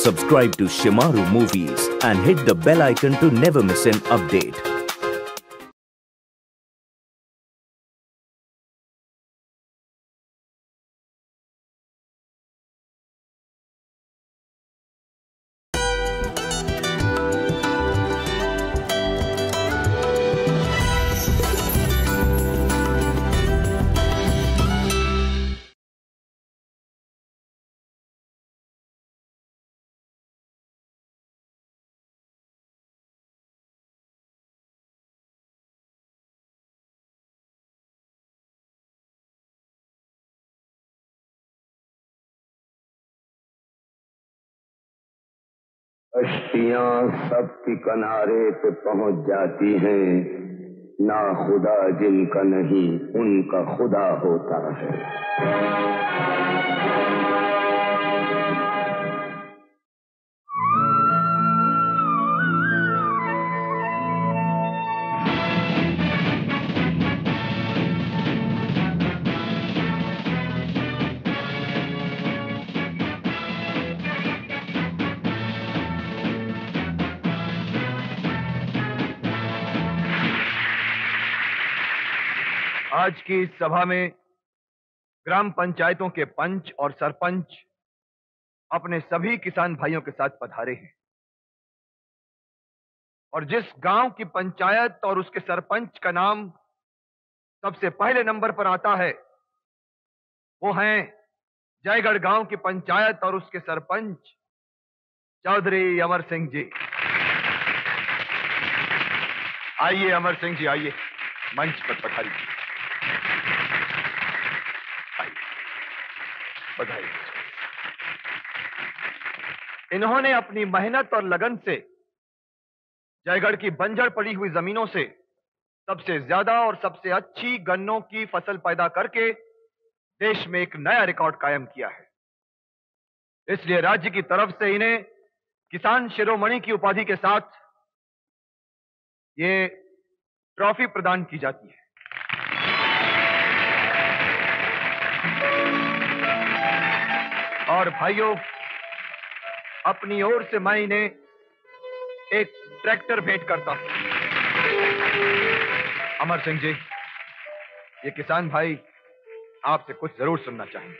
subscribe to Shimaru Movies and hit the bell icon to never miss an update. कश्तियां सबकी किनारे पे पहुंच जाती हैं, ना खुदा जिनका नहीं उनका खुदा होता है। आज की इस सभा में ग्राम पंचायतों के पंच और सरपंच अपने सभी किसान भाइयों के साथ पधारे हैं और जिस गांव की पंचायत और उसके सरपंच का नाम सबसे पहले नंबर पर आता है वो हैं जयगढ़ गांव की पंचायत और उसके सरपंच चौधरी अमर सिंह जी। आइए अमर सिंह जी, आइए मंच पर पधारिए। बधाई। इन्होंने अपनी मेहनत और लगन से जयगढ़ की बंजर पड़ी हुई जमीनों से सबसे ज्यादा और सबसे अच्छी गन्नों की फसल पैदा करके देश में एक नया रिकॉर्ड कायम किया है। इसलिए राज्य की तरफ से इन्हें किसान शिरोमणि की उपाधि के साथ ये ट्रॉफी प्रदान की जाती है। और भाइयों, अपनी ओर से मैं इन्हें एक ट्रैक्टर भेंट करता हूं। अमर सिंह जी, ये किसान भाई आपसे कुछ जरूर सुनना चाहेंगे।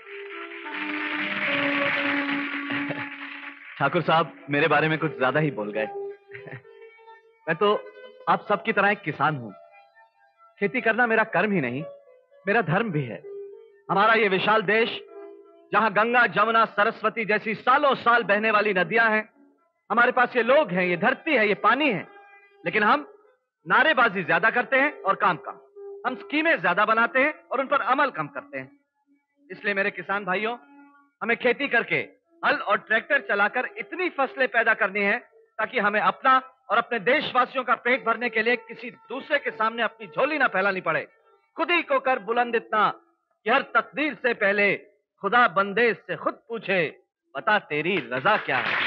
ठाकुर साहब मेरे बारे में कुछ ज्यादा ही बोल गए। मैं तो आप सबकी तरह एक किसान हूं। खेती करना मेरा कर्म ही नहीं, मेरा धर्म भी है। हमारा ये विशाल देश, जहां गंगा, जमुना, सरस्वती जैसी सालों साल बहने वाली नदियां हैं, हमारे पास ये लोग हैं, ये धरती है, ये पानी है, लेकिन हम नारेबाजी ज्यादा करते हैं और काम कम। हम स्कीमें ज्यादा बनाते हैं और उन पर अमल कम करते हैं। इसलिए मेरे किसान भाइयों, हमें खेती करके हल और ट्रैक्टर चलाकर इतनी फसलें पैदा करनी है ताकि हमें अपना और अपने देशवासियों का पेट भरने के लिए किसी दूसरे के सामने अपनी झोली ना फैलानी पड़े। खुद ही को कर बुलंद इतना कि हर तकदीर से पहले खुदा बंदे से खुद पूछे, बता तेरी रजा क्या है।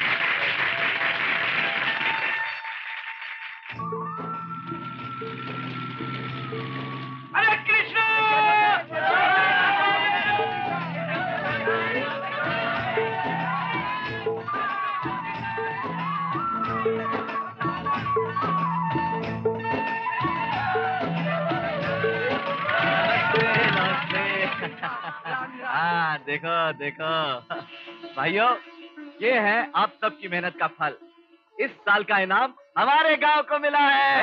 अरे कृष्ण! हाँ, देखो देखो भाइयों, ये है आप सबकी मेहनत का फल। इस साल का इनाम हमारे गांव को मिला है।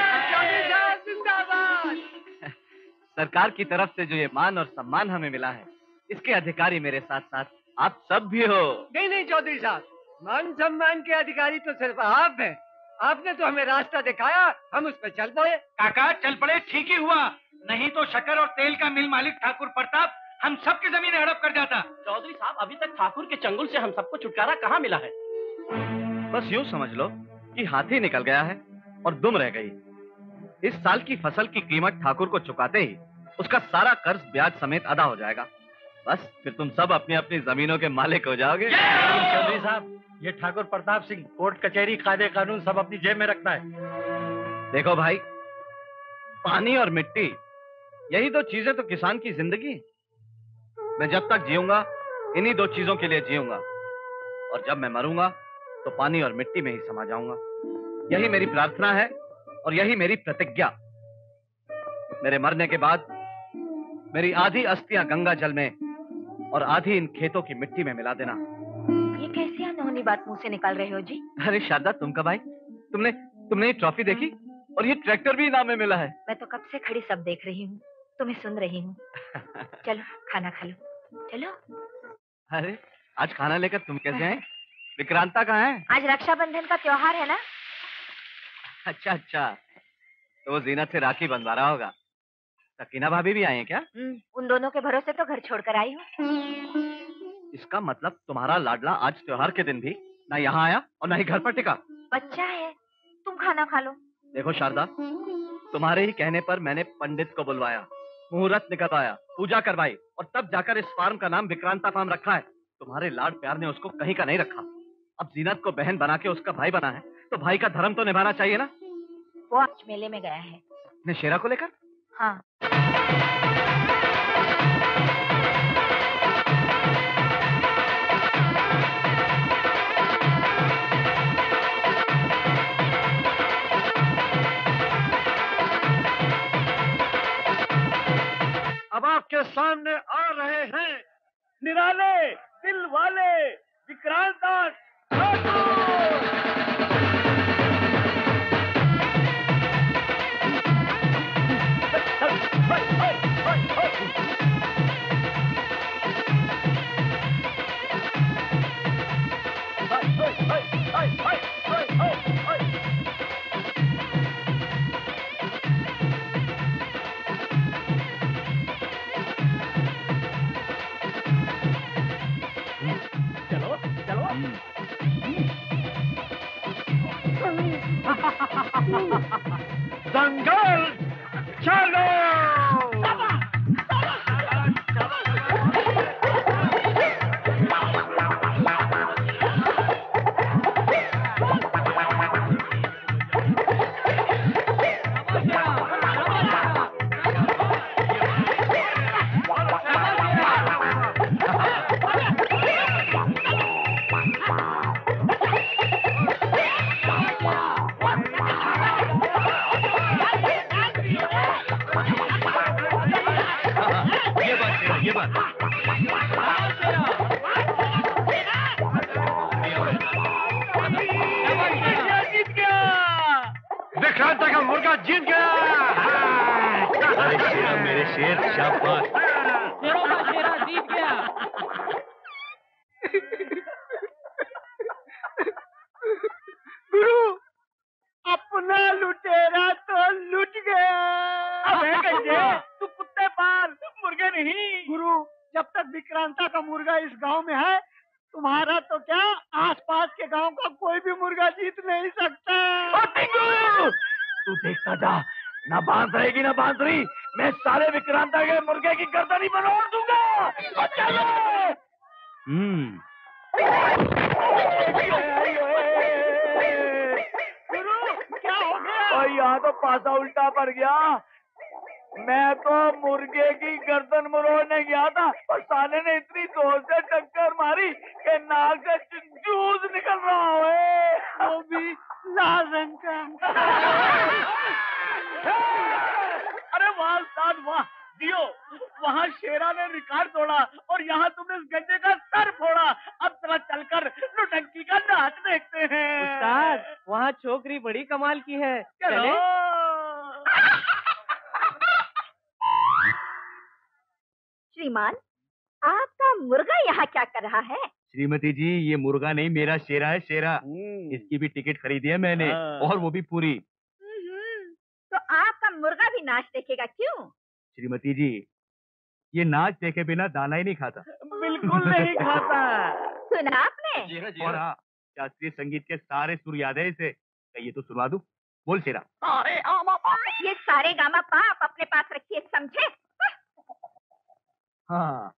सरकार की तरफ से जो ये मान और सम्मान हमें मिला है, इसके अधिकारी मेरे साथ साथ आप सब भी हो। नहीं चौधरी साहब, मान सम्मान के अधिकारी तो सिर्फ आप हैं। आपने तो हमें रास्ता दिखाया, हम उस पर चल पड़े। काका चल पड़े, ठीक ही हुआ, नहीं तो शक्कर और तेल का मिल मालिक ठाकुर प्रताप हम सबकी जमीनें हड़प कर जाता। चौधरी साहब, अभी तक ठाकुर के चंगुल से हम सबको छुटकारा कहाँ मिला है? बस यूं समझ लो कि हाथी निकल गया है और दुम रह गई। इस साल की फसल की कीमत ठाकुर को चुकाते ही उसका सारा कर्ज ब्याज समेत अदा हो जाएगा। बस फिर तुम सब अपनी अपनी जमीनों के मालिक हो जाओगे। चौधरी साहब, ये ठाकुर प्रताप सिंह कोर्ट कचहरी कायदे कानून सब अपनी जेब में रखता है। देखो भाई, पानी और मिट्टी, यही दो चीजें तो किसान की जिंदगी है। मैं जब तक जीऊंगा इन्हीं दो चीजों के लिए जीऊंगा। और जब मैं मरूंगा तो पानी और मिट्टी में ही समा जाऊंगा। यही मेरी प्रार्थना है और यही मेरी प्रतिज्ञा। मेरे मरने के बाद मेरी आधी अस्थियां गंगा जल में और आधी इन खेतों की मिट्टी में मिला देना। ये कैसी अनहोनी बात मुंह से निकाल रहे हो जी? अरे शारदा, तुम कब आई? तुमने ये ट्रॉफी देखी? और ये ट्रैक्टर भी इनाम में मिला है। मैं तो कब से खड़ी सब देख रही हूँ, तुम्हें सुन रही हूँ। चलो खाना खा लो, चलो। अरे आज खाना लेकर तुम कैसे हैं? विक्रांता कहाँ है? आज रक्षाबंधन का त्योहार है ना। अच्छा अच्छा, तो वो जीनत से राखी बंधवा रहा होगा। सकीना भाभी भी आई हैं क्या? उन दोनों के भरोसे तो घर छोड़कर आई हूँ। इसका मतलब तुम्हारा लाडला आज त्योहार के दिन भी ना यहाँ आया और ना ही घर पर टिका। बच्चा है, तुम खाना खा लो। देखो शारदा, तुम्हारे ही कहने पर मैंने पंडित को बुलवाया, मुहूर्त निकलवाया, पूजा करवाई और तब जाकर इस फार्म का नाम विक्रांता फार्म रखा है। तुम्हारे लाड प्यार ने उसको कहीं का नहीं रखा। अब जीनत को बहन बना के उसका भाई बना है तो भाई का धर्म तो निभाना चाहिए ना। वो आज मेले में गया है। अपने शेरा को लेकर? हाँ। अब आपके सामने आ रहे हैं निराले दिल वाले विक्रांता ठाकुर। दंगल चलो। ये बात जीत गया, विक्रांता का मुर्गा जीत गया। अरे शेरा, मेरे शेर, शाबाश। शेरों का शेरा जीत गया। गुरु, अपना लुटेरा तो लुट गया। अबे कैसे? तू कुत्ते पाल, मुर्गे नहीं। गुरु, जब तक विक्रांता का मुर्गा इस गांव में है, तुम्हारा तो क्या आसपास के गांव का कोई भी मुर्गा जीत नहीं सकता। तू देखता जा, ना बांस रहेगी ना बांसुरी, मैं सारे विक्रांता के मुर्गे की गर्दन ही बनोड़ दूंगा। चलो। गुरु, क्या हो गया? और यहाँ तो पासा उल्टा पड़ गया। मैं तो मुर्गे की गर्दन मरोड़ने गया था और साले ने इतनी जोर से टक्कर मारी कि नाक से जूस निकल रहा है। वो भी लाल रंग का। अरे वाह उस्ताद वाह, दियो, वहाँ शेरा ने रिकॉर्ड तोड़ा और यहाँ तुमने इस गड्ढे का सर फोड़ा। अब चला चलकर नौटंकी का नाच देखते हैं। उस्ताद, वहाँ छोकरी बड़ी कमाल की है। चलो। श्रीमान, आपका मुर्गा यहाँ क्या कर रहा है? श्रीमती जी, ये मुर्गा नहीं, मेरा शेरा है, शेरा। इसकी भी टिकट खरीदी है मैंने, और वो भी पूरी। तो आपका मुर्गा भी नाच देखेगा क्यों? श्रीमती जी, ये नाच देखे बिना दाना ही नहीं खाता। बिल्कुल नहीं खाता। सुना आपने? और हाँ, शास्त्रीय संगीत के सारे सुर याद है इसे। ये तो सुना दूं? बोल शेरा। ये सारे गामा पा आप अपने पास रखिए, समझे? हाँ।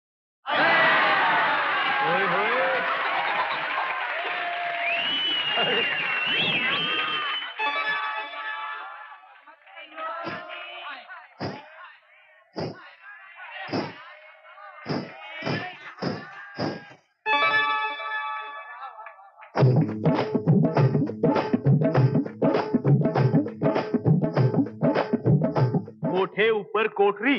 कोठे ऊपर कोठरी,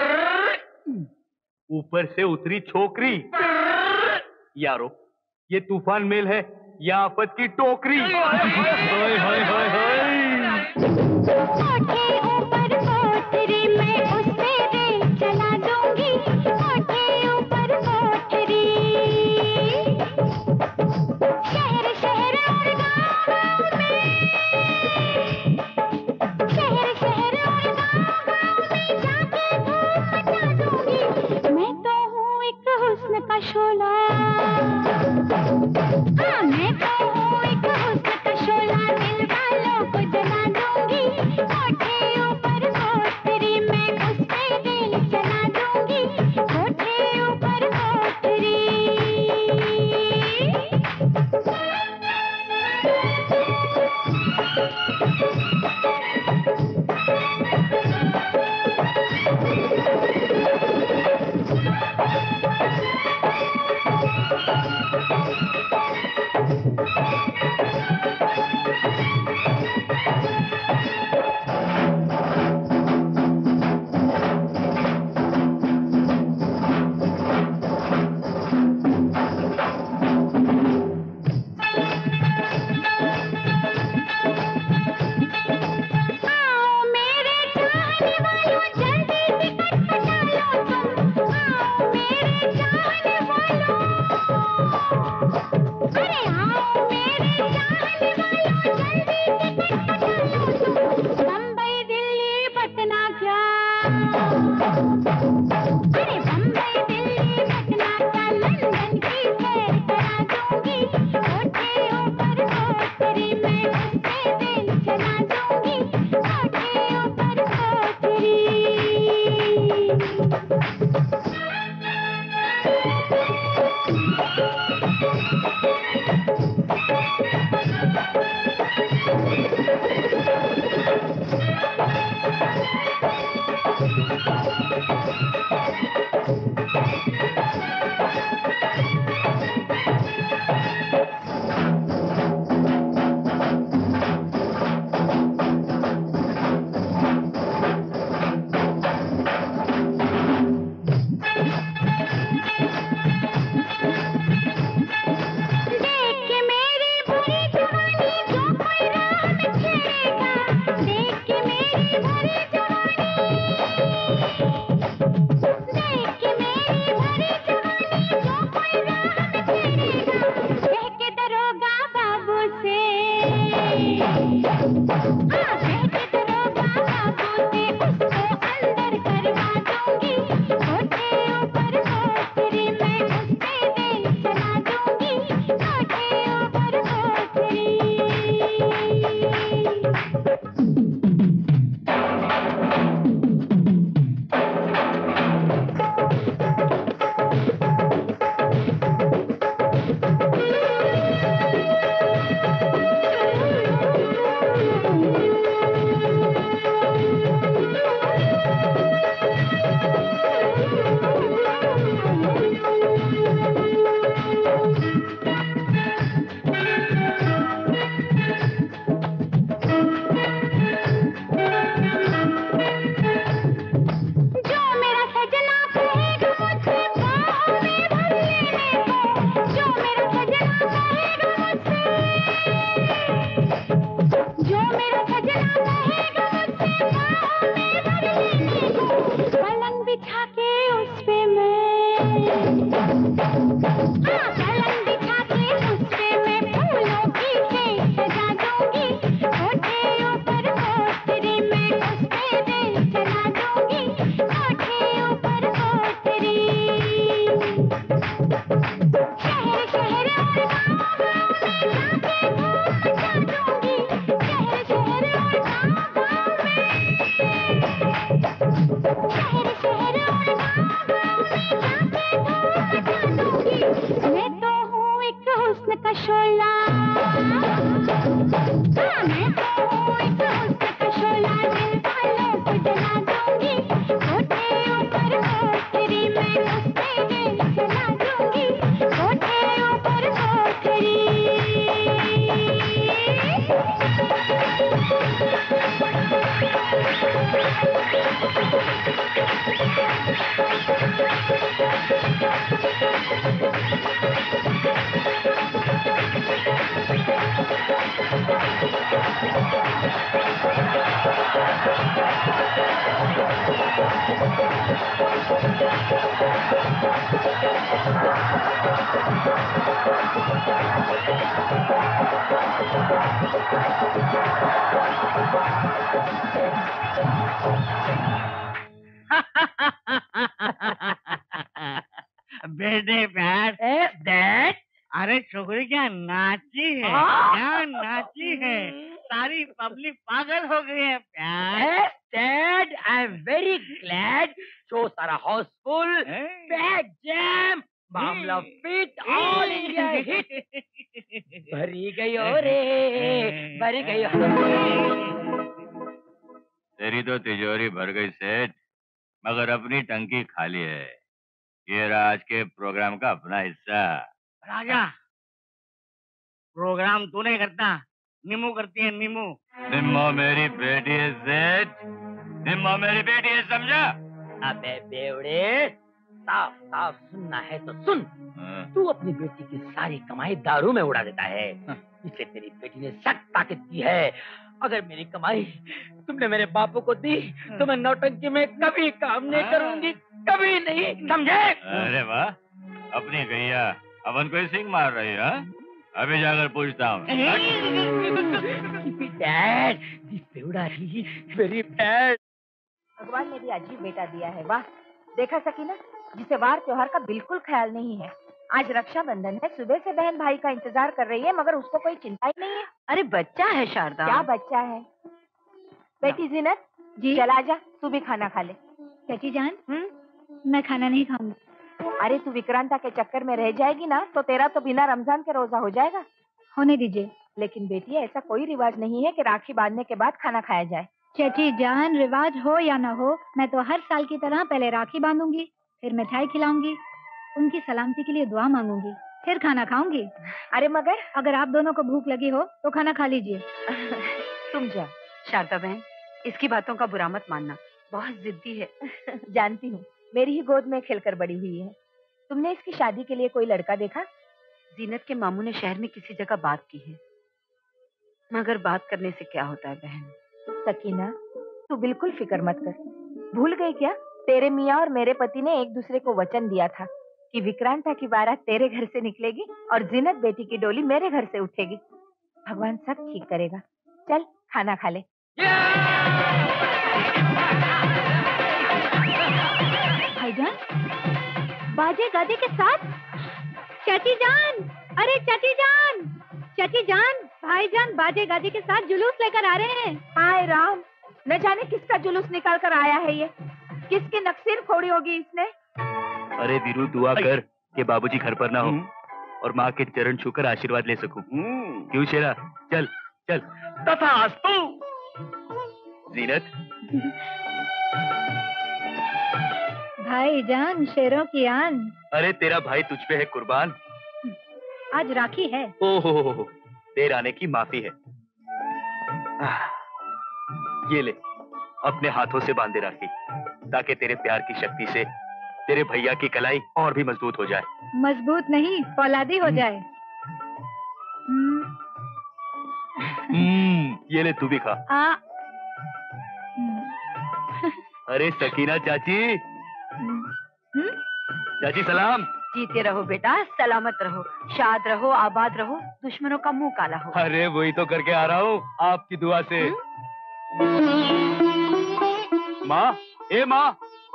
ऊपर से उतरी छोकरी। यारो, ये तूफान मेल है या आफत की टोकरी? होय होय होय होय। कोठे ऊपर कोठरी में उस पे रेल चला दूंगी। कोठे ऊपर कोठरी, शहर शहर और गाँव में, शहर शहर और गाँव में जाके धूम मचा दूंगी। मैं तो हूँ एक हुस्न का शोला, हाँ मैं तो हूँ एक हुस्न का शोला, दिल वालों को जला दूंगी। कोठे ऊपर कोठरी में उस पे रेल चला दूंगी। कोठे ऊपर कोठरी। बेटे बैठ बैठ। अरे छोकरी क्या नाची है, क्या नाची है। सारी पब्लिक पागल हो गई है प्यार। Dad I am very glad. Show सारा हाउसफुल, बैग जैम, मामला फिट, ऑल इंडिया हिट। भरी गई हो रे, भर गई हो। तेरी तो तिजोरी भर गई सेठ, मगर अपनी टंकी खाली है। ये रहा आज के प्रोग्राम का अपना हिस्सा। राजा, प्रोग्राम तू नहीं करता, नीमू करती है नीमू। निम्मो मेरी बेटी है सेठ, निम्मो मेरी बेटी है, समझा? अबे बेवड़े, साफ साफ सुनना है तो सुन। तू अपनी बेटी की सारी कमाई दारू में उड़ा देता है। इसे तेरी बेटी ने सख्त ताकत की है। अगर मेरी कमाई तुमने मेरे बापू को दी तो मैं नौटंकी में कभी काम नहीं करूंगी, कभी नहीं, समझे? अरे वाह, अपनी गैया अपन को सिंग मार रही है। अभी जाकर पूछता हूँ। डैड, दिस बेवड़ा ही वेरी बैड। भगवान ने भी अजीब बेटा दिया है। वाह, देखा सकीना, जिसे वार त्योहार का बिल्कुल ख्याल नहीं है। आज रक्षाबंधन है, सुबह से बहन भाई का इंतजार कर रही है, मगर उसको कोई चिंता ही नहीं है। अरे बच्चा है शारदा। क्या बच्चा है? बेटी जीनत जी, चला जा, तू भी खाना खा ले। चाची जान, मैं खाना नहीं खाऊंगी। अरे तू विक्रांता के चक्कर में रह जाएगी ना तो तेरा तो बिना रमजान के रोजा हो जाएगा। होने दीजिए। लेकिन बेटी, ऐसा कोई रिवाज नहीं है कि राखी बांधने के बाद खाना खाया जाए। चाची जान, रिवाज हो या ना हो, मैं तो हर साल की तरह पहले राखी बांधूंगी, फिर मिठाई खिलाऊंगी, उनकी सलामती के लिए दुआ मांगूंगी, फिर खाना खाऊंगी। अरे मगर अगर आप दोनों को भूख लगी हो तो खाना खा लीजिए। तुम जा। शारदा बहन, इसकी बातों का बुरा मत मानना, बहुत जिद्दी है। जानती हूँ, मेरी ही गोद में खेलकर बड़ी हुई है। तुमने इसकी शादी के लिए कोई लड़का देखा? जीनत के मामू ने शहर में किसी जगह बात की है, मगर बात करने से क्या होता है बहन। सकीना, तू बिल्कुल फिक्र मत कर। भूल गई क्या, तेरे मियाँ और मेरे पति ने एक दूसरे को वचन दिया था कि विक्रांता की बारात तेरे घर से निकलेगी और जीनत बेटी की डोली मेरे घर से उठेगी। भगवान सब ठीक करेगा। चल खाना खा ले। भाईजान, बाजे गाजे के साथ? चाची जान, अरे चाची जान, चाची जान, भाईजान बाजे गाजे के साथ जुलूस लेकर आ रहे हैं। हाय राम, न जाने किसका जुलूस निकाल कर आया है ये। किसकी नक्सीर फोड़ी होगी इसने। अरे वीरू, दुआ कर कि बाबूजी घर पर ना हो और माँ के चरण छूकर आशीर्वाद ले सकूं। क्यों शेरा, चल चल। तथास्तु। जीनत, भाईजान शेरों की आन। अरे तेरा भाई तुझ पे है कुर्बान। आज राखी है। ओहो, देर आने की माफी है। ये ले, अपने हाथों से बांधे राखी, ताकि तेरे प्यार की शक्ति से तेरे भैया की कलाई और भी मजबूत हो जाए। मजबूत नहीं, फौलादी हो जाए। ये ले, तू भी खा। अरे सकीना चाची, चाची सलाम। जीते रहो बेटा, सलामत रहो, शाद रहो, आबाद रहो, दुश्मनों का मुंह काला हो। अरे वही तो करके आ रहा हूँ आपकी दुआ से। माँ, ए माँ,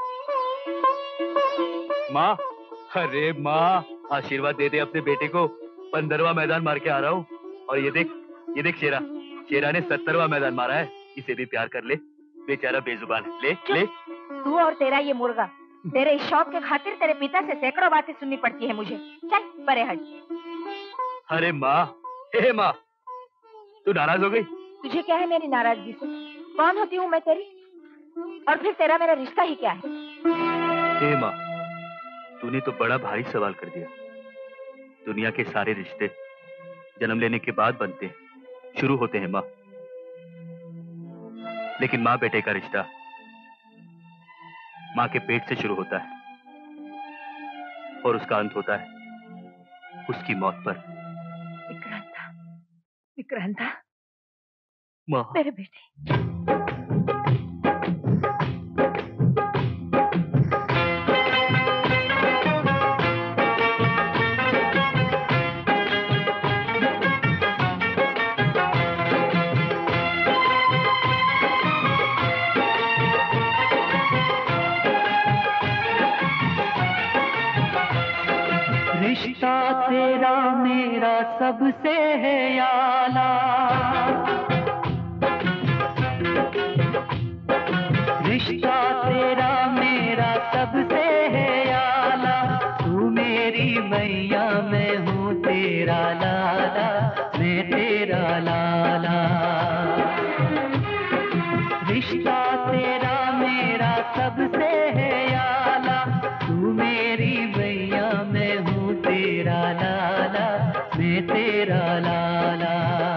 माँ, अरे माँ, आशीर्वाद दे दे अपने बेटे को। 15वां मैदान मार के आ रहा हूँ। और ये देख शेरा, शेरा ने 70वां मैदान मारा है। इसे भी प्यार कर ले, बेचारा बेजुबान है। ले ले। तू और तेरा ये मुर्गा, तेरे इस शौक के खातिर तेरे पिता से सैकड़ों बातें सुननी पड़ती है मुझे। चल परे हट। अरे माँ, हे माँ, तू नाराज हो गई? तुझे क्या है मेरी नाराजगी से? कौन होती हूँ मैं तेरी? और फिर तेरा मेरा रिश्ता ही क्या है? हे माँ, तूने तो बड़ा भारी सवाल कर दिया। दुनिया के सारे रिश्ते जन्म लेने के बाद बनते हैं, शुरू होते हैं माँ। लेकिन माँ बेटे का रिश्ता माँ के पेट से शुरू होता है और उसका अंत होता है उसकी मौत पर। विक्रांता, विक्रांता, माँ, मेरे बेटे। सबसे है आला। रिश्ता तेरा मेरा सबसे है आला, तू मेरी मैया मैं हूँ तेरा लाला, मैं तेरा लाला। रिश्ता तेरा मेरा सबसे है आला, तू मेरी मैया मैं हूँ तेरा लाला, मैं तेरा लाला।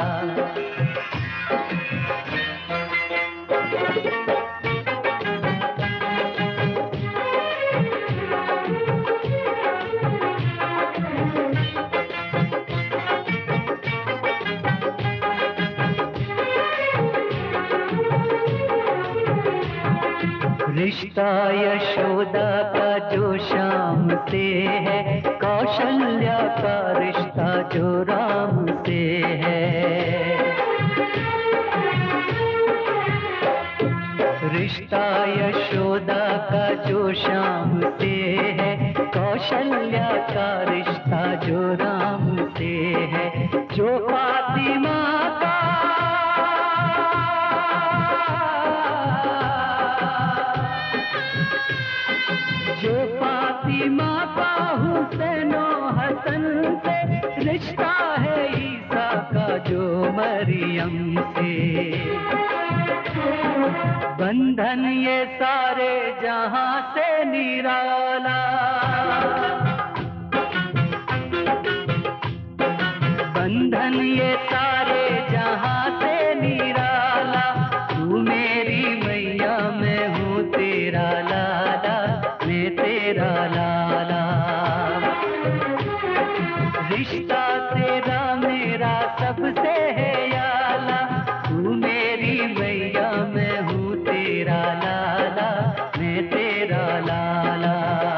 रिश्ता यशोदा का जो श्याम से है, कौशल्या का रिश्ता जो राम से है। रिश्ता यशोदा का जो श्याम से है, कौशल्या का रिश्ता जो राम से है। जो फातिमा का जो फातिमा का हुसैनो हसन से रिश्ता है, ईसा का जो मरियम से। बंधन ये सारे जहां से निराला, बंधन ये सारे जहां से निराला, तू मेरी मैया मैं हूँ तेरा लाला, मैं तेरा लाला। रिश्ता तेरा मेरा सबसे है आला, तू मेरी मैया मैं हूँ तेरा लाला, मैं तेरा लाला।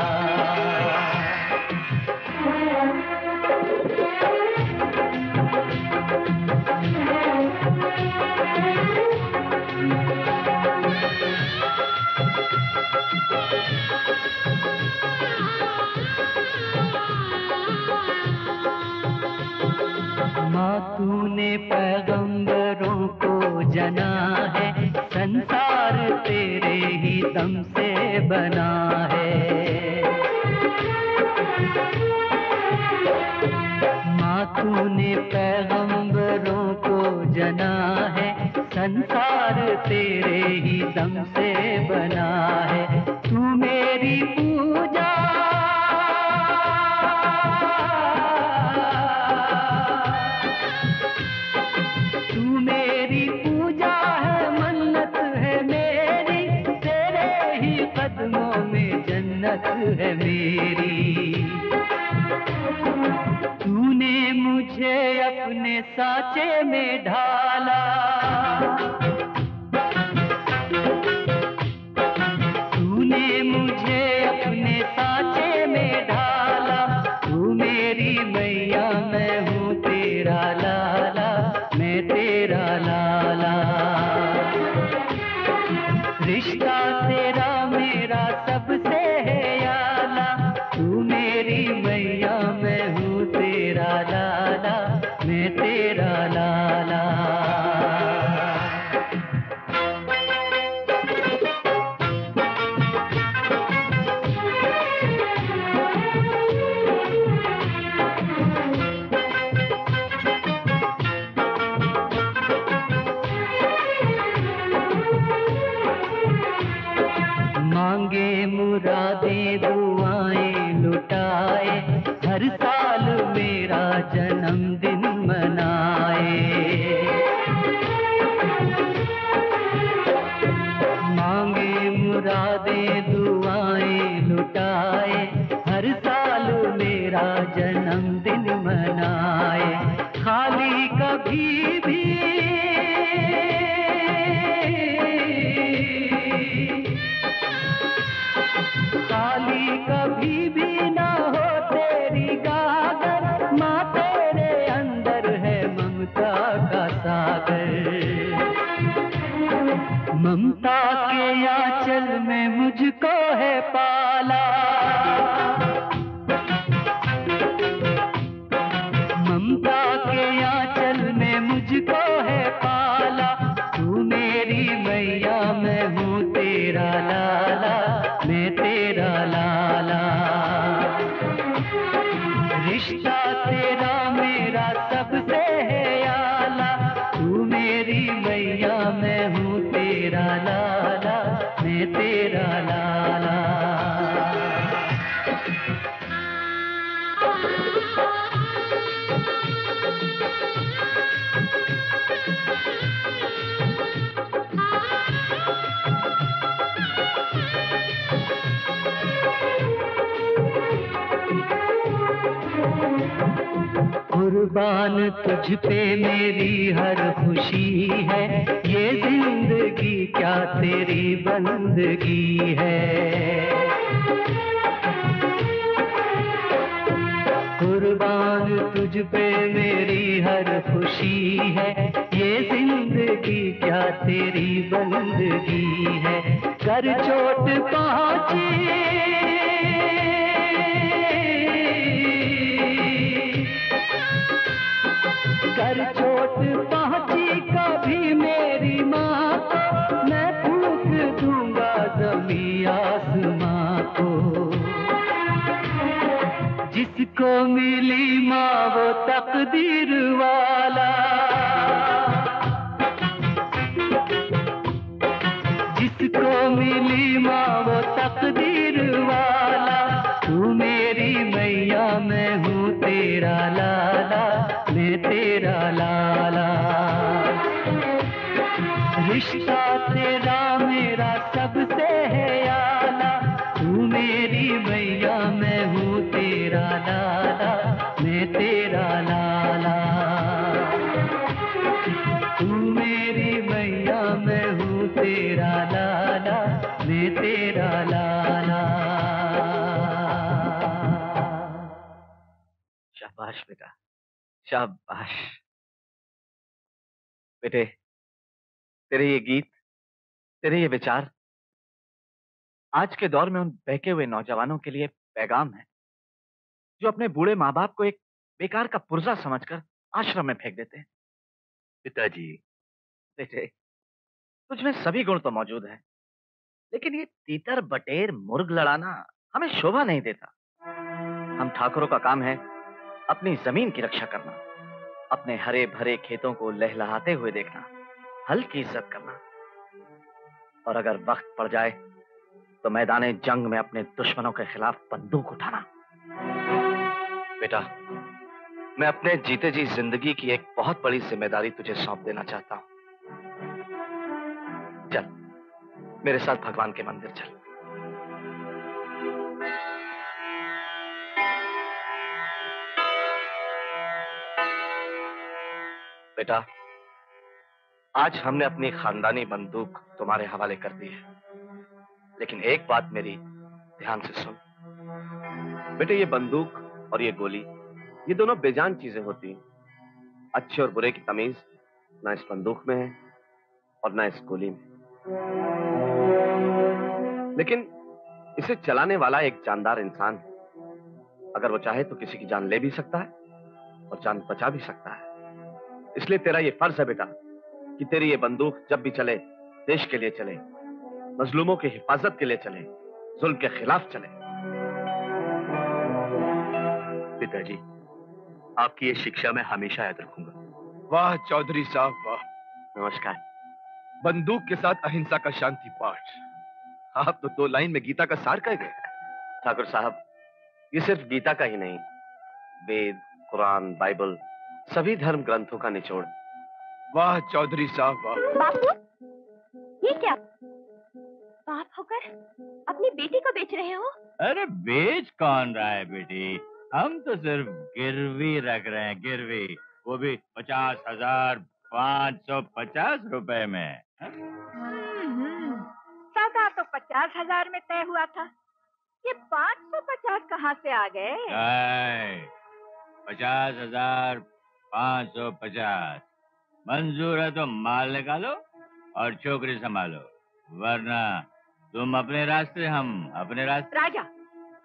माँ तूने पैगंबरों को जना है, संसार तेरे ही दम से बना है। माँ तूने पैगंबरों को जना है, संसार तेरे ही दम से बना है। तू मेरी पूजा है मेरी। तूने मुझे अपने साँचे में ढाला, तूने मुझे अपने साँचे में ढाला, तू मेरी मैया मैं हूँ तेरा लाला, मैं तेरा लाला। रिश्ता तेरा मेरा सबसे है आला, तू मेरी मैया मैं हूँ तेरा लाला, मैं तेरा लाला। मांगे मुरादें दुआएं लुटाए, हर साल मेरा जन्मदिन मनाए। मांगे मुरादें दुआएं लुटाए, हर साल मेरा जन्मदिन मनाए। खाली कभी भी खाली कभी भी ना हो तेरी गागर, माँ तेरे अंदर है ममता का सागर। ममता के आंचल में मुझको है पाला, ममता तुझको है पाला, तू मेरी मैया मैं हूँ तेरा लाला, मैं तेरा लाला। रिश्ता तेरा मेरा सबसे है आला, तू मेरी मैया मैं हूँ तेरा लाला, मैं तेरा लाला। कुर्बान तुझ पे मेरी हर खुशी है, ये जिंदगी क्या तेरी बंदगी है। कुर्बान तुझ पे मेरी हर खुशी है, ये जिंदगी क्या तेरी बंदगी है। कर चोट पहुंची कर चोट पहुंची कभी मेरी माँ को, मैं फूंक दूंगा जमी आसमां को। जिसको मिली माँ वो तकदीर वाला, जिसको मिली माँ वो तकदीर वाला, तू मेरी मैया मैं हूँ तेरा लाला, मैं तेरा लाला। रिश्ता तेरा मेरा सबसे है आला, तू मेरी मैया मैं हूँ तेरा लाला, मैं तेरा लाला। तू मेरी मैया मैं हूँ तेरा लाला, मैं तेरा लाला। शाबाश बेटा, शाबाश। बेटे, तेरे ये गीत, तेरे ये विचार आज के दौर में उन बहके हुए नौजवानों के लिए पैगाम है जो अपने बूढ़े माँ बाप को एक बेकार का पुर्जा समझकर आश्रम में फेंक देते हैं। पिताजी, बेटे, तुझमें सभी गुण तो मौजूद हैं, लेकिन ये तीतर बटेर मुर्ग लड़ाना हमें शोभा नहीं देता। हम ठाकुरों का काम है अपनी जमीन की रक्षा करना, अपने हरे भरे खेतों को लहलहाते हुए देखना, हल की इज्जत करना, और अगर वक्त पड़ जाए तो मैदाने जंग में अपने दुश्मनों के खिलाफ बंदूक उठाना। बेटा, मैं अपने जीते जी जिंदगी की एक बहुत बड़ी जिम्मेदारी तुझे सौंप देना चाहता हूं। चल मेरे साथ भगवान के मंदिर चल। बेटा, आज हमने अपनी खानदानी बंदूक तुम्हारे हवाले कर दी है, लेकिन एक बात मेरी ध्यान से सुन। बेटे, ये बंदूक और ये गोली, ये दोनों बेजान चीजें होती हैं। अच्छे और बुरे की तमीज ना इस बंदूक में है और ना इस गोली में। लेकिन इसे चलाने वाला एक जानदार इंसान है। अगर वो चाहे तो किसी की जान ले भी सकता है और जान बचा भी सकता है। इसलिए तेरा ये फर्ज है बेटा कि तेरी ये बंदूक जब भी चले देश के लिए चले, मजलूमों की हिफाजत के लिए चले, जुल्म के खिलाफ चले। पिताजी, आपकी ये शिक्षा मैं हमेशा याद रखूंगा। वाह चौधरी साहब, वाह। नमस्कार। बंदूक के साथ अहिंसा का शांति पाठ। आप तो 2 लाइन में गीता का सार कह गए। ठाकुर साहब, ये सिर्फ गीता का ही नहीं, वेद, कुरान, बाइबल, सभी धर्म ग्रंथों का निचोड़। वाह चौधरी साहब, वाह। बापू, ये क्या? बाप होकर अपनी बेटी को बेच रहे हो? अरे बेच कौन रहा है बेटी, हम तो सिर्फ गिरवी रख रहे हैं, गिरवी, वो भी 50,550 रुपए में। सौदा तो 50,000 में तय हुआ था, ये 550 कहाँ से आ गए? 50,550 मंजूर है तो माल निकालो और छोकरी संभालो, वरना तुम अपने रास्ते, हम अपने रास्ते। राजा,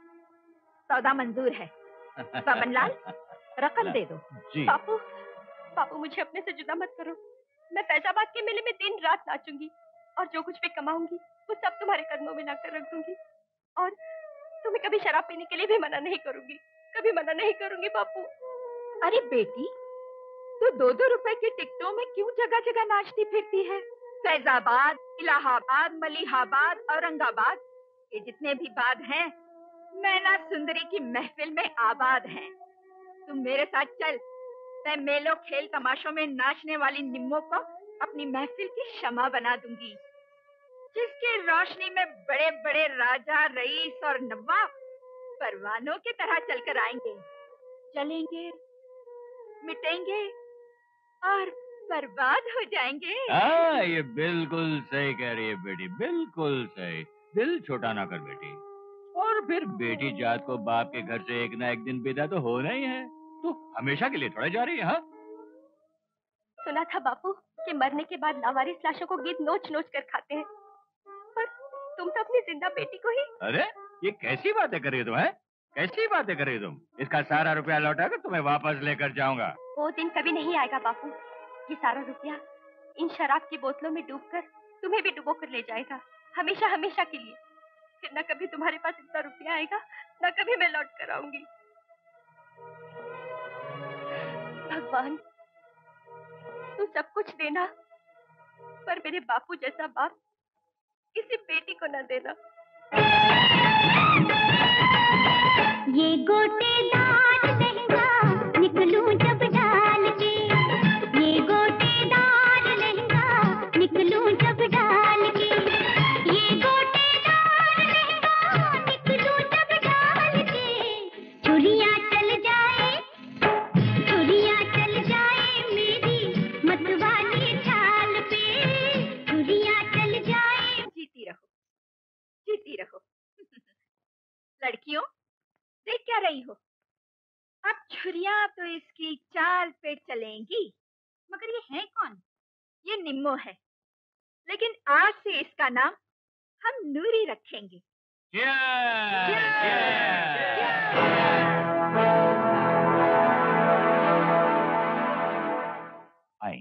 सौदा मंजूर है। बबनलाल, रकम दे दो। जी। बापू, बापू मुझे अपने से जुदा मत करो। मैं फैजाबाद के मेले में दिन रात नाचूंगी और जो कुछ भी कमाऊंगी वो सब तुम्हारे कदमों में लाकर रख दूंगी। और तुम्हें कभी शराब पीने के लिए भी मना नहीं करूंगी, कभी मना नहीं करूंगी बापू। अरे बेटी, तू 2-2 रुपए की टिकटों में क्यों जगह जगह नाचती फिरती है? फैजाबाद, इलाहाबाद, मलिहाबाद, औरंगाबाद, ये जितने भी बाद हैं, मैना सुंदरी की महफिल में आबाद हैं। तुम मेरे साथ चल, मैं मेलों खेल तमाशों में नाचने वाली निम्मों को अपनी महफिल की शमा बना दूंगी, जिसकी रोशनी में बड़े बड़े राजा, रईस और नवाब परवानों की तरह चलकर आएंगे, चलेंगे, मिटेंगे और बर्बाद हो जाएंगे। हाँ, ये बिल्कुल सही कह रही है बेटी, बिल्कुल सही। दिल छोटा ना कर बेटी। और फिर बेटी जात को बाप के घर से एक ना एक दिन विदा तो होना ही है। तो हमेशा के लिए थोड़ा जा रही है? हाँ, सुना था बापू कि मरने के बाद लावारिस लाशों को गिद्ध नोच नोच कर खाते हैं, पर तुम तो अपनी जिंदा बेटी को ही। अरे ये कैसी बातें कर रही हो तुम? है कैसी बातें कर रही हो तुम? इसका सारा रुपया लौटा कर तुम्हें वापस लेकर जाऊंगा। वो दिन कभी नहीं आएगा बापू। ये सारा रुपया इन शराब की बोतलों में डूबकर तुम्हें भी डुबो कर ले जाएगा, हमेशा हमेशा के लिए। फिर न कभी तुम्हारे पास इतना रुपया आएगा, न कभी मैं लौट कर आऊंगी। भगवान, तू सब कुछ देना, पर मेरे बापू जैसा बाप किसी बेटी को न देना। ये गोटेदार लहंगा निकलूं जब डाल के, ये गोटेदार लहंगा निकलूं जब डाल के, ये गोटेदार लहंगा निकलूं जब डाल के। छुरियां चल जाए, छुरियां चल जाए मेरी मतवाली चाल पे, छुरियां चल जाए। जीती रहो, जीती रहो। लड़कियों, देख क्या रही हो? अब छुरियां तो इसकी चाल पे चलेंगी, मगर ये है कौन? ये निम्मो है, लेकिन आज से इसका नाम हम नूरी रखेंगे। आई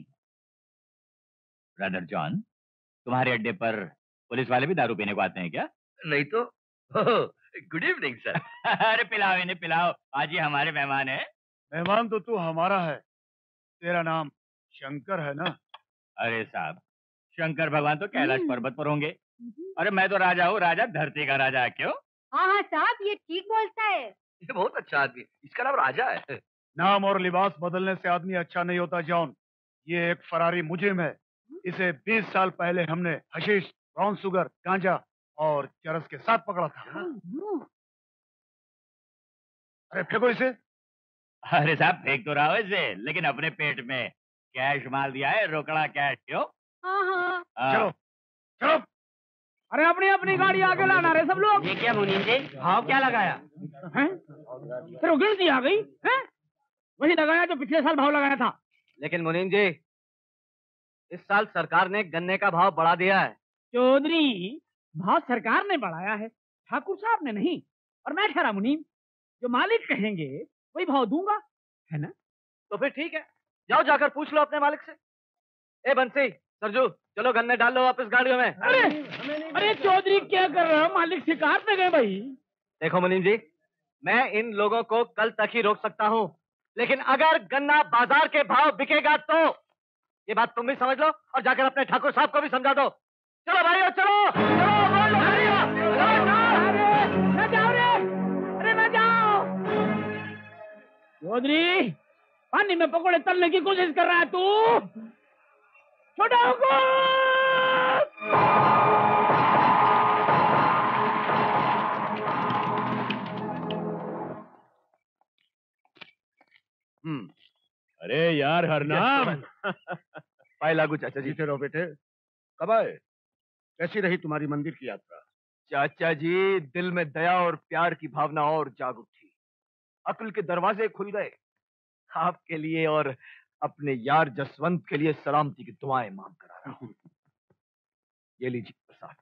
ब्रदर जॉन, तुम्हारे अड्डे पर पुलिस वाले भी दारू पीने को आते हैं क्या? नहीं तो। Good evening sir. अरे पिलाओ इन्हें पिलाओ, आज ही हमारे मेहमान है। मेहमान तो तू हमारा है। तेरा नाम शंकर है ना? अरे साहब, शंकर भगवान तो कैलाश पर्वत पर होंगे। अरे मैं तो राजा हूँ, राजा धरती का राजा। क्यों? हाँ हाँ साहब, ये ठीक बोलता है। ये बहुत अच्छा आदमी, इसका नाम राजा है। नाम और लिबास बदलने से आदमी अच्छा नहीं होता जॉन। ये एक फरारी मुजरिम है। इसे 20 साल पहले हमने हशीश, ब्राउन शुगर, गांजा और चरस के साथ पकड़ा था। अरे फेंको इसे। अरे साहब फेंक तो रहा हो इसे, लेकिन अपने पेट में कैश माल दिया है, रोकड़ा कैश। क्यों? हाँ हाँ। चलो चलो। अरे अपनी अपनी गाड़ी आगे लाना रे सब लोग। ये क्या मुनीम जी, भाव क्या लगाया? हैं? फिर वो गिनती आ गई हैं? वही लगाया जो पिछले साल भाव लगाया था। लेकिन मुनीम जी, इस साल सरकार ने गन्ने का भाव बढ़ा दिया है। चौधरी, भाव सरकार ने बढ़ाया है, ठाकुर साहब ने नहीं। और मैं ठहरा मुनीम, जो मालिक कहेंगे वही भाव दूंगा, है ना? तो फिर ठीक है, जाओ जाकर पूछ लो अपने मालिक से। ए बंसी, सरजू, चलो गन्ने डाल लो वापस गाड़ियों में। अरे चौधरी क्या कर रहे हो? मालिक शिकार पे गए भाई। देखो मुनीम जी, मैं इन लोगों को कल तक ही रोक सकता हूँ, लेकिन अगर गन्ना बाजार के भाव बिकेगा तो ये बात तुम भी समझ लो और जाकर अपने ठाकुर साहब को भी समझा दो। चलो भाइयों, चलो चलो, बोल लो मैं जाओ रे, अरे मैं जाओ। चौधरी, पानी में पकौड़े तलने की कोशिश कर रहा है तू? छोटा हुकुम। अरे यार हरनाम। पाए लागू चाचा जी। जीते रहो बेटे। कब आए? कैसी रही तुम्हारी मंदिर की यात्रा? चाचा जी, दिल में दया और प्यार की भावना और जाग उठी। अक्ल के दरवाजे खुल गए। आपके लिए और अपने यार जसवंत के लिए सलामती की दुआएं मांग कर आ रहा हूँ। ये लीजिए प्रसाद।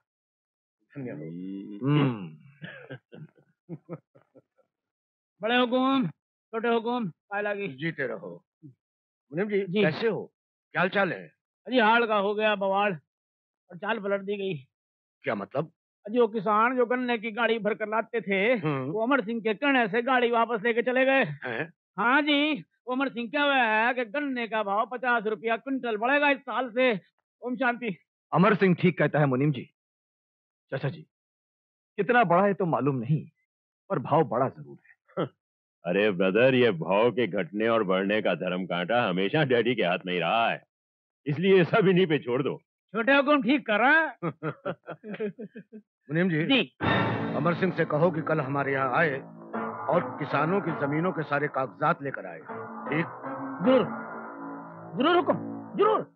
बड़े हुकुम, छोटे हुकुम, पाए लागी। जीते रहो। मुनीम जी, कैसे हो? क्या हाल चाल है? अजी हाल का हो गया बवाल और चाल पलट दी गई। क्या मतलब? अजी वो किसान जो गन्ने की गाड़ी भर कर लाते थे वो अमर सिंह के कहने से गाड़ी वापस लेके चले गए। हाँ जी, वो अमर सिंह क्या हुआ है कि गन्ने का भाव 50 रुपया क्विंटल बढ़ेगा इस साल से। ओम शांति। अमर सिंह ठीक कहता है मुनीम जी। चाचा जी, कितना बड़ा है तो मालूम नहीं, पर भाव बड़ा जरूर है। अरे ब्रदर, ये भाव के घटने और बढ़ने का धर्म कांटा हमेशा डैडी के हाथ में ही रहा है, इसलिए सब इन्हीं पे छोड़ दो। छोटे हुकुम ठीक कर रहा है। मुनीम जी, अमर सिंह से कहो कि कल हमारे यहाँ आए और किसानों की जमीनों के सारे कागजात लेकर आए। ठीक? जरूर जरूर हुकुम, जरूर।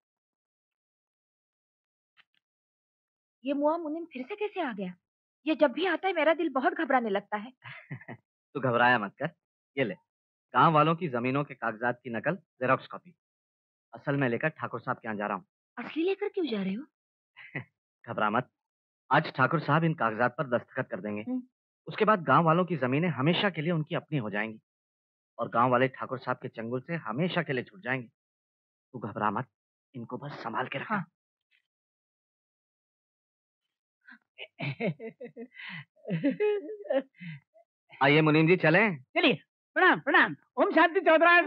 ये मुआ मुनीम फिर से कैसे आ गया? ये जब भी आता है मेरा दिल बहुत घबराने लगता है। तू घबराया मत कर, ये ले गांव वालों की जमीनों के कागजात की नकल, जेरॉक्स कॉपी। असल में लेकर ठाकुर साहब के यहाँ जा रहा हूँ। असली लेकर क्यों जा रहे हो? घबरा मत, आज ठाकुर साहब इन कागजात पर दस्तखत कर देंगे। उसके बाद गांव वालों की जमीनें हमेशा के लिए उनकी अपनी हो जाएंगी और गांव वाले ठाकुर साहब के चंगुल से हमेशा के लिए छूट जाएंगे। तू घबरा मत, इनको बस संभाल के रखना। आइए मुनीम जी, चलें। चलिए। प्रणाम प्रणाम। ओम शांति चौधरान।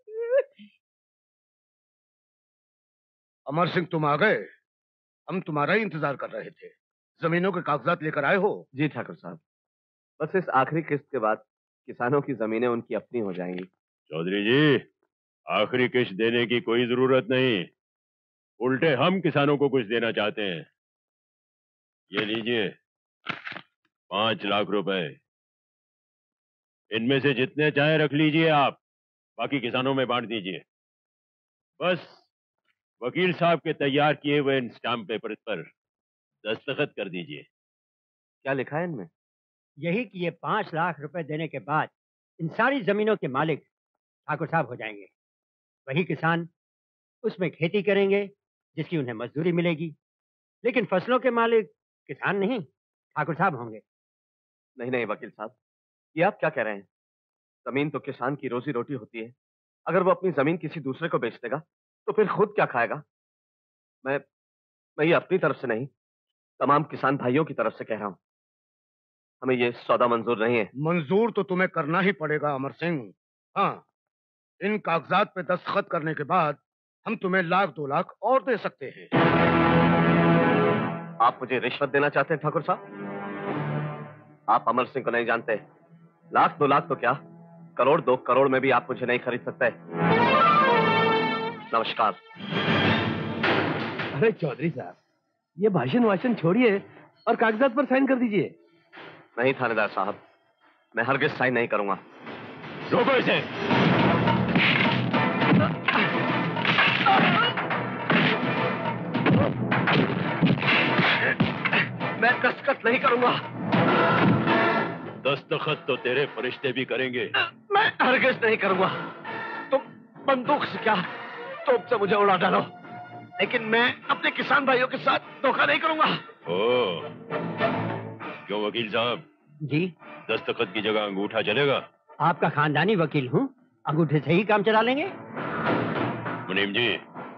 अमर सिंह, तुम आ गए? हम तुम्हारा ही इंतजार कर रहे थे। जमीनों के कागजात लेकर आए हो? जी ठाकुर साहब, बस इस आखिरी किस्त के बाद किसानों की जमीनें उनकी अपनी हो जाएंगी। चौधरी जी, आखिरी किस्त देने की कोई जरूरत नहीं, उल्टे हम किसानों को कुछ देना चाहते हैं। ये लीजिए 5 लाख रुपए, इनमें से जितने चाहे रख लीजिए आप, बाकी किसानों में बांट दीजिए। बस वकील साहब के तैयार किए हुए इन स्टाम्प पेपर पर दस्तखत कर दीजिए। क्या लिखा है इनमें? यही कि ये 5 लाख रुपए देने के बाद इन सारी जमीनों के मालिक ठाकुर साहब हो जाएंगे। वही किसान उसमें खेती करेंगे जिसकी उन्हें मजदूरी मिलेगी, लेकिन फसलों के मालिक किसान नहीं, ठाकुर साहब होंगे। नहीं नहीं वकील साहब, ये आप क्या कह रहे हैं? जमीन तो किसान की रोजी रोटी होती है। अगर वो अपनी जमीन किसी दूसरे को बेच देगा तो फिर खुद क्या खाएगा? मैं ये अपनी तरफ से नहीं, तमाम किसान भाइयों की तरफ से कह रहा हूं। हमें ये सौदा मंजूर नहीं है। मंजूर तो तुम्हें करना ही पड़ेगा अमर सिंह। हाँ, इन कागजात पे दस्तखत करने के बाद हम तुम्हें 1 लाख 2 लाख और दे सकते हैं। आप मुझे रिश्वत देना चाहते हैं ठाकुर साहब? आप अमर सिंह को नहीं जानते। 1 लाख 2 लाख तो क्या, 1 करोड़ 2 करोड़ में भी आप मुझे नहीं खरीद सकते। नमस्कार। अरे चौधरी साहब, ये भाषण छोड़िए और कागजात पर साइन कर दीजिए। नहीं थानेदार साहब, मैं हरगिज साइन नहीं करूंगा। रोको इसे। मैं दस्तखत नहीं करूंगा। दस्तखत तो तेरे फरिश्ते भी करेंगे। मैं हरगिज नहीं करूंगा। तुम बंदूक से क्या तोप से मुझे उड़ा डालो, लेकिन मैं अपने किसान भाइयों के साथ धोखा नहीं करूंगा। ओ, क्यों वकील साहब? जी, दस्तखत की जगह अंगूठा चलेगा? आपका खानदानी वकील हूँ, अंगूठे से ही काम चला लेंगे। मुनीम जी,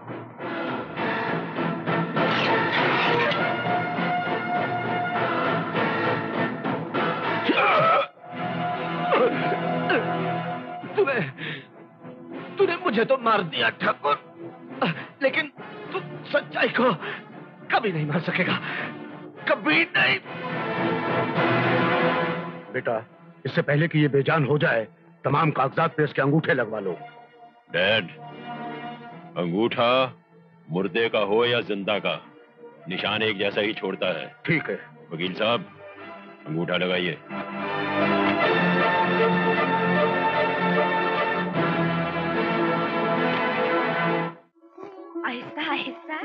तूने मुझे तो मार दिया ठाकुर, लेकिन तू सच्चाई को कभी नहीं मार सकेगा, कभी नहीं। बेटा, इससे पहले कि ये बेजान हो जाए, तमाम कागजात पे इसके अंगूठे लगवा लो। डैड, अंगूठा मुर्दे का हो या जिंदा का, निशान एक जैसा ही छोड़ता है। ठीक है वकील साहब, अंगूठा लगाइए। आहिस्ता आहिस्ता।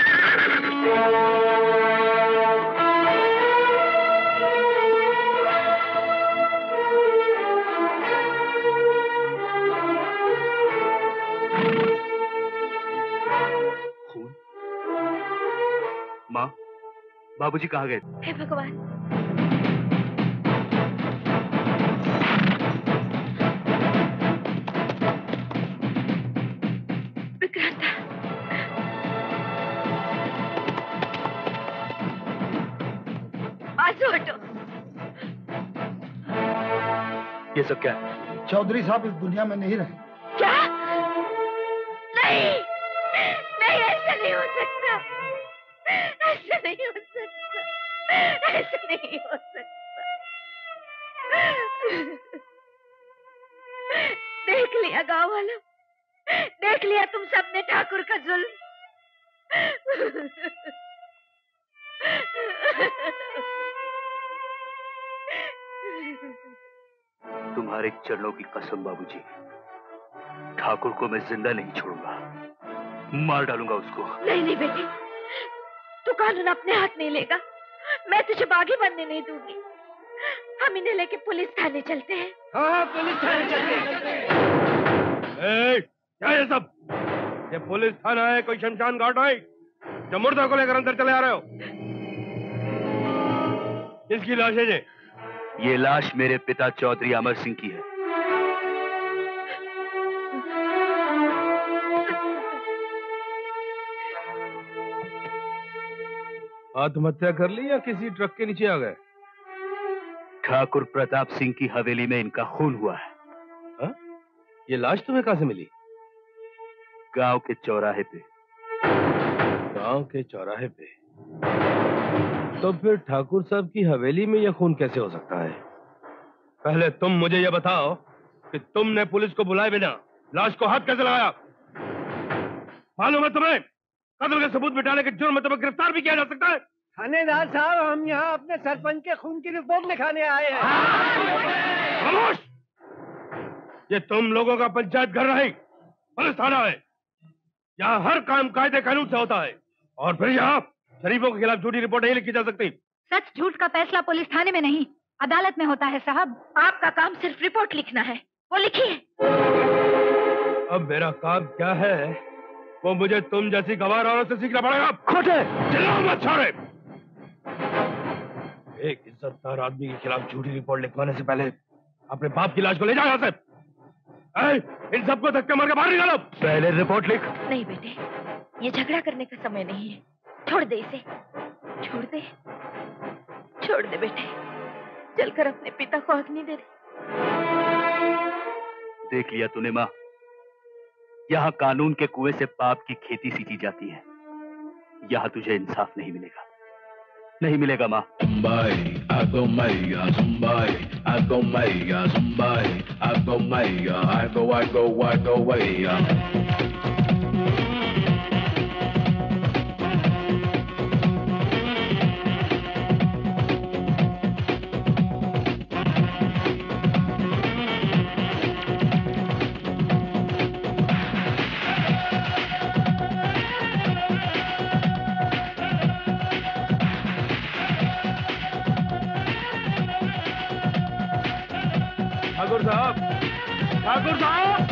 खून? माँ, बाबूजी कहाँ गए? हे भगवान। विक्रांता, आंसू हटो। ये सब क्या है? चौधरी साहब इस दुनिया में नहीं रहे। क्या? नहीं, नहीं, ऐसा नहीं हो सकता, ऐसा नहीं हो सकता, ऐसा नहीं हो सकता। देख लिया गांव वालों, देख लिया तुम सबने ठाकुर का जुल्म। तुम्हारे चरणों की कसम बाबूजी, ठाकुर को मैं जिंदा नहीं छोड़ूंगा, मार डालूंगा उसको। नहीं नहीं बेटे, तू कानून अपने हाथ नहीं लेगा। मैं तुझे बागी बनने नहीं दूंगी। हम इन्हें लेके पुलिस थाने चलते हैं। हाँ, पुलिस थाने चलते हैं। क्या ये सब? ये पुलिस थाना है, कोई शमशान घाट है? जो मुर्दा को लेकर अंदर चले आ रहे हो? किसकी लाश है ये? ये लाश मेरे पिता चौधरी अमर सिंह की है। आत्महत्या कर ली या किसी ट्रक के नीचे आ गए? ठाकुर प्रताप सिंह की हवेली में इनका खून हुआ है। हा? ये लाश तुम्हें कहां से मिली? गांव के चौराहे पे। गांव के चौराहे पे? तो फिर ठाकुर साहब की हवेली में यह खून कैसे हो सकता है? पहले तुम मुझे यह बताओ कि तुमने पुलिस को बुलाए बिना लाश को हाथ कैसे लगाया? मालूम है तुम्हें, कत्ल के सबूत मिटाने के जुर्म में तुम्हें गिरफ्तार भी किया जा सकता है। थानेदार साहब, हम यहाँ अपने सरपंच के खून की रिपोर्ट लिखाने आए हैं। खामोश! ये तुम लोगों का पंचायत घर नहीं, पुलिस थाना है। यहाँ हर काम कायदे कानून से होता है, और फिर यहाँ शरीफों के खिलाफ झूठी रिपोर्ट नहीं लिखी जा सकती। सच झूठ का फैसला पुलिस थाने में नहीं, अदालत में होता है साहब। आपका काम सिर्फ रिपोर्ट लिखना है, वो लिखिए। अब मेरा काम क्या है वो मुझे तुम जैसी गवार औरत से सीखना पड़ेगा। खोटे! चिल्लाओ मत छोड़े। एक इज्जतदार आदमी के खिलाफ झूठी रिपोर्ट लिखवाने से पहले अपने बाप की लाश को ले जाओ यहाँ से। इन सबको धक्के मार के बाहर निकालो। पहले रिपोर्ट लिख। नहीं बेटे, ये झगड़ा करने का समय नहीं है। छोड़ दे इसे, छोड़ दे, छोड़ दे बेटे। चलकर अपने पिता को अग्नि दे दे। देख लिया तूने माँ, यहाँ कानून के कुएं से पाप की खेती सींची जाती है। यहाँ तुझे इंसाफ नहीं मिलेगा, नहीं मिलेगा माँ। ठाकुर साहब, ठाकुर साहब!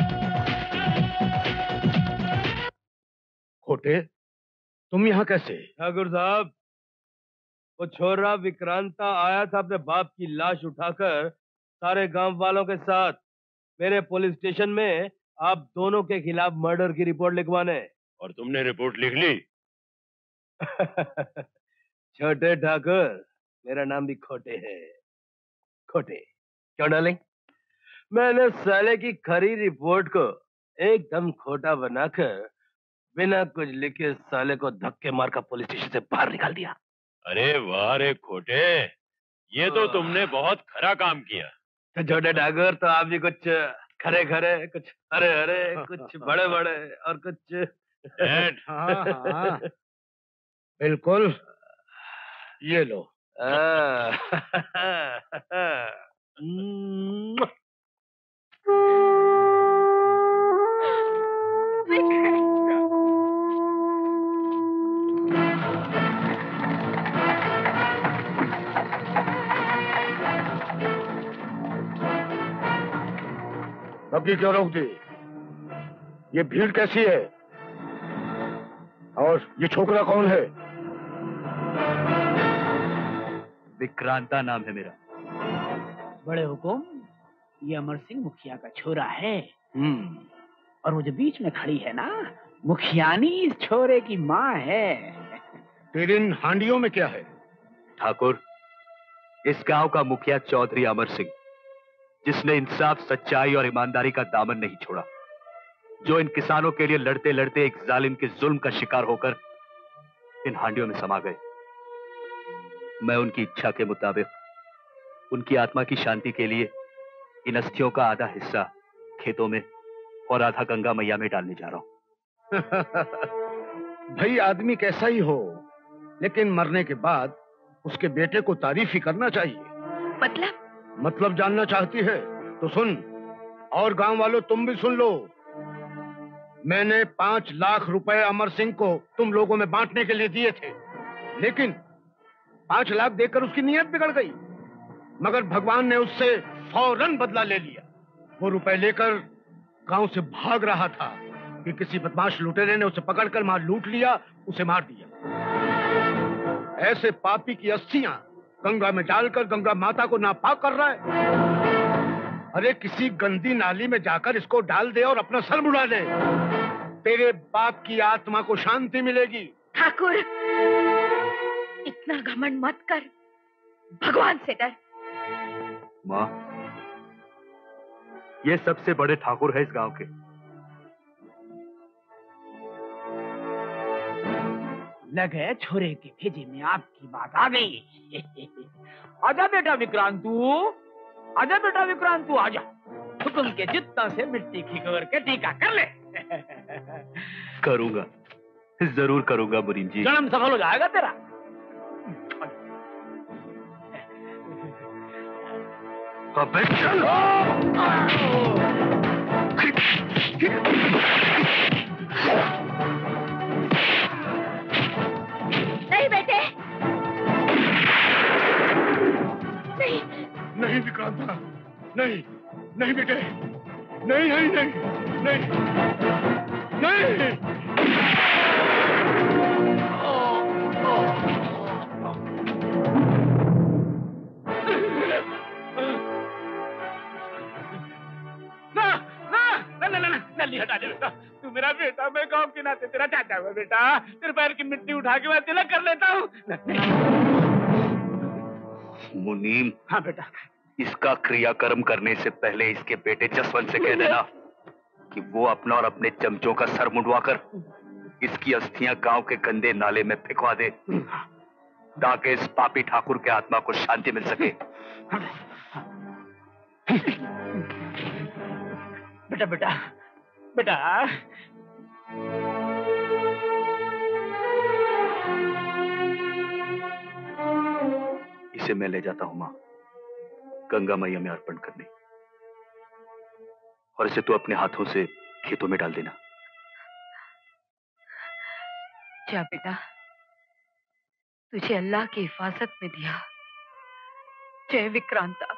खोटे, तुम यहाँ कैसे? ठाकुर साहब, वो छोरा विक्रांता आया था अपने बाप की लाश उठाकर सारे गांव वालों के साथ मेरे पुलिस स्टेशन में आप दोनों के खिलाफ मर्डर की रिपोर्ट लिखवाने। और तुमने रिपोर्ट लिख ली? छोटे ठाकुर, मेरा नाम भी खोटे है। खोटे क्यों डार्लिंग? मैंने साले की खरी रिपोर्ट को एकदम खोटा बनाकर बिना कुछ लिखे साले को धक्के मारकर पुलिस स्टेशन से बाहर निकाल दिया। अरे वाह रे खोटे, ये तो तुमने बहुत खरा काम किया। तो छोटे ठाकुर, तो आप भी कुछ खरे खरे, कुछ हरे हरे, कुछ बड़े बड़े और कुछ हाँ, बिल्कुल। ये लो। अभी क्यों रोक दी? ये भीड़ कैसी है? और ये छोकरा कौन है? विक्रांता नाम है मेरा। बड़े हुकुम, ये अमर सिंह मुखिया का छोरा है। और वो जो बीच में खड़ी है ना, मुखियानी इस छोरे की माँ है। फिर इन हांडियों में क्या है? ठाकुर, इस गांव का मुखिया चौधरी अमर सिंह, जिसने इंसाफ, सच्चाई और ईमानदारी का दामन नहीं छोड़ा, जो इन किसानों के लिए लड़ते लड़ते एक जालिम के जुल्म का शिकार होकर इन हांडियों में समा गए। मैं उनकी इच्छा के मुताबिक उनकी आत्मा की शांति के लिए इन अस्थियों का आधा हिस्सा खेतों में और आधा गंगा मैया में डालने जा रहा हूं। भाई, आदमी कैसा ही हो, लेकिन मरने के बाद उसके बेटे को तारीफ ही करना चाहिए। मतलब जानना चाहती है तो सुन, और गांव वालों तुम भी सुन लो। मैंने 5 लाख रुपए अमर सिंह को तुम लोगों में बांटने के लिए दिए थे, लेकिन 5 लाख देकर उसकी नीयत बिगड़ गई। मगर भगवान ने उससे फौरन बदला ले लिया। वो रुपए लेकर गांव से भाग रहा था कि किसी बदमाश लुटेरे ने उसे पकड़कर मार लूट लिया, उसे मार दिया। ऐसे पापी की अस्थियां गंगा में डालकर गंगा माता को नापाक कर रहा है। अरे किसी गंदी नाली में जाकर इसको डाल दे और अपना सर मुड़ा दे, तेरे बाप की आत्मा को शांति मिलेगी। ठाकुर, इतना घमंड मत कर, भगवान से डर। माँ, ये सबसे बड़े ठाकुर है इस गांव के। लगे छोरे के भेजे में आपकी बात आ गई। आजा बेटा विक्रांतू, आजा बेटा विक्रांतू, आजा। हुक्म के जितना से मिट्टी खिगोर के टीका कर ले। करूंगा, जरूर करूंगा मुनीम जी। जन्म सफल हो जाएगा तेरा। अबे चलो। नहीं बेटे, नहीं नहीं विक्रांता, नहीं नहीं बेटे, नहीं नहीं नहीं नहीं नहीं। नल्ली हटा दे बेटा, तू मेरा बेटा, मैं गांव के नाते तेरा चाचा हुआ बेटा। तेरे पैर की मिट्टी उठा के मैं तिलक कर लेता हूँ। मुनीम, हाँ बेटा, इसका क्रियाकर्म करने से पहले इसके बेटे जसवंत से कह देना कि वो अपना और अपने चमचों का सर मुंडवाकर इसकी अस्थियां गांव के गंदे नाले में फेंकवा दे, ताकि इस पापी ठाकुर के आत्मा को शांति मिल सके। बेटा बेटा बेटा, इसे मैं ले जाता हूं मां, गंगा मैया में अर्पण करने, और इसे तू अपने हाथों से खेतों में डाल देना। जा बेटा, तुझे अल्लाह की हिफाजत में दिया। जय विक्रांता।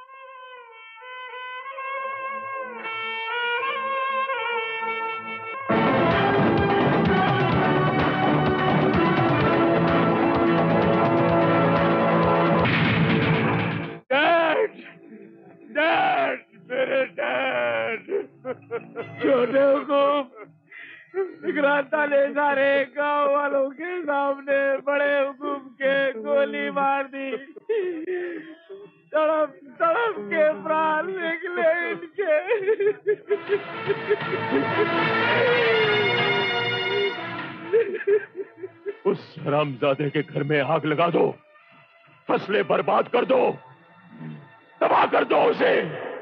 छोटे हुकुम, विक्रांता ने सारे गांव वालों के सामने बड़े हुकुम के गोली मार दी। तड़प तड़प के प्राण निकले इनके। उस हरामजादे के घर में आग लगा दो, फसलें बर्बाद कर दो, तबाह कर दो उसे।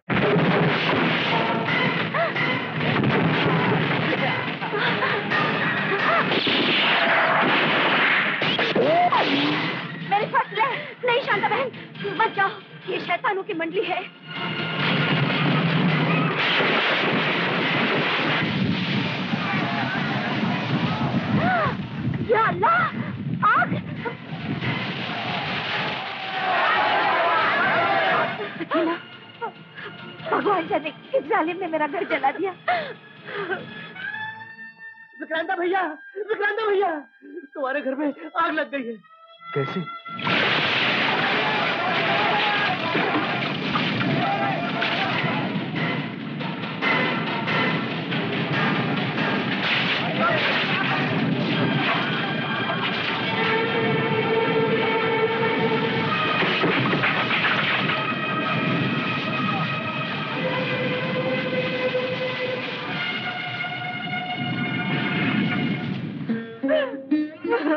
मेरी फसलें नहीं, शांता बहन मत जाओ, ये शैतानों की मंडली है। या अल्लाह, आग! भगवान जाने किस जालिम ने मेरा घर जला दिया। विक्रांता भैया, विक्रांता भैया, तुम्हारे घर में आग लग गई है। कैसे?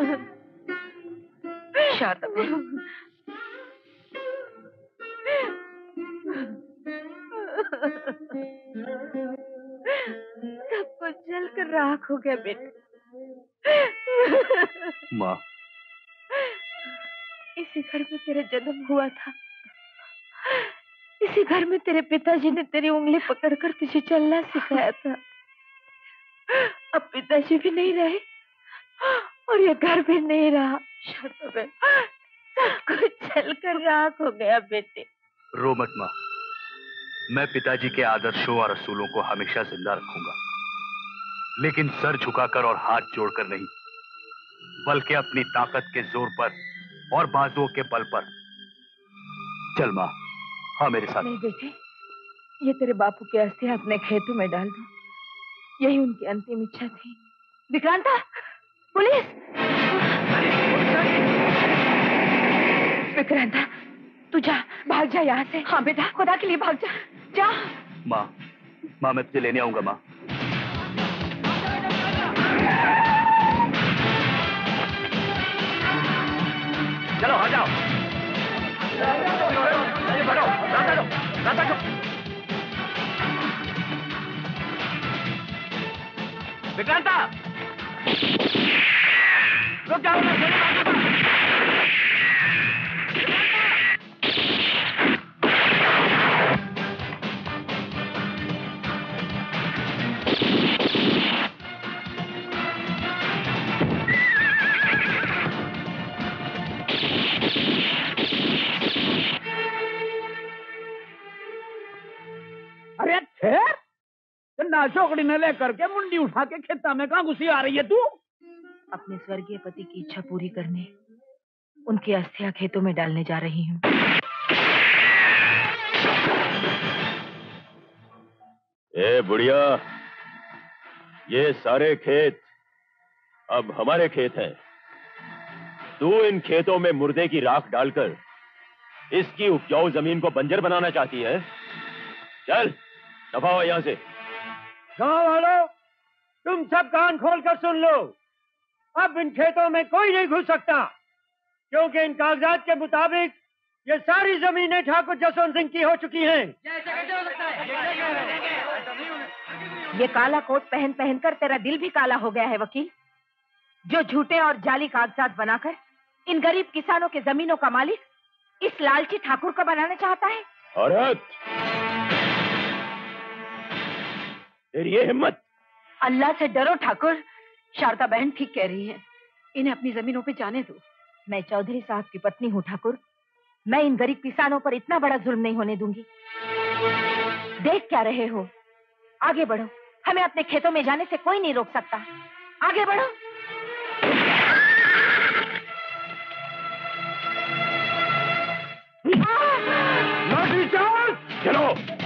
शारदा बहन, सब कुछ जलकर राख हो गया बेटा। माँ, इसी घर में तेरा जन्म हुआ था। इसी घर में तेरे पिताजी ने तेरी उंगली पकड़कर तुझे चलना सिखाया था। अब पिताजी भी नहीं रहे और ये घर भी नहीं रहा। शारदा बहन, सब कुछ जलकर राख हो गया बेटे। रो मत माँ, मैं पिताजी के आदर्शों और असूलों को हमेशा जिंदा रखूंगा, लेकिन सर झुकाकर और हाथ जोड़कर नहीं, बल्कि अपनी ताकत के जोर पर और बाजुओं के बल पर। चल माँ, हाँ मेरे साथ। नहीं बेटे, ये तेरे बापू की अस्थियां अपने खेतों में डाल दो, यही उनकी अंतिम इच्छा थी। विक्रांता, पुलिस! विक्रांता, तू जा, भाग जा यहाँ से। हाँ बेटा, खुदा के लिए भाग जा, जा। माँ मैं तुझे लेने आऊंगा माँ। चलो आ जाओ। बढ़ो, रास्ता दो। विक्रांता, रुक जाओ ना। अरे ठहर, नाशोकड़ी ने लेकर के मुंडी उठा के खेता में कहाँ घुसी आ रही है तू? अपने स्वर्गीय पति की इच्छा पूरी करने उनकी अस्थियां खेतों में डालने जा रही हूँ। ए बुढ़िया, ये सारे खेत अब हमारे खेत हैं। तू इन खेतों में मुर्दे की राख डालकर इसकी उपजाऊ जमीन को बंजर बनाना चाहती है? चल दफा हो यहां से। गांव वालों, तुम सब कान खोलकर सुन लो। अब इन खेतों में कोई नहीं घुस सकता, क्योंकि इन कागजात के मुताबिक ये सारी जमीनें ठाकुर जसवंत सिंह की हो चुकी हैं। ये काला कोट पहन पहनकर तेरा दिल भी काला हो गया है वकील, जो झूठे और जाली कागजात बनाकर इन गरीब किसानों के जमीनों का मालिक इस लालची ठाकुर को बनाना चाहता है। औरत, तेरी ये हिम्मत! अल्लाह से डरो ठाकुर, शारदा बहन ठीक कह रही है, इन्हें अपनी जमीनों पे जाने दो। मैं चौधरी साहब की पत्नी हूँ ठाकुर, मैं इन गरीब किसानों पर इतना बड़ा जुल्म नहीं होने दूंगी। देख क्या रहे हो, आगे बढ़ो, हमें अपने खेतों में जाने से कोई नहीं रोक सकता। आगे बढ़ो। लाठी चार्ज! चलो।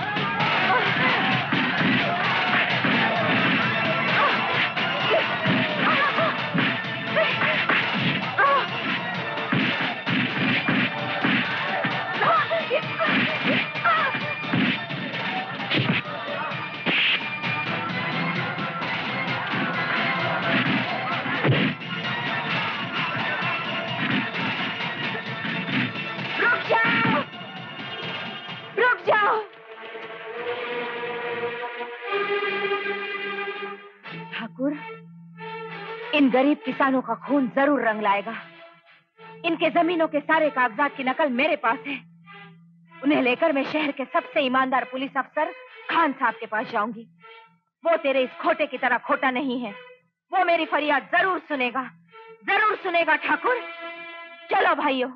इन गरीब किसानों का खून जरूर रंग लाएगा। इनके जमीनों के सारे कागजात की नकल मेरे पास है। उन्हें लेकर मैं शहर के सबसे ईमानदार पुलिस अफसर खान साहब के पास जाऊंगी। वो तेरे इस खोटे की तरह खोटा नहीं है, वो मेरी फरियाद जरूर सुनेगा ठाकुर। चलो भाइयों।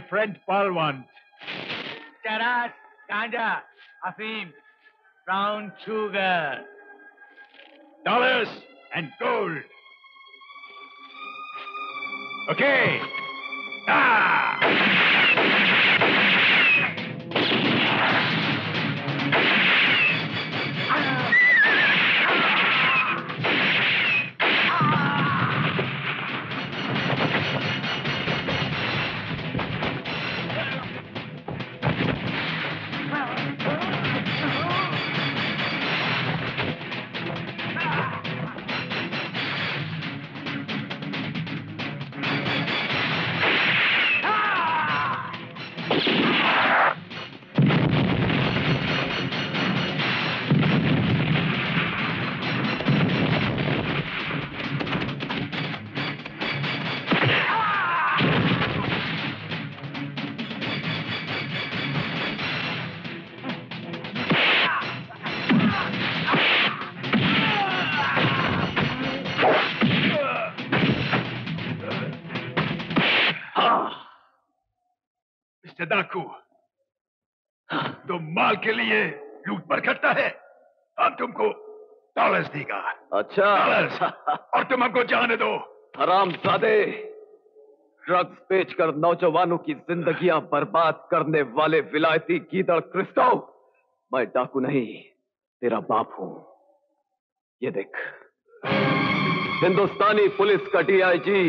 friend Paul wants? Charas, ganja, afim, brown sugar. Dollars and gold. Okay. डाकू, तो माल के लिए लूट पर करता है, हम तुमको डॉलर्स देगा। अच्छा डॉलर्स, और तुम हमको जाने दो। हरामजादे, ड्रग्स बेचकर नौजवानों की जिंदगियां बर्बाद करने वाले विलायती गीदड़ क्रिस्टो, मैं डाकू नहीं, तेरा बाप हूं। ये देख, हिंदुस्तानी पुलिस का डीआईजी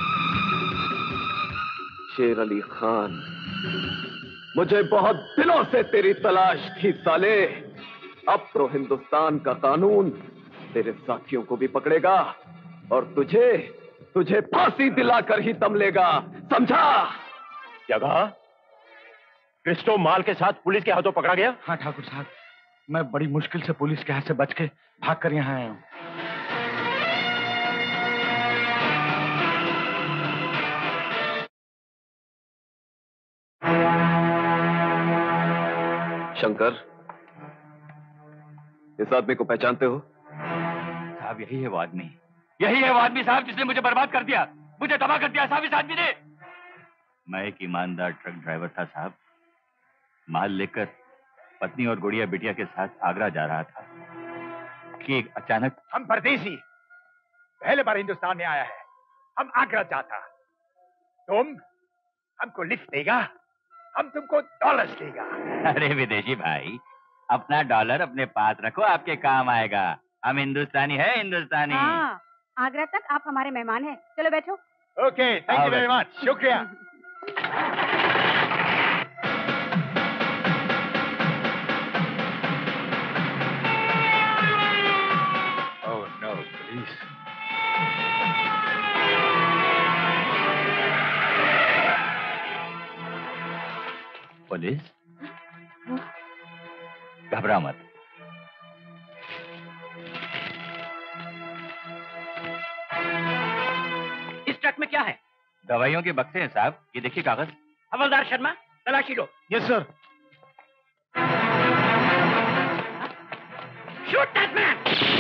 शेर अली खान। मुझे बहुत दिनों से तेरी तलाश थी साले। अब तो हिंदुस्तान का कानून तेरे साथियों को भी पकड़ेगा और तुझे फांसी दिलाकर ही दम लेगा, समझा? क्या कहा? क्रिस्टो माल के साथ पुलिस के हाथों पकड़ा गया? हाँ ठाकुर साहब, मैं बड़ी मुश्किल से पुलिस के हाथ से बच के भाग कर यहाँ आया हूँ। शंकर, इस आदमी को पहचानते हो? साहब यही है वो आदमी, यही है वो आदमी साहब जिसने मुझे बर्बाद कर दिया, मुझे तबाह कर दिया साहब इस आदमी ने। मैं एक ईमानदार ट्रक ड्राइवर था साहब, माल लेकर पत्नी और गुड़िया बिटिया के साथ आगरा जा रहा था कि अचानक हम परदेसी पहले बार हिंदुस्तान में आया है, हम आगरा जाता, तुम हमको लिफ्ट देगा, हम तुमको डॉलर्स देगा। अरे विदेशी भाई, अपना डॉलर अपने पास रखो, आपके काम आएगा। हम हिंदुस्तानी है, हिंदुस्तानी। हाँ, आगरा तक आप हमारे मेहमान हैं। चलो बैठो। Okay, thank you very much, शुक्रिया। Oh no, police. पुलिस? घबरा मत। इस ट्रक में क्या है? दवाइयों के बक्से हैं साहब, ये देखिए कागज। हवलदार शर्मा, तलाशी लो। Yes sir. Shoot that man.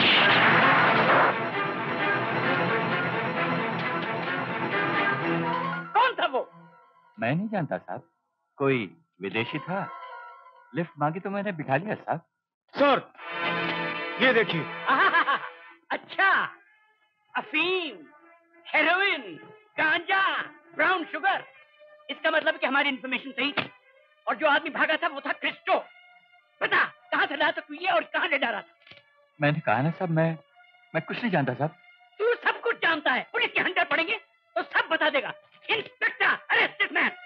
कौन था वो? मैं नहीं जानता साहब, कोई विदेशी था, लिफ्ट मांगी तो मैंने बिठा लिया साहब। सर, ये देखिए। अच्छा, अफीम, हेरोइन, गांजा, ब्राउन शुगर। इसका मतलब कि हमारी इंफॉर्मेशन सही थी और जो आदमी भागा था वो था क्रिस्टो। बता, कहां से लाया था तू ये और कहां ले जा रहा था? मैंने कहा ना साहब, मैं कुछ नहीं जानता साहब। तू सब कुछ जानता है, पुलिस के हंटर पड़ेंगे तो सब बता देगा। Inspector, arrest this man.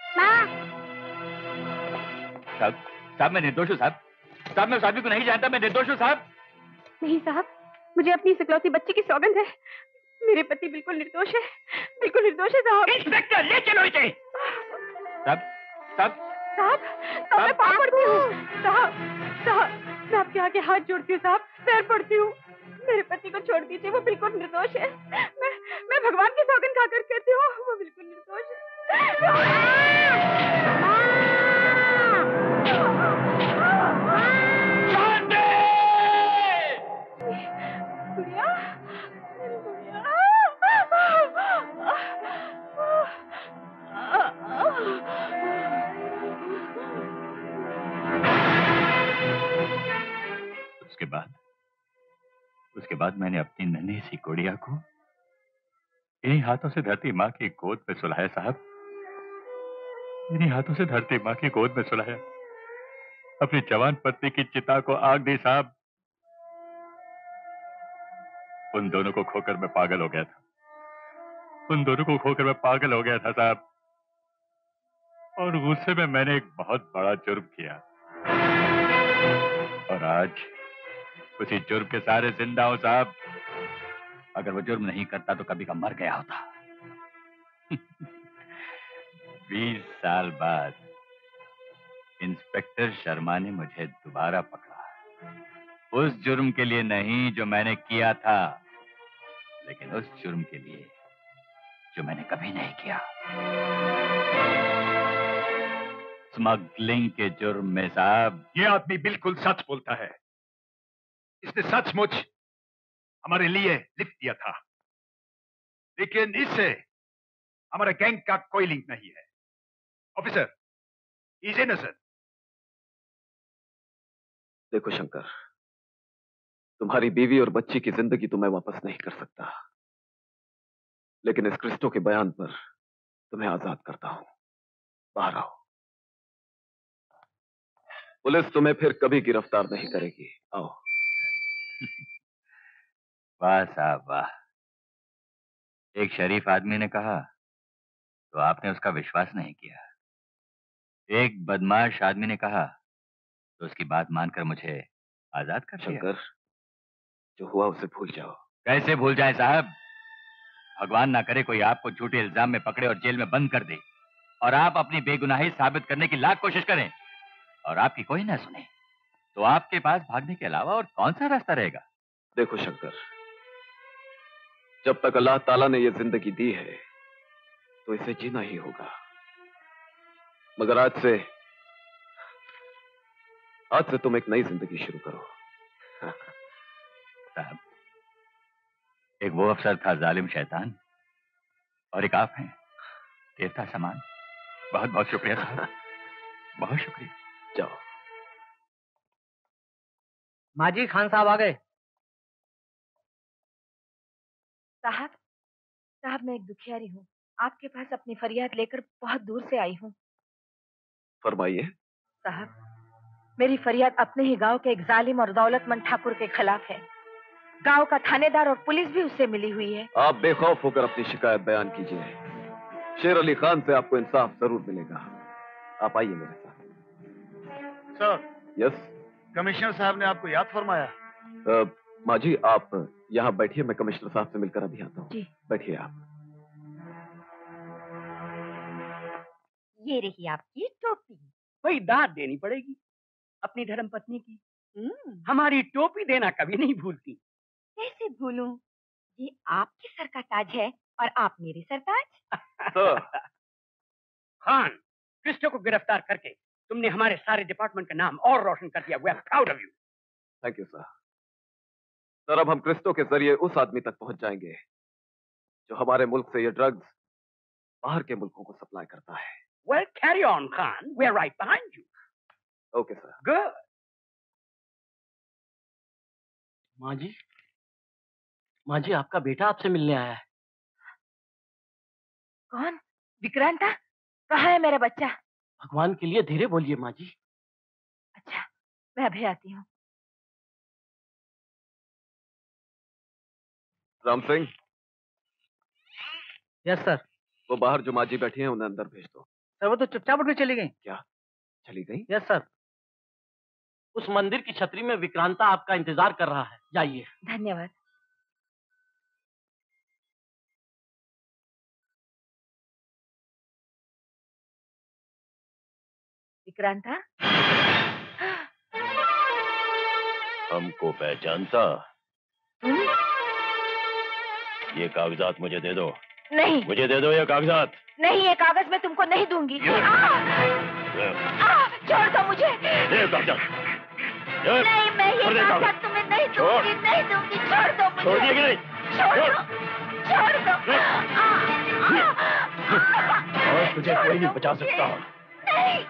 साहब मैं निर्दोष हूँ साहब। साहब मैं उस आदमी को नहीं जानता, मैं निर्दोष हूँ साहब। नहीं साहब, मुझे अपनी इकलौती बच्ची की सौगंध है, मेरे पति बिल्कुल निर्दोष है, बिल्कुल निर्दोष है साहब। इंस्पेक्टर, ले चलो इसे। साहब साहब साहब, मैं पाँव पड़ती हूँ साहब, मैं आपके आगे हाथ जोड़ती हूँ साहब, पैर पड़ती हूँ, मेरे पति को छोड़ दीजिए, वो बिल्कुल निर्दोष है। मैं भगवान की सौगंध खाकर कहती हूँ, वो बिल्कुल निर्दोष है। गुड़िया, गुड़िया। बाद मैंने अपनी नन्ही सी गुड़िया को इन्हीं हाथों से धरती माँ की गोद में सुलाया साहब, इन्हीं हाथों से धरती माँ की गोद में सुलाया। अपनी जवान पत्नी की चिता को आग दी साहब। उन दोनों को खोकर मैं पागल हो गया था, उन दोनों को खोकर मैं पागल हो गया था साहब। और गुस्से में मैंने एक बहुत बड़ा जुर्म किया और आज उसी जुर्म के सारे जिंदा हो साहब। अगर वो जुर्म नहीं करता तो कभी का मर गया होता। 20 साल बाद इंस्पेक्टर शर्मा ने मुझे दोबारा पकड़ा, उस जुर्म के लिए नहीं जो मैंने किया था, लेकिन उस जुर्म के लिए जो मैंने कभी नहीं किया। स्मगलिंग के जुर्म में साहब। ये आदमी बिल्कुल सच बोलता है। इसने सचमुच हमारे लिए लिफ्ट दिया था, लेकिन इससे हमारे गैंग का कोई लिंक नहीं है। Officer, is innocent. देखो शंकर, तुम्हारी बीवी और बच्ची की जिंदगी तो मैं वापस नहीं कर सकता, लेकिन इस क्रिस्टो के बयान पर तुम्हें आजाद करता हूं। बाहर आओ। पुलिस तुम्हें फिर कभी गिरफ्तार नहीं करेगी। आओ। वाह साहब वाह। एक शरीफ आदमी ने कहा तो आपने उसका विश्वास नहीं किया। एक बदमाश आदमी ने कहा तो उसकी बात मानकर मुझे आजाद कर दिया। शंकर, जो हुआ उसे भूल जाओ। कैसे भूल जाए साहब? भगवान ना करे कोई आपको झूठे इल्जाम में पकड़े और जेल में बंद कर दे और आप अपनी बेगुनाही साबित करने की लाख कोशिश करें और आपकी कोई ना सुने, तो आपके पास भागने के अलावा और कौन सा रास्ता रहेगा? देखो शंकर, जब तक अल्लाह ताला ने यह जिंदगी दी है तो इसे जीना ही होगा। मगर आज से तुम एक नई जिंदगी शुरू करो। साहब, एक वो अफसर था जालिम शैतान और एक आप हैं देवता समान। बहुत बहुत शुक्रिया साहब, बहुत शुक्रिया। जाओ। माजी, खान साहब आ गए। साहब मैं एक दुखियारी हूँ, आपके पास अपनी फरियाद लेकर बहुत दूर से आई हूँ। फरमाइए। साहब, मेरी फरियाद अपने ही गांव के एक जालिम और दौलतमंद ठाकुर के खिलाफ है। गांव का थानेदार और पुलिस भी उससे मिली हुई है। आप बेखौफ होकर अपनी शिकायत बयान कीजिए। शेर अली खान से आपको इंसाफ जरूर मिलेगा। आप आइए मेरे साथ। सर। यस। कमिश्नर साहब ने आपको याद फरमाया। माजी, आप यहाँ बैठिए, मैं कमिश्नर साहब से मिलकर अभी आता हूँ। जी। बैठिए आप। ये रही आपकी टोपी। वही दाद देनी पड़ेगी अपनी धर्मपत्नी की। हमारी टोपी देना कभी नहीं भूलती। कैसे भूलूं? ये आपके सर का ताज है और आप मेरे सरताज। खान, क्रिस्टो को गिरफ्तार करके तुमने हमारे सारे डिपार्टमेंट का नाम और रोशन कर दिया। We are proud of you. Thank you sir. Sir, अब हम क्रिस्टो के जरिए उस आदमी तक पहुंच जाएंगे जो हमारे मुल्क से ये ड्रग्स बाहर के मुल्कों को सप्लाई करता है। Well, carry on, Khan. We're right behind you. Okay, sir. Good. माँ जी, आपका बेटा आपसे मिलने आया है। कौन? विक्रांता? कहाँ है मेरा बच्चा? भगवान के लिए धीरे बोलिए माँ जी। अच्छा, मैं अभी आती हूँ। राम सिंह। Yes sir. वो बाहर जो माजी बैठी हैं उन्हें अंदर भेज दो। सर, वो तो चुपचाप उठ के चली गई। क्या चली गई? Yes sir. उस मंदिर की छतरी में विक्रांता आपका इंतजार कर रहा है, जाइए। धन्यवाद। विक्रांता? हमको पहचानता? ये कागजात मुझे दे दो। नहीं। मुझे दे दो ये कागजात। नहीं, ये कागज मैं तुमको नहीं दूंगी। छोड़ दो मुझे। ये कागजात। नहीं, मैं ये कागजात तुम्हें नहीं दूंगी, नहीं दूंगी। छोड़ दो मुझे। छोड़ दिए कि नहीं? छोड़ दो। और तुझे कोई नहीं बचा सकता। नहीं।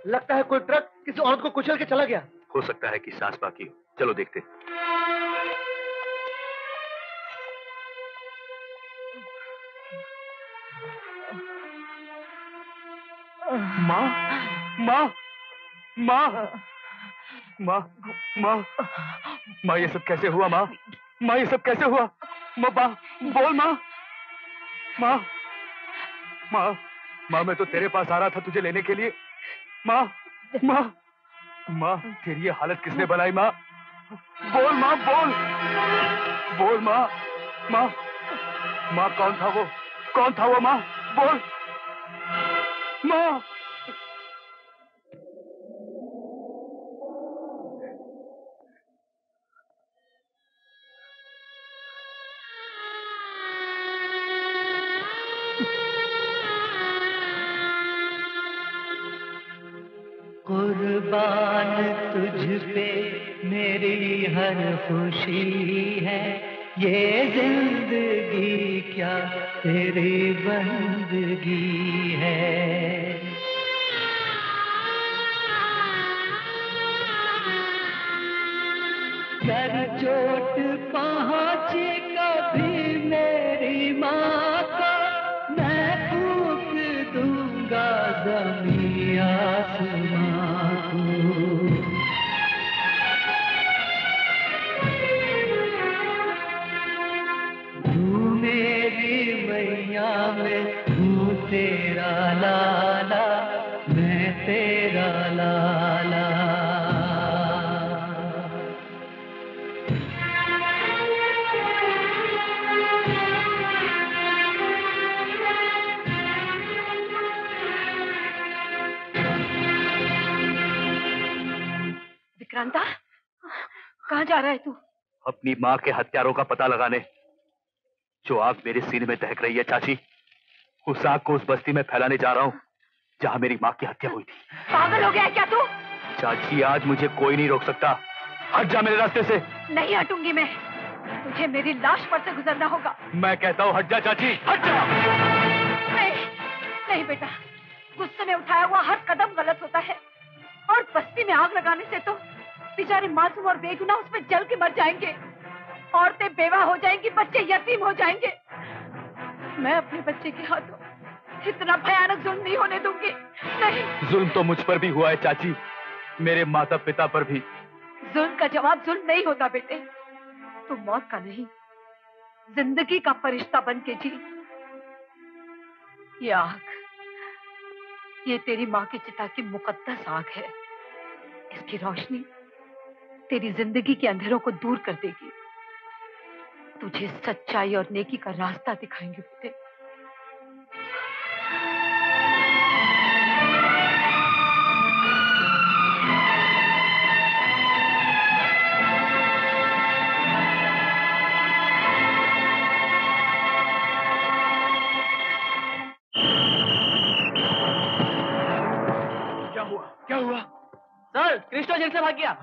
लगता है कोई ट्रक किसी औरत को कुचल के चला गया। हो सकता है कि सांस बाकी हो। चलो देखते। माँ, माँ, माँ, माँ, माँ, माँ, ये सब कैसे हुआ माँ? माँ, ये सब कैसे हुआ? माँ, बोल माँ, माँ, माँ, माँ, मैं तो तेरे पास आ रहा था तुझे लेने के लिए। माँ, माँ, माँ, तेरी ये हालत किसने बनाई माँ? बोल माँ, बोल, बोल माँ, माँ, माँ, कौन था वो? कौन था वो माँ? बोल माँ। कुर्बान तुझ पे मेरी हर खुशी है, ये जिंदगी क्या तेरी बंदगी है। कर चोट पहुंची कभी मेरी माँ को, मैं फूंक दूंगा ज़मीं आसमां को। तू मेरी मैया, मैं हूँ तेरा लाला, मैं तेरा लाला। विक्रांता, कहाँ जा रहा है तू? अपनी माँ के हत्यारों का पता लगाने। जो आग मेरे सीने में दहक रही है चाची, उस आग को उस बस्ती में फैलाने जा रहा हूँ जहाँ मेरी माँ की हत्या हुई थी। पागल हो गया है क्या तू? चाची, आज मुझे कोई नहीं रोक सकता। हट जा मेरे रास्ते से। नहीं हटूंगी मैं, तुझे मेरी लाश पर से गुजरना होगा। मैं कहता हूँ हट जा चाची, हट जा। नहीं, नहीं बेटा, गुस्से में उठाया हुआ हर कदम गलत होता है। और बस्ती में आग लगाने से तो बेचारे मासूम और बेगुनाह उसमें जल के मर जाएंगे, औरतें बेवा हो जाएंगी, बच्चे यतीम हो जाएंगे। मैं अपने बच्चे के हाथों इतना भयानक जुल्म नहीं होने दूंगी। नहीं। जुल्म तो मुझ पर भी हुआ है चाची, मेरे माता पिता पर भी। जुल्म का जवाब जुल्म नहीं होता बेटे। तू मौत का नहीं, जिंदगी का फरिश्ता बन के जी। ये आग, ये तेरी माँ की चिता की मुकद्दस आग है। इसकी रोशनी तेरी जिंदगी के अंधेरों को दूर कर देगी, तुझे सच्चाई और नेकी का रास्ता दिखाएंगे बेटे। क्या हुआ? क्या हुआ? सर, क्रिस्टो जेल से भाग गया।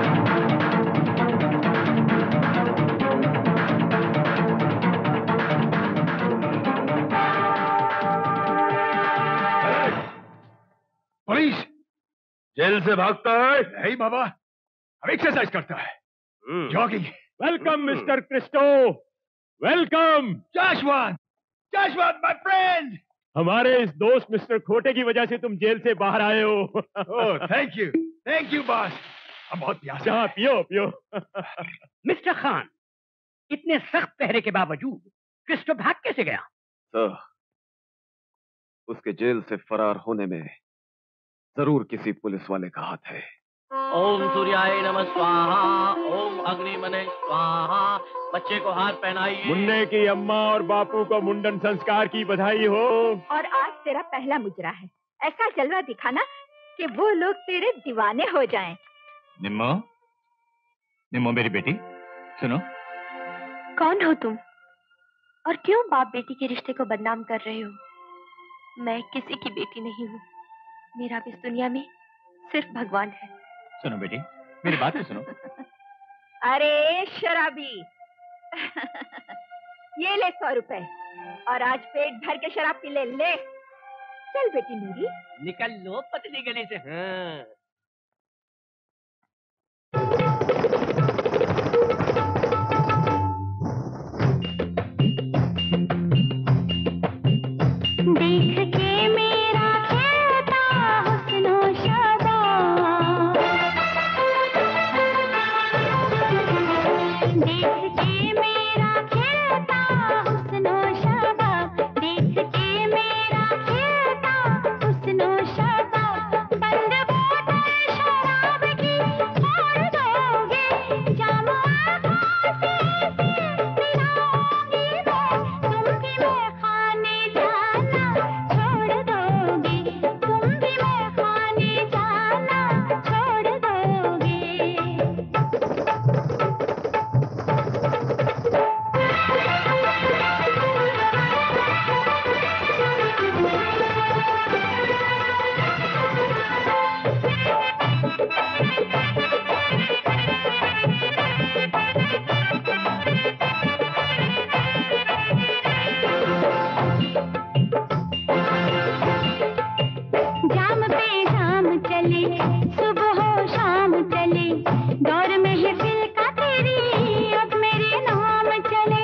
पुलिस! जेल से भागता है? नहीं बाबा, हम एक्सरसाइज करता है, jogging. Welcome mister Christo, welcome. Jashwan, Jashwan my friend. हमारे इस दोस्त मिस्टर खोटे की वजह से तुम जेल से बाहर आए हो। Oh, thank you boss. हम बहुत प्यासे हैं। पियो पियो। मिस्टर खान, इतने सख्त पहरे के बावजूद क्रिस्टो भाग कैसे गया? सर, उसके जेल से फरार होने में जरूर किसी पुलिस वाले का हाथ है। ओम सूर्याय नमः स्वाहा, ओम अग्निमने स्वाहा। बच्चे को हाथ पहनाइए। मुन्ने की अम्मा और बापू को मुंडन संस्कार की बधाई हो। और आज तेरा पहला मुजरा है, ऐसा जलवा दिखाना कि वो लोग तेरे दीवाने हो जाएं। निम्मो, निम्मो मेरी बेटी, सुनो। कौन हो तुम और क्यों बाप बेटी के रिश्ते को बदनाम कर रहे हो? मैं किसी की बेटी नहीं हूँ, मेरा भी इस दुनिया में सिर्फ भगवान है। सुनो बेटी, मेरी बात तो सुनो। अरे शराबी, ये ले 100 रुपए और आज पेट भर के शराब पी ले। ले। चल बेटी नूरी। निकल लो पतली गली से। हाँ। देख के मेरा खेलता हुस्नो शबाब, देख के मेरा खेलता हुस्नो शबाब, देख के मेरा खेलता हुस्नो शबाब। बंद बोतल शराब की छोड़ दोगे, जाम आँखों से पिलाऊंगी मैं, तुम भी मैं खाने जाना छोड़ दोगे, तुम भी मैं खाने जाना छोड़ दोगे। जाम पे जाम चले, सुबह हो शाम चले, दौर महफिल का तेरी अब मेरे नाम चले।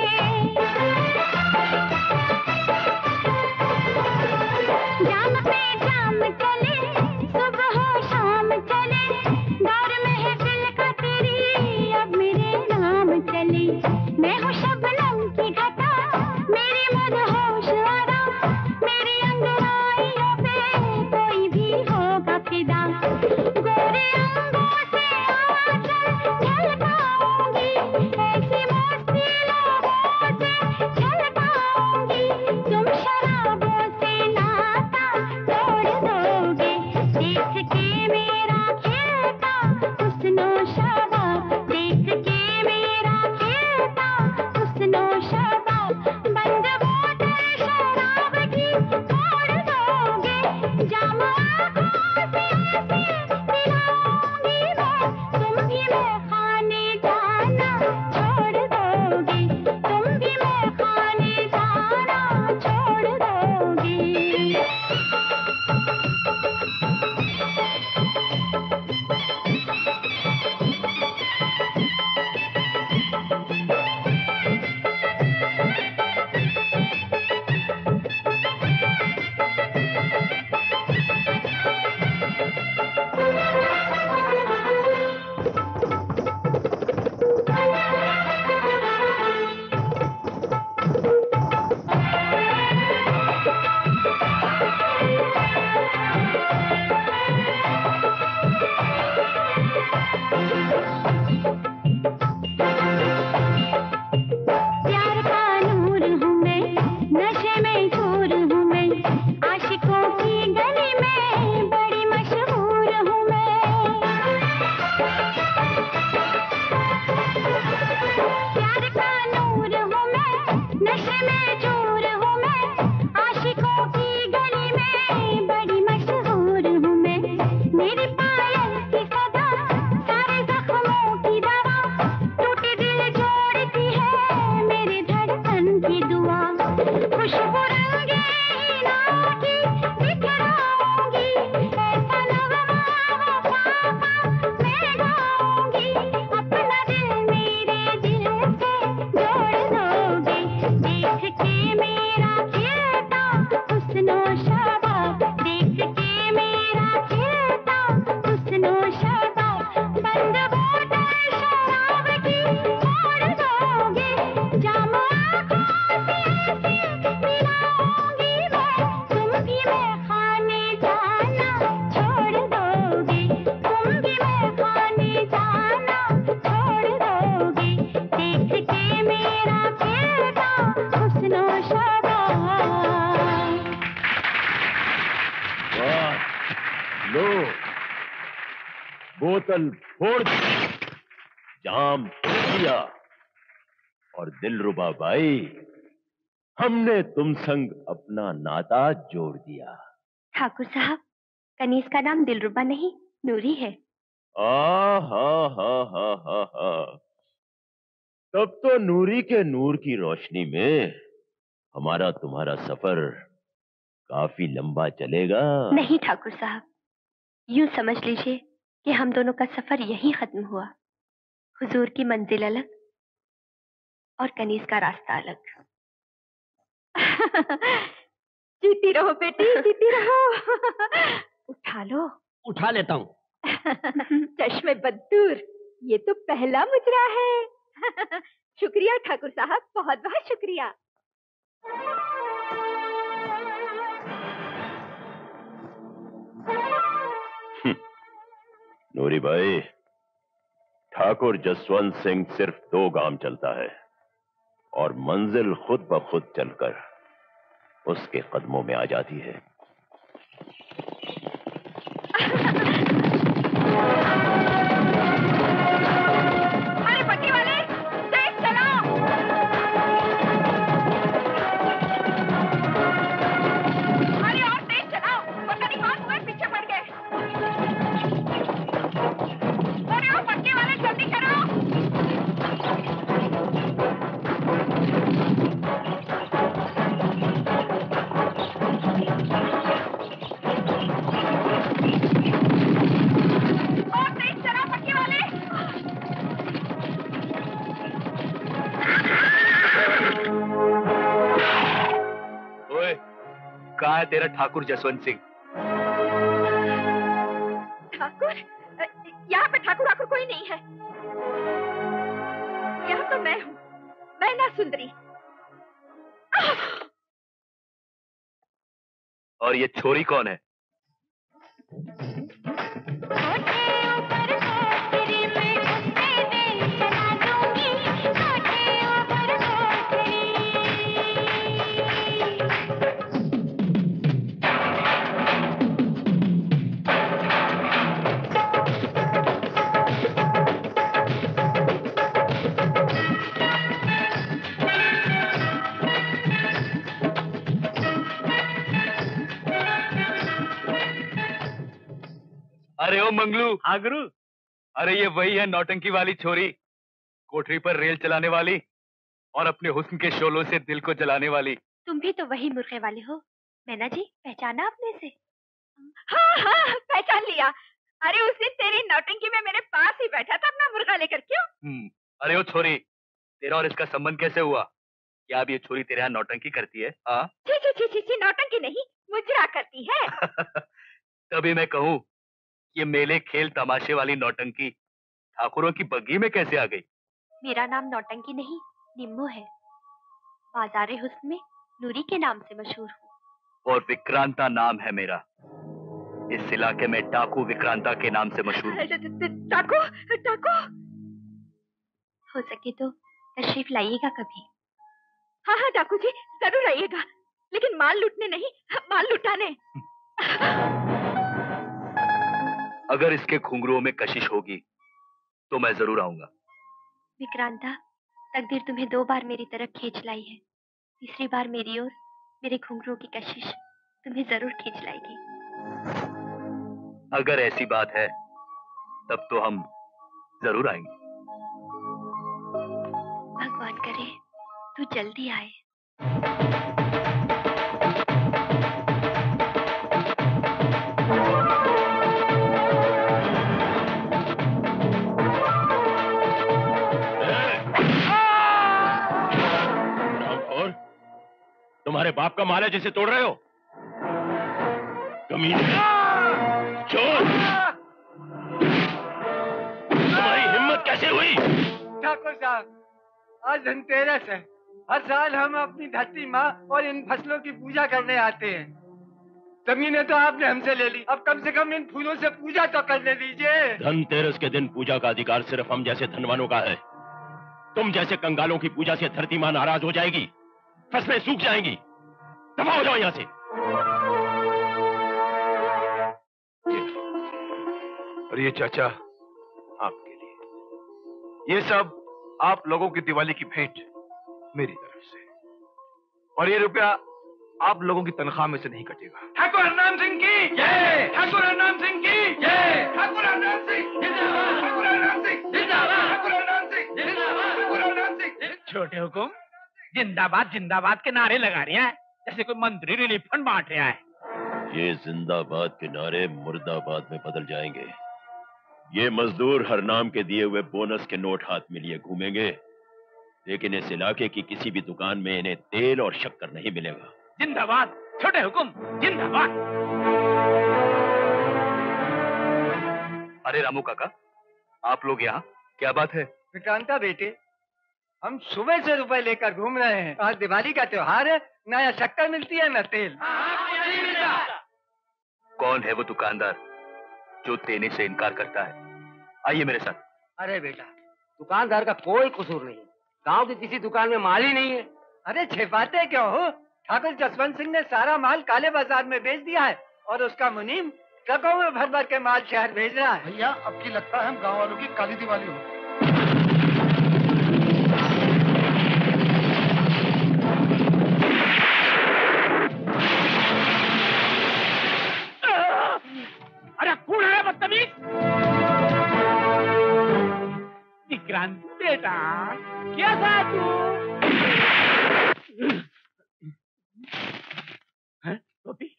जाम पे जाम चले, सुबह हो शाम चले, दौर महफिल का तेरी अब मेरे नाम चले। मैं हूँ शबनम की घटा, मेरी मदहोश अदा, मेरी अंगड़ाइयों पे कोई भी होगा फिदा। गोरे अंगों से आंचल झलकाऊंगी, ऐसी मस्ती लोगों से झलकाऊंगी, तुम शराबों से नाता तोड़ दोगे। देख के मेरा खेलता हुस्नो शबाब, देख के मेरा खेलता हुस्नो शबाब। बंद बोतल शराब की छोड़ दोगे, जाम आँखों से पिलाऊंगी मैं, तुम भी मैं खाने जाना छोड़ दोगे, तुम भी मैं खाने जाना छोड़ दोगे। प्यार का नूर हूँ मैं, नशे में चूर हूँ मैं, आशिकों की गली में बड़ी मशहूर हूँ मैं। प्यार का नूर हूँ मैं, नशे में चूर हूँ मैं, आशिकों की गली में बड़ी मशहूर हूँ मैं। मेरी पायल की सदा सारे जख्मों की दवा, टूटे दिल जोड़ती है मेरी धड़कन की दुआ। खुशबू रंगीना की बिखराऊंगी, ऐसा नगमा वफा का मैं गाऊंगी, अपना दिल मेरे दिल से जोड़ दोगे। देख के मेरा खिलता हुस्नो शबाब, देख के मेरा खिलता हुस्नो शबाब। बंद बोतल शराब की छोड़ दोगे, जाम आँखों से पिलाऊंगी मैं, तुम भी मैं खाने जाना छोड़ दोगे, तुम भी मैं खाने जाना छोड़ दोगे। देख के मेरा खिलता हुस्नो शबाब। वाह, लो बोतल फोड़ दी, जाम तोड़ दिया, और दिलरुबा बाई हमने तुम संग अपना नाता जोड़ दिया। ठाकुर साहब, कनीज का नाम दिलरुबा नहीं नूरी है। आ हा हा हा हा हा, तब तो नूरी के नूर की रोशनी में हमारा तुम्हारा सफर काफी लंबा चलेगा। नहीं ठाकुर साहब, यूं समझ लीजिए कि हम दोनों का सफर यहीं खत्म हुआ। हुजूर की मंजिल अलग और कनीज का रास्ता अलग। जीती रहो बेटी, जीती रहो। उठा लो। उठा लेता हूँ। चश्मे बद्दूर, ये तो पहला मुजरा है। शुक्रिया ठाकुर साहब, बहुत बहुत शुक्रिया। नूरी भाई, ठाकुर जसवंत सिंह सिर्फ 2 गांव चलता है और मंजिल खुद ब खुद चलकर उसके कदमों में आ जाती है। अरे पट्टी वाले, तेज चलाओ। अरे और तेज चलाओ, पता नहीं कौन हुए पीछे पड़ गए। अरे ओ पट्टी वाले, जल्दी करो। कहाँ है तेरा ठाकुर जसवंत सिंह? ठाकुर? यहाँ पे ठाकुर आकुर कोई नहीं है। यहाँ तो मैं हूँ, मैना सुंदरी। और ये छोरी कौन है? अरे ओ मंगलू। हाँ गुरु। अरे ये वही है नौटंकी वाली छोरी, कोठरी पर रेल चलाने वाली और अपने हुस्न के शोलों से दिल को जलाने वाली। तुम भी तो वही मुर्गे वाले हो। मैना जी, पहचाना आपने से? हाँ हाँ, पहचान लिया। अरे उस दिन तेरी नौटंकी में मेरे पास ही बैठा था अपना मुर्गा लेकर। क्यों? अरे ओ छोरी, तेरा और इसका संबंध कैसे हुआ? क्या अब ये छोरी तेरे यहाँ नौटंकी करती है? हाँ? छी, नौटंकी नहीं, मुजरा करती है। तभी मैं कहूँ, ये मेले खेल तमाशे वाली नौटंकी ठाकुरों की बग्गी में कैसे आ गई? मेरा नाम नौटंकी नहीं, निम्मो है। बाजारे हुस्न में नूरी के नाम से मशहूर हूँ। और विक्रांता नाम है मेरा। इस इलाके में डाकू विक्रांता के नाम से मशहूर हूँ। डाकू? डाकू? हो सके तो तशरीफ लाइएगा कभी। हाँ डाकू जी, जरूर आइएगा, लेकिन माल लूटने नहीं, माल लुटाने। अगर इसके घुंघरुओं में कशिश होगी तो मैं जरूर आऊंगा। विक्रांता, तकदीर तुम्हें 2 बार मेरी तरफ खींच लाई है। तीसरी बार मेरी ओर मेरे घुंघरुओं की कशिश तुम्हें जरूर खींच लाएगी। अगर ऐसी बात है तब तो हम जरूर आएंगे। भगवान करे तू जल्दी आए। तुम्हारे बाप का माल है जिसे तोड़ रहे हो? कमीने, चोर! तुम्हारी हिम्मत कैसे हुई? ठाकुर साहब, आज धनतेरस है। हर साल हम अपनी धरती माँ और इन फसलों की पूजा करने आते हैं। जमीनें तो आपने हमसे ले ली, अब कम से कम इन फूलों से पूजा तो करने दीजिए। धनतेरस के दिन पूजा का अधिकार सिर्फ हम जैसे धनवानों का है। तुम जैसे कंगालों की पूजा से धरती माँ नाराज हो जाएगी, फसलें सूख जाएंगी। दफा हो जाओ यहाँ से। और ये चाचा आपके लिए, ये सब आप लोगों की दिवाली की भेंट मेरी तरफ से, और ये रुपया आप लोगों की तनख्वाह में से नहीं कटेगा। ठाकुर हरनाम सिंह की जय! ठाकुर हरनाम सिंह की जय! ठाकुर हरनाम सिंह जिंदाबाद! ठाकुर हरनाम सिंह जिंदाबाद! ठाकुर हरनाम सिंह जिंदाबाद! ठाकुर हरनाम सिंह। छोटे हुकुम जिंदाबाद जिंदाबाद के नारे लगा रहे हैं। जैसे कोई मंत्री रिलीफ फंड बांट रहा है। ये जिंदाबाद के नारे मुर्दाबाद में बदल जाएंगे। ये मजदूर हर नाम के दिए हुए बोनस के नोट हाथ में लिए घूमेंगे, लेकिन इस इलाके की किसी भी दुकान में इन्हें तेल और शक्कर नहीं मिलेगा। जिंदाबाद छोटे हुकुम, जिंदाबाद। अरे रामू काका, आप लोग यहाँ, क्या बात है? विक्रांता बेटे, हम सुबह से रुपए लेकर घूम रहे हैं। आज दिवाली का त्योहार है, ना यहाँ शक्कर मिलती है ना तेल। कौन है वो दुकानदार जो देने से इनकार करता है? आइए मेरे साथ। अरे बेटा, दुकानदार का कोई कसूर नहीं, गांव की किसी दुकान में माल ही नहीं है। अरे छिपाते क्यों हो? ठाकुर जसवंत सिंह ने सारा माल काले बाजार में बेच दिया है और उसका मुनीम ट्रकों में भर भर के माल शहर भेज रहा है। भैया, अब की लगता है हम गांव वालों की काली दिवाली हो। अरे कौन है बदतमीज? विक्रांत बेटा, क्या था तू? टोपी?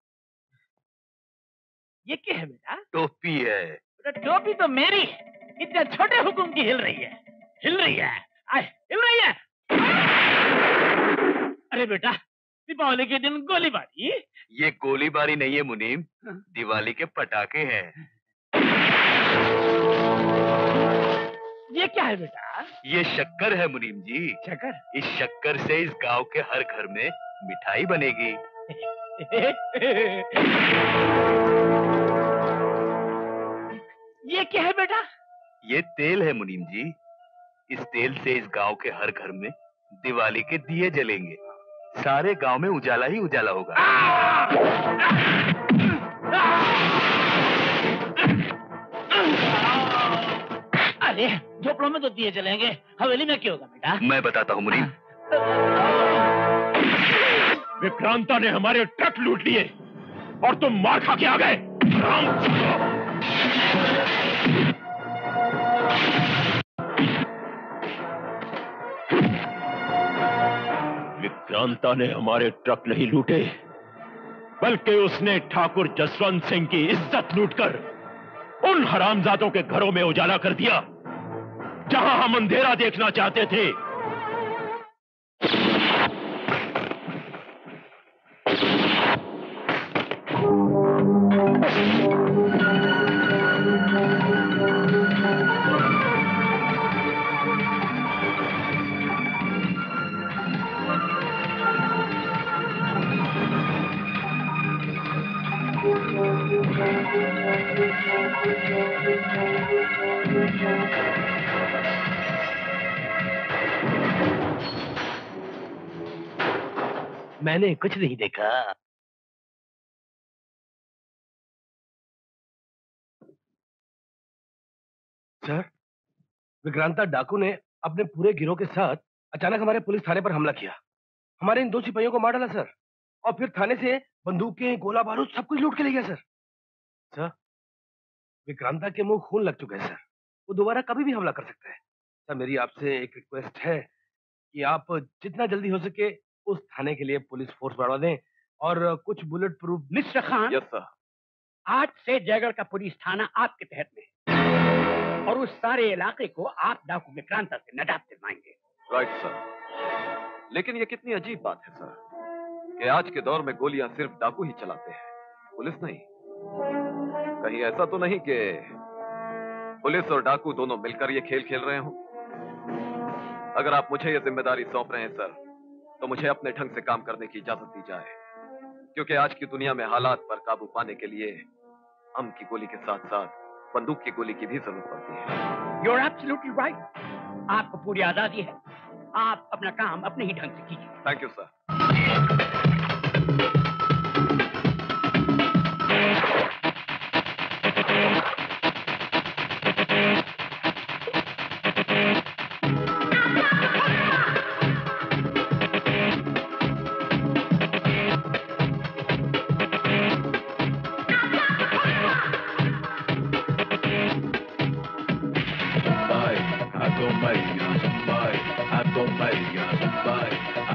ये क्या है बेटा? टोपी है। टोपी तो मेरी इतने छोटे हुकुम की हिल रही है, हिल रही है, हिल रही है। अरे बेटा, दीपावली के दिन गोलीबारी? ये गोलीबारी नहीं है मुनीम, दिवाली के पटाखे हैं। ये क्या है बेटा? ये शक्कर है मुनीम जी। शक्कर? इस शक्कर से इस गांव के हर घर में मिठाई बनेगी। ये क्या है बेटा? ये तेल है मुनीम जी। इस तेल से इस गांव के हर घर में दिवाली के दिए जलेंगे, सारे गांव में उजाला ही उजाला होगा। अरे झोपड़ों में तो दिए जलेंगे, हवेली में क्या होगा बेटा? मैं बताता हूँ मुनीम। विक्रांता ने हमारे ट्रक लूट लिए और तुम मार खा के आ गए। विक्रांता ने हमारे ट्रक नहीं लूटे, बल्कि उसने ठाकुर जसवंत सिंह की इज्जत लूटकर उन हरामजादों के घरों में उजाला कर दिया जहां हम अंधेरा देखना चाहते थे। मैंने कुछ नहीं देखा। सर, विक्रांता डाकू ने अपने पूरे गिरोह के साथ अचानक हमारे पुलिस थाने पर हमला किया। हमारे इन 2 सिपाहियों को मार डाला सर, और फिर थाने से बंदूकें, गोला बारूद सब कुछ लूट के ले गया सर। सर, विक्रांता के मुंह खून लग चुका है सर, वो दोबारा कभी भी हमला कर सकता है। सर, मेरी आपसे एक रिक्वेस्ट है कि आप जितना जल्दी हो सके उस थाने के लिए पुलिस फोर्स बढ़ा दें और कुछ bulletproof. Mister Khan. Yes sir. आज से जयगढ़ का पुलिस थाना आपके तहत में है और उस सारे इलाके को आप डाकू विक्रांता से नजात दिलवाएंगे। राइट सर, लेकिन ये कितनी अजीब बात है सर कि आज के दौर में गोलियां सिर्फ डाकू ही चलाते हैं, पुलिस नहीं। कहीं ऐसा तो नहीं कि पुलिस और डाकू दोनों मिलकर ये खेल खेल रहे हों? अगर आप मुझे ये जिम्मेदारी सौंप रहे हैं सर, तो मुझे अपने ढंग से काम करने की इजाजत दी जाए, क्योंकि आज की दुनिया में हालात पर काबू पाने के लिए हम की गोली के साथ साथ बंदूक की गोली की भी जरूरत पड़ती है। You're absolutely right. आपको पूरी आजादी है, आप अपना काम अपने ही ढंग से कीजिए। Thank you sir.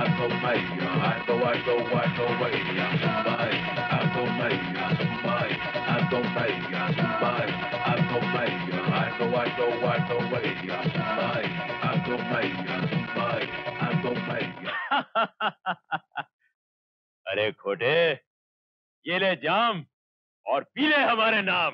अरे खोटे, ये ले जाम और पी ले हमारे नाम।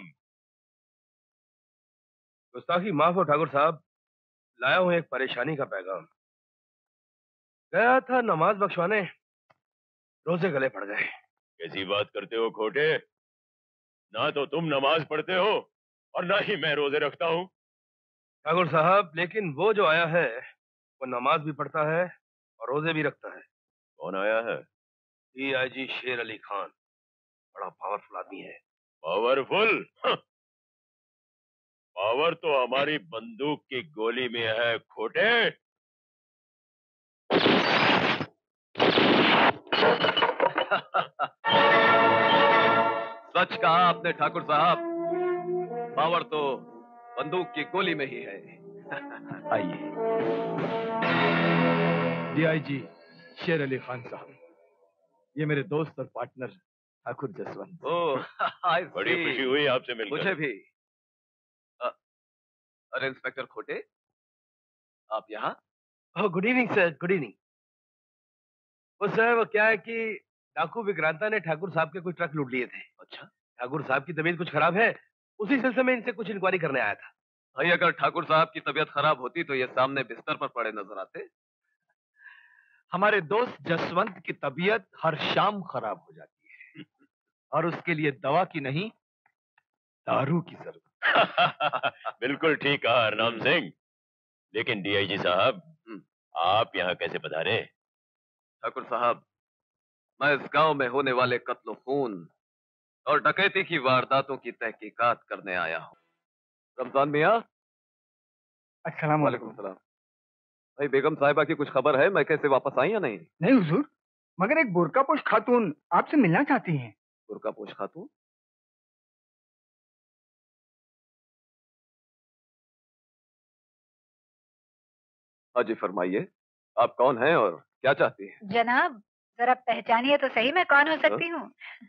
गुस्ताखी माफ हो ठाकुर साहब, लाया हूं एक परेशानी का पैगाम। गया था नमाज बख्शवाने, रोजे गले पड़ गए। कैसी बात करते हो खोटे? ना तो तुम नमाज पढ़ते हो और ना ही मैं रोजे रखता हूँ। ठाकुर साहब, लेकिन वो जो आया है वो नमाज भी पढ़ता है और रोजे भी रखता है। कौन आया है? DIG शेर अली खान, बड़ा पावरफुल आदमी है। पावरफुल? पावर तो हमारी बंदूक की गोली में है खोटे। सच कहा आपने ठाकुर साहब, पावर तो बंदूक की गोली में ही है। आइए। DIG शेर अली खान साहब, ये मेरे दोस्त और पार्टनर ठाकुर जसवंत। बड़ी खुशी हुई आपसे मिलकर। मुझे भी। अरे इंस्पेक्टर खोटे, आप यहाँ? Good evening sir, good evening. वो सर, वो क्या है कि डाकू विक्रांता ने ठाकुर साहब के कुछ ट्रक लूट लिए थे। अच्छा। ठाकुर साहब की तबीयत कुछ खराब है, उसी सिलसिले में इनसे कुछ इंक्वायरी करने आया था। भाई, अगर ठाकुर साहब की तबीयत खराब होती तो ये सामने बिस्तर पर पड़े नजर आते। हमारे दोस्त जसवंत की तबीयत हर शाम खराब हो जाती है और उसके लिए दवा की नहीं, दारू की जरूरत। बिल्कुल ठीक कहा हरनाम सिंह। लेकिन DIG साहब, आप यहाँ कैसे पधारे? ठाकुर साहब, मैं इस गांव में होने वाले कत्ल खून और डकैती की वारदातों की तहकीकात करने आया हूँ। रमजान मियाँ। अस्सलाम वालेकुम सलाम। भाई, बेगम साहिबा की कुछ खबर है? मैं कैसे वापस आई या नहीं? नहीं हुजूर, मगर एक बुर्कापोश खातून आपसे मिलना चाहती हैं। बुर्कापोश खातून? हाँ जी, फरमाइए, आप कौन हैं और क्या चाहती हैं? जनाब, जरा पहचानिए तो सही मैं कौन हो सकती हूँ।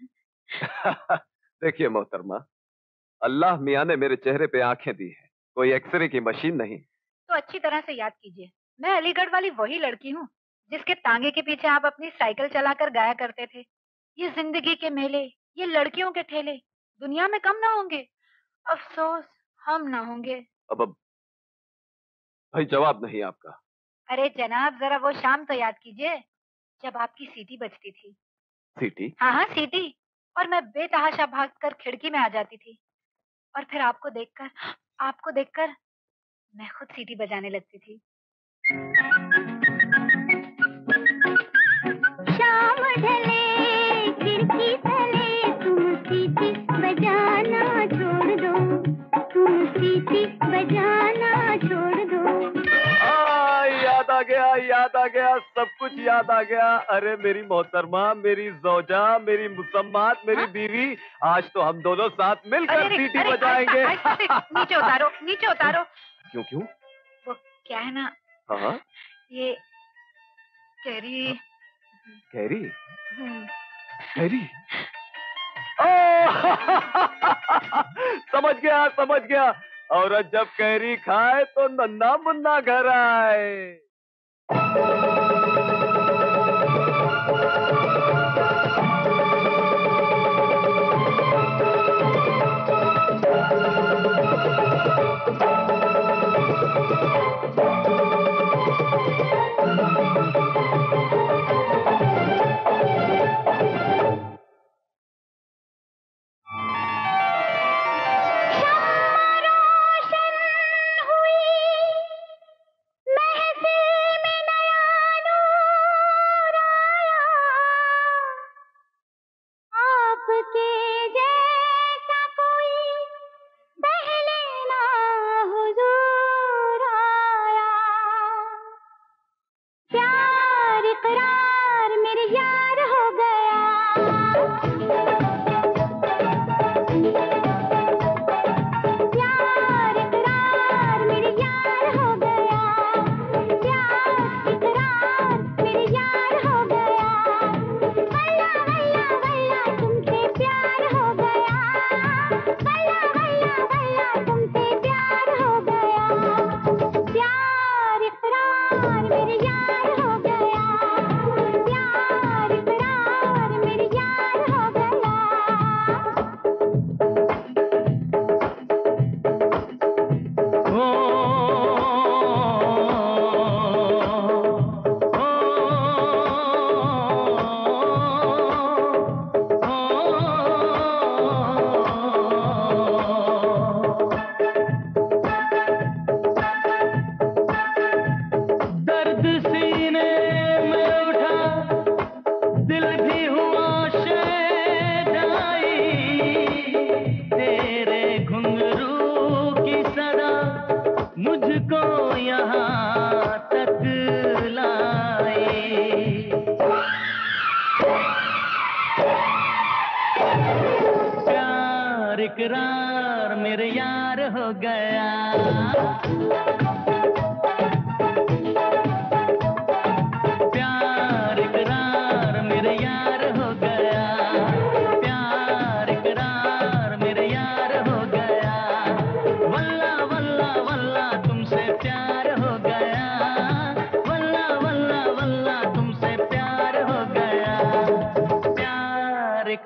देखिए मोहतरमा, अल्लाह मियाँ ने मेरे चेहरे पे आंखें दी हैं, कोई एक्सरे की मशीन नहीं। तो अच्छी तरह से याद कीजिए, मैं अलीगढ़ वाली वही लड़की हूँ जिसके तांगे के पीछे आप अपनी साइकिल चलाकर गाया करते थे। ये जिंदगी के मेले, ये लड़कियों के ठेले दुनिया में कम ना होंगे, अफसोस हम ना होंगे। अब भाई, जवाब नहीं आपका। अरे जनाब, जरा वो शाम तो याद कीजिए जब आपकी सीटी बजती थी। सीटी? हाँ सीटी। और मैं बेतहाशा भागकर खिड़की में आ जाती थी और फिर आपको देखकर मैं खुद सीटी बजाने लगती थी। शाम ढले खिड़की तले तुम सीटी बजाना छोड़ दो, तुम सीटी बजाना छोड़ दो। याद आ गया, सब कुछ याद आ गया। अरे मेरी मोहतरमा, मेरी जोजा, मेरी मुसम्मात, मेरी बीवी, आज तो हम दोनों साथ मिलकर सीटी बजाएंगे। नीचे उतारो, नीचे उतारो। क्यों? वो क्या है ना, हाँ, ये कैरी। कैरी? कैरी? समझ गया। औरत जब कैरी खाए तो नन्ना मुन्ना घर आए।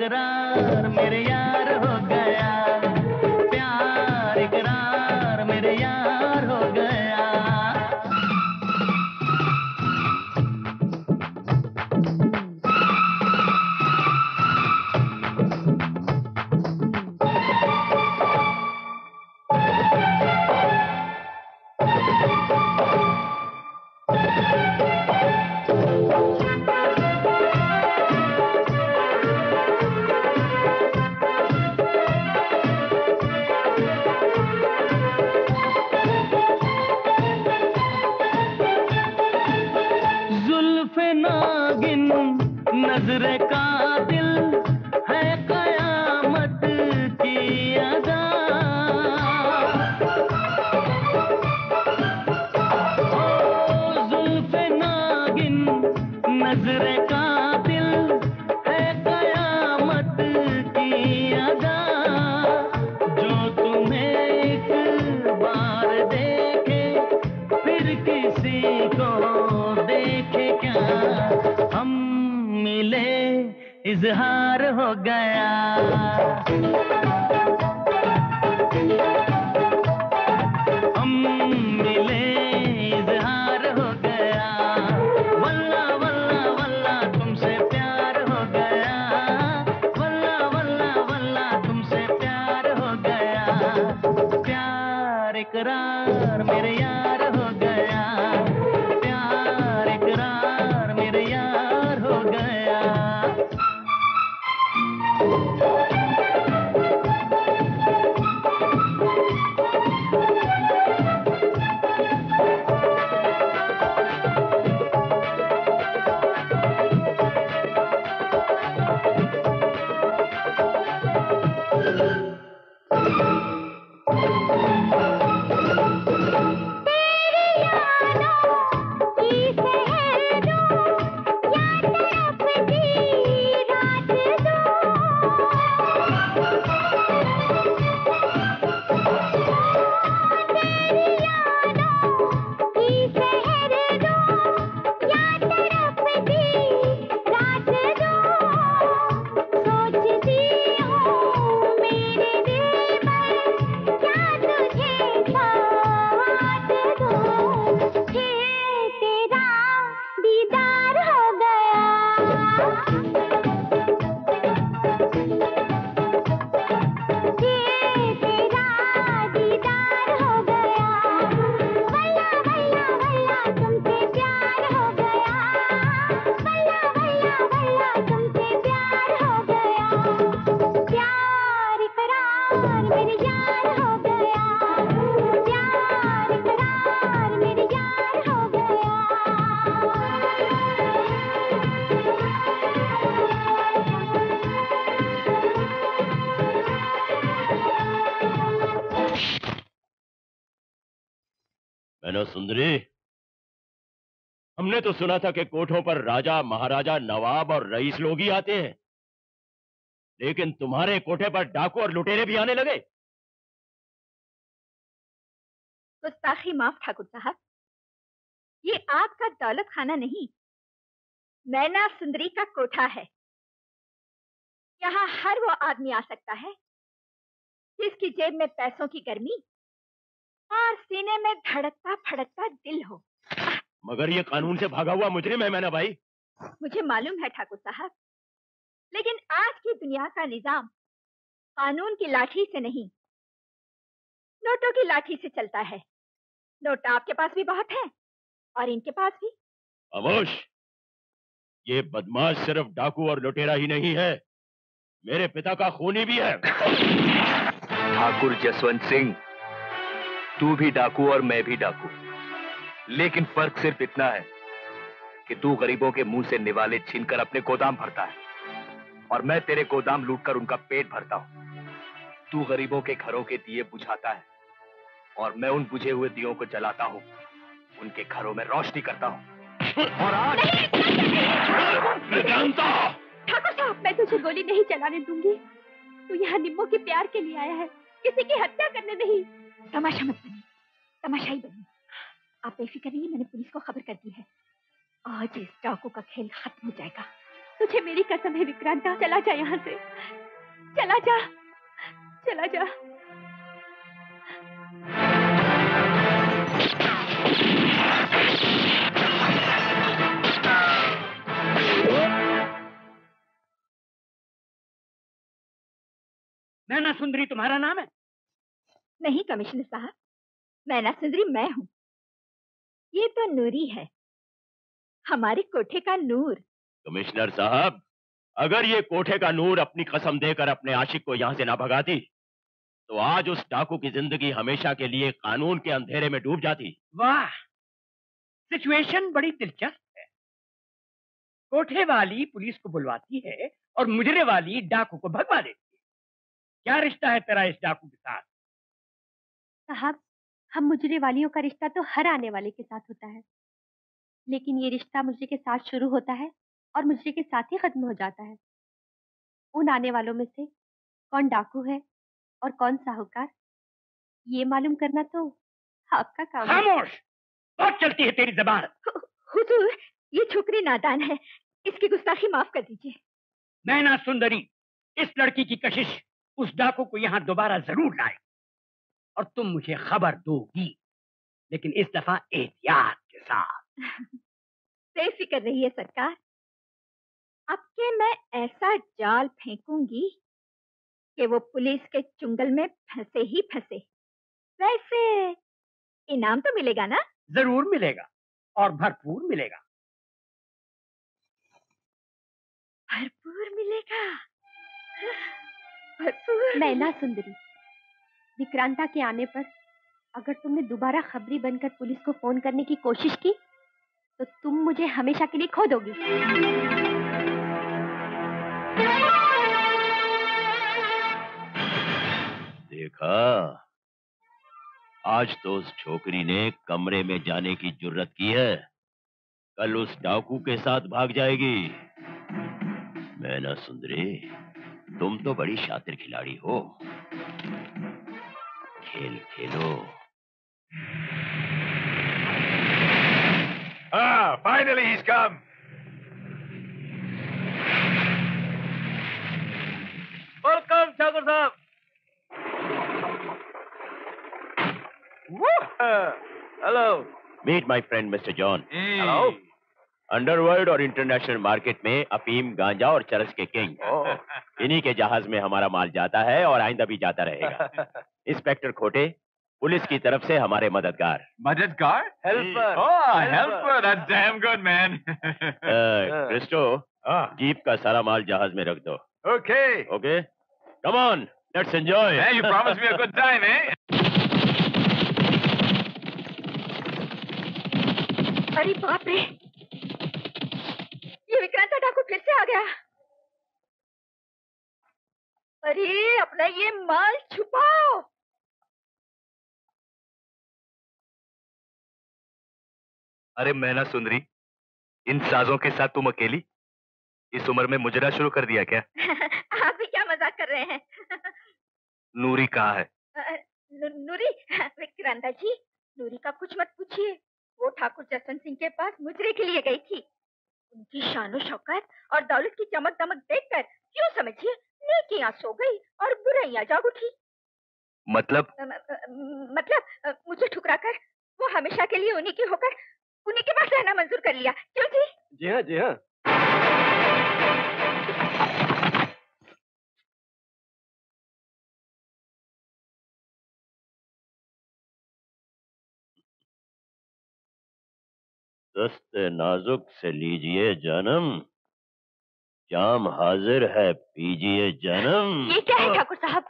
इकरार मेरे यार हो गया, प्यार इकरार मेरे यार हो गया। नजरे का दिल है कयामत की अदा, ओ जुल्फे नागिन नजरे का दिल है कयामत की अदा, जो तुम्हें एक बार देखे फिर किसी को देखे क्या, हम मिले इजहार हो गया। हम मिले इजहार हो गया, वल्ला वल्ला वल्ला तुमसे प्यार हो गया, वल्ला वल्ला वल्ला तुमसे प्यार हो गया, प्यार इकरार मेरे यार हो गया, प्यार इकरार मेरे यार हो गया। मैंने सुंदरी, हमने तो सुना था कि कोठों पर राजा महाराजा नवाब और रईस लोग ही आते हैं, लेकिन तुम्हारे कोठे पर डाकू और लुटेरे भी आने लगे। गुस्ताखी माफ ठाकुर साहब, ये आपका दौलत खाना नहीं, मैना सुंदरी का कोठा है। यहाँ हर वो आदमी आ सकता है जिसकी जेब में पैसों की गर्मी और सीने में धड़कता फड़कता दिल हो। मगर ये कानून से भागा हुआ मुजरिम है मैना भाई। मुझे मालूम है ठाकुर साहब, लेकिन आज की दुनिया का निजाम कानून की लाठी से नहीं, नोटों की लाठी से चलता है। नोट आपके पास भी बहुत है और इनके पास भी। खामोश, ये बदमाश सिर्फ डाकू और लुटेरा ही नहीं है, मेरे पिता का खूनी भी है। ठाकुर जसवंत सिंह, तू भी डाकू और मैं भी डाकू, लेकिन फर्क सिर्फ इतना है कि तू गरीबों के मुंह से निवाले छीनकर अपने गोदाम भरता है और मैं तेरे गोदाम लूटकर उनका पेट भरता हूं। तू गरीबों के घरों के दिए बुझाता है और मैं उन बुझे हुए दियों को जलाता हूं, उनके घरों में रोशनी करता हूं। और आज ठाकुर साहब, मैं तुझे गोली नहीं चलाने दूंगी। तू यहाँ निम्मो के प्यार के लिए आया है, किसी की हत्या करने नहीं। तमाशा मत बनी, तमाशाई बनी। आप बेफिक्र रहिए, मैंने पुलिस को खबर कर दी है। आज इस डाकू का खेल खत्म हो जाएगा। तुझे मेरी कसम है विक्रांता, चला जा यहाँ से, चला जा, चला जा। मैना सुंदरी तुम्हारा नाम है? नहीं कमिश्नर साहब, मैना सुंदरी मैं हूँ। ये तो नूरी है, हमारे कोठे का नूर। कमिश्नर साहब, अगर ये कोठे का नूर अपनी कसम देकर अपने आशिक को यहाँ से ना भगाती तो आज उस डाकू की जिंदगी हमेशा के लिए कानून के अंधेरे में डूब जाती। वाह, सिचुएशन बड़ी दिलचस्प है। कोठे वाली पुलिस को बुलवाती है और मुजरे वाली डाकू को भगवा देती है। क्या रिश्ता है तेरा इस डाकू के साथ? साहब, हम मुजरे वालियों का रिश्ता तो हर आने वाले के साथ होता है, लेकिन ये रिश्ता मुजरे के साथ शुरू होता है और मुजरे के साथ ही खत्म हो जाता है। उन आने वालों में से कौन डाकू है और कौन साहूकार, ये मालूम करना तो आपका काम है। खामोश, बहुत चलती है तेरी जबान। हुजूर, ये छोकरी नादान है, इसकी गुस्ताखी माफ कर दीजिए। मैना सुंदरी, इस लड़की की कशिश उस डाकू को यहाँ दोबारा जरूर लाए और तुम मुझे खबर दोगी, लेकिन इस दफा एहतियात के साथ। बेफिक्र रहिए सरकार, अब के मैं ऐसा जाल फेंकूंगी कि वो पुलिस के चुंगल में फंसे ही फंसे। वैसे इनाम तो मिलेगा ना? जरूर मिलेगा और भरपूर मिलेगा। भरपूर मिलेगा, भरपूर। मैना सुंदरी, विक्रांता के आने पर अगर तुमने दोबारा खबरी बनकर पुलिस को फोन करने की कोशिश की तो तुम मुझे हमेशा के लिए खो दोगी। देखा, आज तो उस छोकरी ने कमरे में जाने की जुर्रत की है, कल उस डाकू के साथ भाग जाएगी। मैना सुंदरी, तुम तो बड़ी शातिर खिलाड़ी हो, खेल खेलो। Finally he's come. Welcome Thakur साहब। Hello, meet my friend mister John. Hello. Underworld और इंटरनेशनल मार्केट में अफीम, गांजा और चरस के किंग, इन्हीं के जहाज में हमारा माल जाता है और आइंदा भी जाता रहेगा। इंस्पेक्टर खोटे, पुलिस की तरफ से हमारे मददगार। मददगार? Helper. Helper, that's damn good, man. Christo, jeep का सारा माल जहाज में रख दो। Okay. Okay, come on, let's enjoy. Hey, you promised me a good time, eh? अरे बाप रे, ये विक्रांता डाकू फिर से आ गया। अरे अपना ये माल छुपाओ। अरे मैना सुंदरी, इन साजों के साथ तुम अकेली इस उम्र में मुजरा शुरू कर दिया क्या? आप भी क्या मजाक कर रहे हैं? नूरी कहाँ है? नूरी, विक्रांता जी, नूरी का कुछ मत पूछिए। वो ठाकुर जसवंत सिंह के पास मुजरे के लिए गई थी। उनकी शानो शौकत और दौलत की चमक दमक देखकर क्यों समझिए नेकियां सो गई और बुराइयां जाग उठी। मतलब? मतलब मुझे ठुकराकर वो हमेशा के लिए उन्हीं की होकर उन्हीं के पास रहना मंजूर कर लिया। क्यों जी? जी हाँ, जी हाँ। दस्ते नाजुक से लीजिए जन्म, जाम हाजिर है पीजिए जन्म। ये क्या है ठाकुर साहब?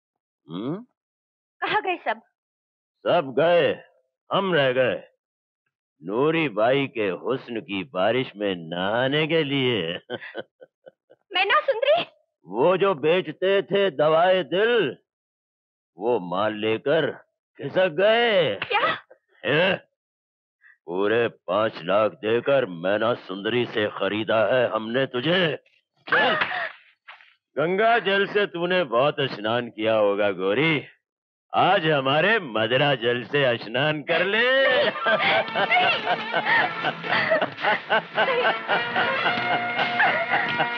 कहाँ गए सब? सब गए, हम रह गए। नूरी बाई के हुस्न की बारिश में नहाने के लिए। मैना सुंदरी, वो जो बेचते थे दवाए दिल, वो माल लेकर खिसक गए। क्या? पूरे 5 लाख देकर मैना सुंदरी से खरीदा है हमने तुझे। चल, गंगा जल से तूने बहुत स्नान किया होगा गोरी, आज हमारे मदरा जल से स्नान कर ले। नहीं।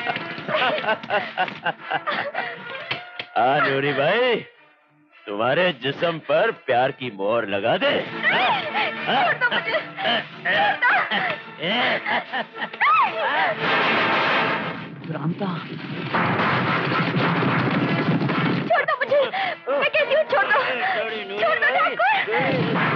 हाँ नूरी भाई, तुम्हारे जिस्म पर प्यार की मोहर लगा दे। रामता, छोड़ दो मुझे, मैं कहती हूँ छोड़ दो, छोड़ दो ठाकुर।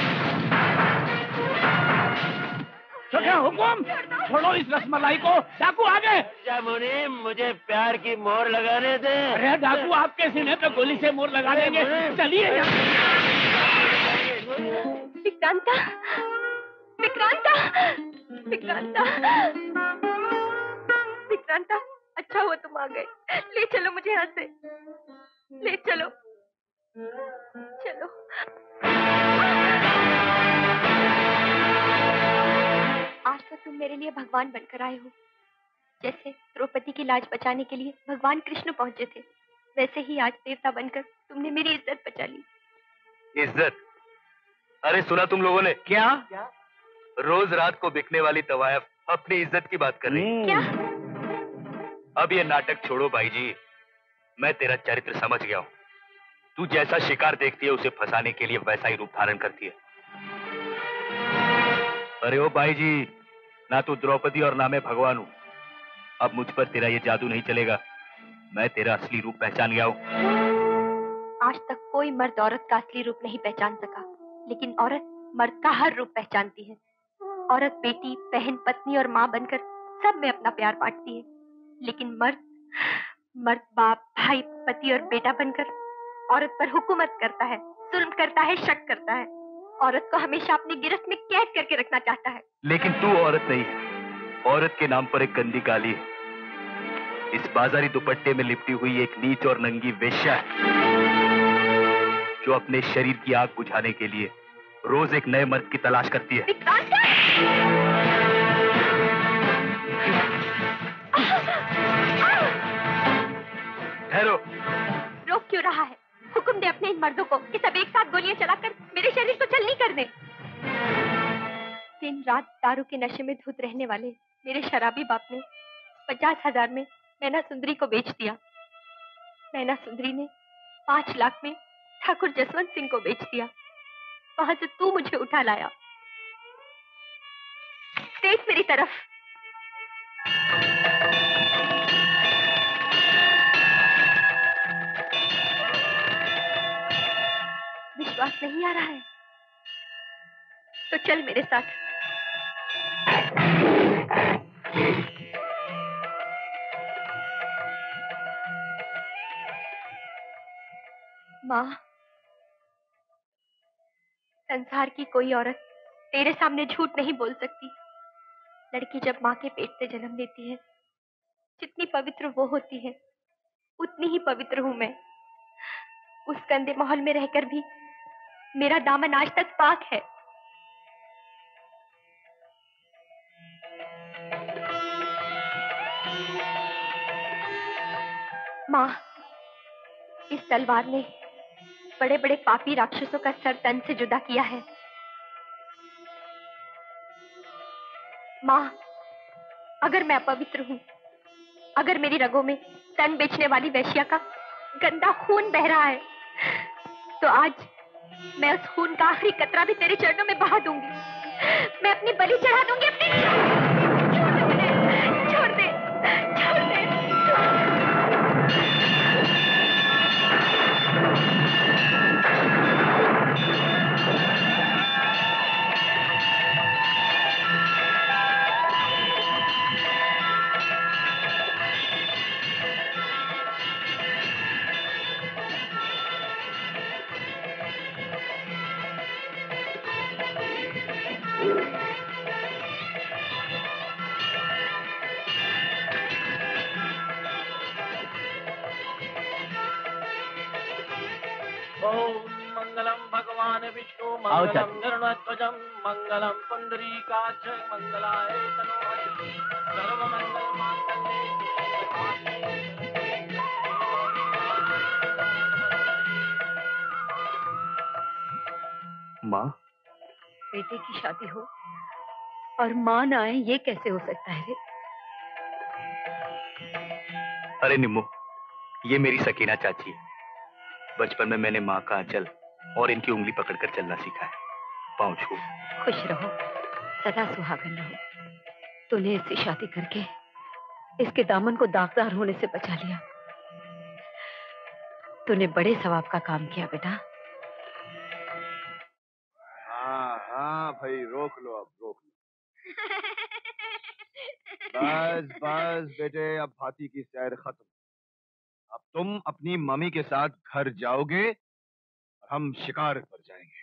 छोटा हुक्म, छोड़ो इस रसमलाई को। डाकू आ गए। मुनीम, मुझे प्यार की मोहर लगाने दे। अरे डाकू आपके सीने पे गोली से मोहर लगा देंगे। चलिए। विक्रांता, विक्रांता, विक्रांता, विक्रांता, अच्छा हुआ तुम आ गए। ले चलो मुझे यहाँ से, ले चलो, चलो। आज तो तुम मेरे लिए भगवान बनकर आए हो। जैसे द्रौपदी की लाज बचाने के लिए भगवान कृष्ण पहुंचे थे, वैसे ही आज देवता बनकर तुमने मेरी इज्जत बचा ली। इज्जत? अरे सुना तुम लोगों ने? क्या? रोज रात को बिकने वाली तवायफ अपनी इज्जत की बात कर रही। क्या? अब ये नाटक छोड़ो भाई जी, मैं तेरा चरित्र समझ गया हूँ। तू जैसा शिकार देखती है उसे फंसाने के लिए वैसा ही रूप धारण करती है। अरे ओ भाई जी, ना तू द्रौपदी और ना मैं भगवान हूँ। अब मुझ पर तेरा ये जादू नहीं चलेगा। मैं तेरा असली रूप पहचान गया हूँ। आज तक कोई मर्द औरत का असली रूप नहीं पहचान सका, लेकिन औरत मर्द का हर रूप पहचानती है। औरत बेटी, बहन, पत्नी और माँ बनकर सब में अपना प्यार बांटती है, लेकिन मर्द बाप, भाई, पति और बेटा बनकर औरत पर हुकूमत करता है, जुल्म करता है, शक करता है। औरत को हमेशा अपनी गिरफ्त में कैद करके रखना चाहता है। लेकिन तू औरत नहीं है, औरत के नाम पर एक गंदी गाली है। इस बाजारी दुपट्टे में लिपटी हुई एक नीच और नंगी वेश्या है, जो अपने शरीर की आग बुझाने के लिए रोज एक नए मर्द की तलाश करती है। ठहरो। रोक क्यों रहा है? हुक्म दे अपने इन मर्दों को कि सब एक साथ गोलियां चलाकर मेरे शरीर को छलनी कर दें। दिन रात दारू के नशे में धुत रहने वाले मेरे शराबी बाप ने 50,000 में मैना सुंदरी को बेच दिया। मैना सुंदरी ने 5 लाख में ठाकुर जसवंत सिंह को बेच दिया। वहां से तू मुझे उठा लाया। देख मेरी तरफ। विश्वास नहीं आ रहा है तो चल मेरे साथ। माँ, संसार की कोई औरत तेरे सामने झूठ नहीं बोल सकती। लड़की जब माँ के पेट से जन्म लेती है, जितनी पवित्र वो होती है, उतनी ही पवित्र हूं मैं। उस गंदे माहौल में रहकर भी मेरा दामन आज तक पाक है। माँ, इस तलवार ने बड़े बड़े पापी राक्षसों का सर तन से जुदा किया है। माँ, अगर मैं अपवित्र हूँ, अगर मेरी रगों में तन बेचने वाली वैश्या का गंदा खून बह रहा है, तो आज मैं उस खून का आखिरी कतरा भी तेरे चरणों में बहा दूंगी। मैं अपनी बलि चढ़ा दूंगी। अपनी छोड़ दे, छोड़ दे, मंगलम भगवान विष्णु मंगलम गरुड़ध्वजम मंगलम पुंडरीकाक्ष मंगलाय तनोहरि सर्वमंगल मांगल्ये माँ, बेटे की शादी हो और माँ ना आए, ये कैसे हो सकता है रे? अरे निम्मू, ये मेरी सकीना चाची है। बचपन में मैंने माँ का आंचल और इनकी उंगली पकड़कर चलना सीखा है। पाँव छू। खुश रहो, सदा सुहागन रहो। तूने इससे शादी करके इसके दामन को दागदार होने से बचा लिया। तूने बड़े सवाब का काम किया बेटा। हाँ हाँ भाई, रोक लो, अब रोक लो। बस बस बेटे, अब हाथी की सैर खत्म। अब तुम अपनी मम्मी के साथ घर जाओगे और हम शिकार पर जाएंगे।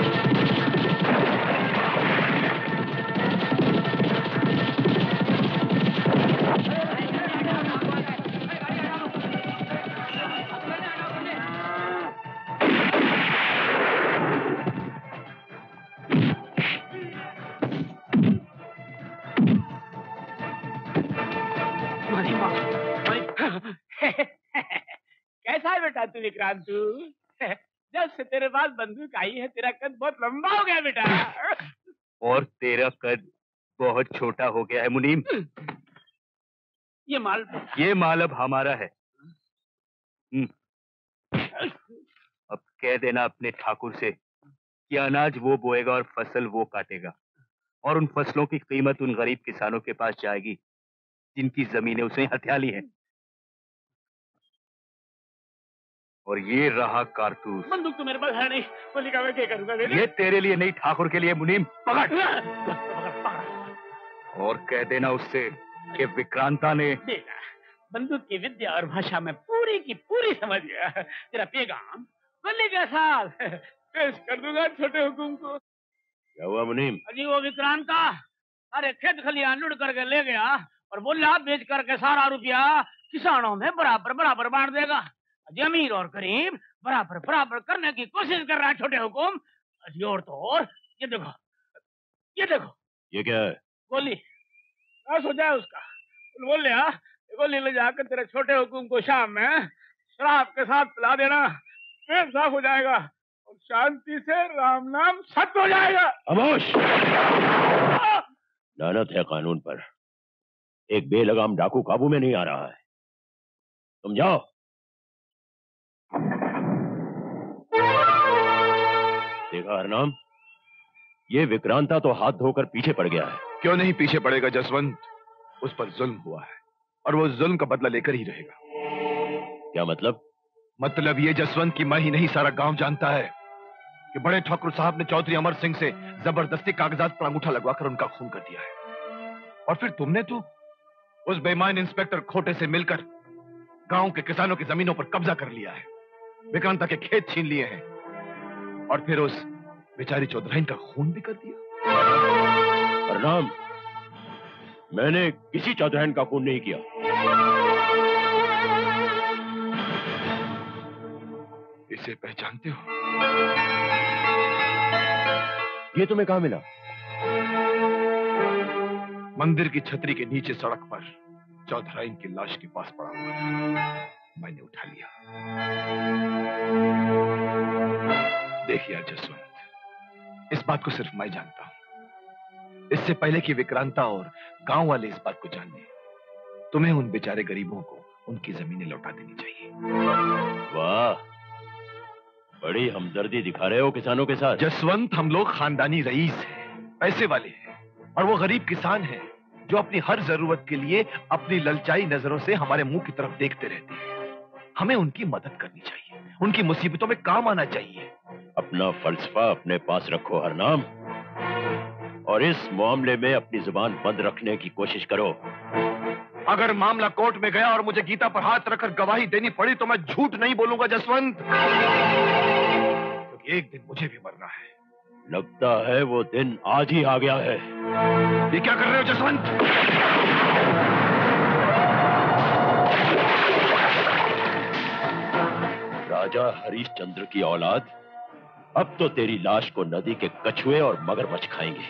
कैसा है बेटा तू विक्रांत? तू जब से तेरे पास बंदूक आई है तेरा कद बहुत लंबा हो गया बेटा। और तेरा कद बहुत छोटा हो गया है मुनीम। ये माल अब हमारा है। अब कह देना अपने ठाकुर से कि अनाज वो बोएगा और फसल वो काटेगा, और उन फसलों की कीमत उन गरीब किसानों के पास जाएगी जिनकी जमीनें उसने हथिया ली हैं। और ये रहा कारतूस। बंदूक तो मेरे पास है नहीं, गोली का मैं क्या करूंगा? ये तेरे लिए नहीं, ठाकुर के लिए। मुनीम पकड़। और कह देना उससे कि विक्रांता ने बंदूक की विद्या और भाषा में पूरी की पूरी समझ गया। तेरा पैगाम गोली के साथ पेश कर दूंगा छोटे हुकुम को। क्या हुआ मुनीम? अजी वो विक्रांता अरे खेत खलियान लुट करके ले गया और बोला बेच करके सारा रुपया किसानों में बराबर बराबर बांट देगा। अजी अमीर और गरीब बराबर बराबर करने की कोशिश कर रहा है छोटे हुकुम। अजी और तो और ये देखो, ये देखो। ये क्या है? गोली क्या सोचा है उसका? बोल लिया गोली ले जाकर तेरे छोटे हुकुम को शाम में शराब के साथ पिला देना, पेट साफ हो जाएगा और शांति से राम नाम सत्य हो जाएगा। खामोश! लानत है कानून पर। एक बेलगाम डाकू काबू में नहीं आ रहा है। तुम जाओ। देखा हरनाम, ये विक्रांता तो हाथ धोकर पीछे पड़ गया है। क्यों नहीं पीछे पड़ेगा जसवंत? उस पर जुल्म हुआ है और वो जुल्म का बदला लेकर ही रहेगा। क्या मतलब? मतलब ये जसवंत की मैं ही नहीं, सारा गांव जानता है कि बड़े ठाकुर साहब ने चौधरी अमर सिंह से जबरदस्ती कागजात पर अंगूठा लगवाकर उनका खून कर दिया है। और फिर तुमने तो उस बेईमान इंस्पेक्टर खोटे से मिलकर गांव के किसानों की जमीनों पर कब्जा कर लिया है, विक्रांता के खेत छीन लिए हैं और फिर उस बेचारी चौधराइन का खून भी कर दिया। हरनाम, मैंने किसी चौधराइन का खून नहीं किया। इसे पहचानते हो? ये तुम्हें कहां मिला? मंदिर की छतरी के नीचे सड़क पर चौधराइन की लाश के पास पड़ा हुआ था। मैंने उठा लिया। देखिए जसवंत, इस बात को सिर्फ मैं जानता हूं। इससे पहले कि विक्रांता और गांव वाले इस बात को जान लें, तुम्हें उन बेचारे गरीबों को उनकी जमीनें लौटा देनी चाहिए। वाह, बड़ी हमदर्दी दिखा रहे हो किसानों के साथ। जसवंत, हम लोग खानदानी रईस हैं, पैसे वाले हैं, और वो गरीब किसान हैं जो अपनी हर जरूरत के लिए अपनी ललचाई नजरों से हमारे मुंह की तरफ देखते रहते हैं। हमें उनकी मदद करनी चाहिए, उनकी मुसीबतों में काम आना चाहिए। अपना फलसफा अपने पास रखो हरनाम, और इस मामले में अपनी जुबान बंद रखने की कोशिश करो। अगर मामला कोर्ट में गया और मुझे गीता पर हाथ रखकर गवाही देनी पड़ी तो मैं झूठ नहीं बोलूंगा जसवंत, क्योंकि एक दिन मुझे भी मरना है। लगता है वो दिन आज ही आ गया है। ये क्या कर रहे हो जसवंत? राजा हरिश्चंद्र की औलाद, अब तो तेरी लाश को नदी के कछुए और मगरमच्छ खाएंगे।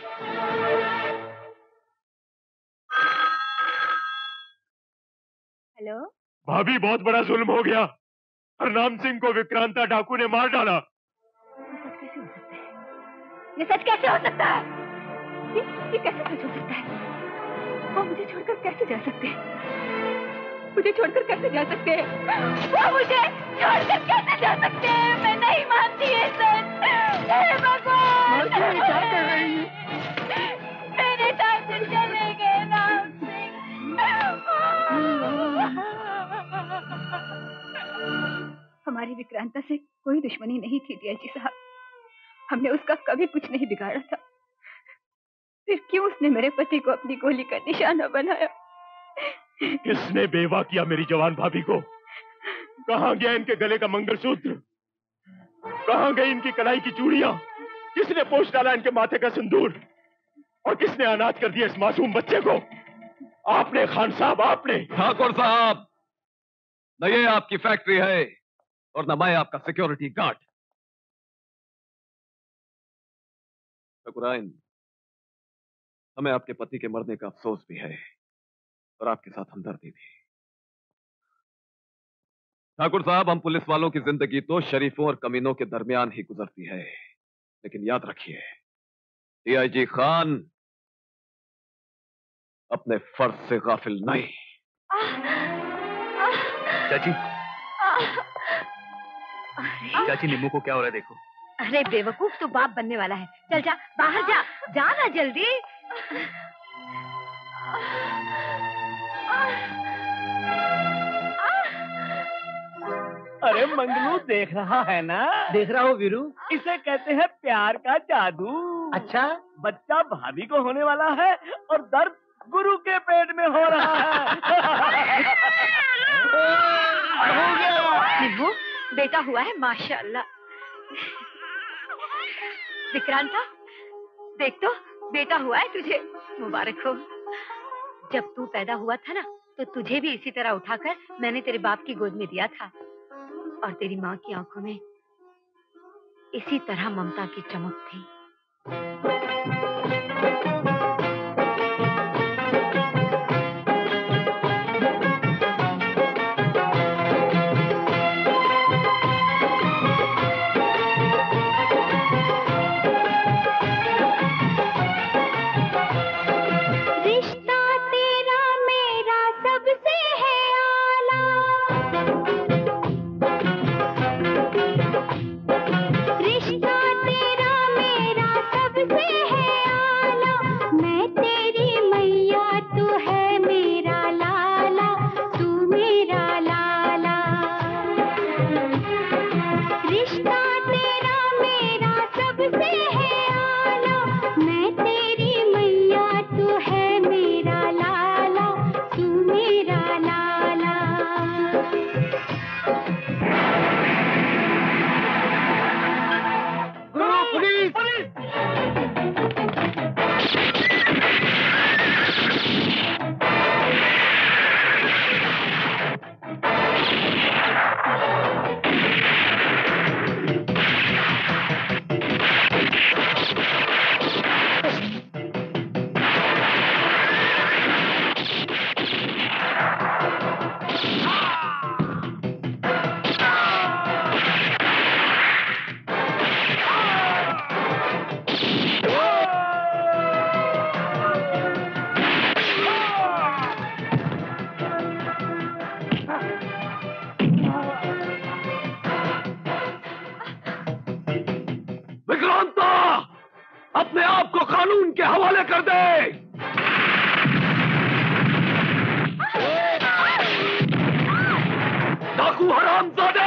हेलो भाभी, बहुत बड़ा जुल्म हो गया। हरनाम सिंह को विक्रांता डाकू ने मार डाला। ये सच कैसे हो सकता है? ये कैसे सच हो सकता है? वो मुझे छोड़कर कैसे जा सकते हैं? मुझे छोड़कर कैसे जा सकते हैं? वो मुझे छोड़कर कैसे जा सकते हैं? मैं नहीं मानती है सच। हे भगवान! क्या कर रही है? मेरे साथ चले गए राम हमारी विक्रांता से कोई दुश्मनी नहीं थी डीआईजी साहब। हमने उसका कभी कुछ नहीं बिगाड़ा था। फिर क्यों उसने मेरे पति को अपनी गोली का निशाना बनाया? किसने बेवा किया मेरी जवान भाभी को? कहाँ गया इनके गले का मंगलसूत्र? कहाँ गई इनकी कलाई की चूड़ियां? किसने पोंछ डाला इनके माथे का सिंदूर? और किसने अनाथ कर दिया इस मासूम बच्चे को? आपने खान साहब, आपने। ठाकुर साहब, न ये आपकी फैक्ट्री है और न मैं आपका सिक्योरिटी गार्ड। ठाकुराइन, हमें आपके पति के मरने का अफसोस भी है और आपके साथ हमदर्दी भी। ठाकुर साहब, हम पुलिस वालों की जिंदगी तो शरीफों और कमीनों के दरमियान ही गुजरती है, लेकिन याद रखिए, डीआईजी खान अपने फर्ज से गाफिल नहीं। चाची, चाची निम्मू को क्या हो रहा है देखो। अरे बेवकूफ, तू बाप बनने वाला है। चल जा, बाहर जा, जा ना जल्दी। अरे मंगलू देख रहा है ना? देख रहा हूँ वीरू। इसे कहते हैं प्यार का जादू। अच्छा, बच्चा भाभी को होने वाला है और दर्द गुरु के पेट में हो रहा है। हो गया। निम्मू, बेटा हुआ है माशाअल्लाह। विक्रांता, देख तो बेटा हुआ है तुझे, मुबारक हो। जब तू पैदा हुआ था ना, तो तुझे भी इसी तरह उठाकर मैंने तेरे बाप की गोद में दिया था और तेरी माँ की आंखों में इसी तरह ममता की चमक थी। अपने आप को कानून के हवाले कर दे। डाकू हरामजादे!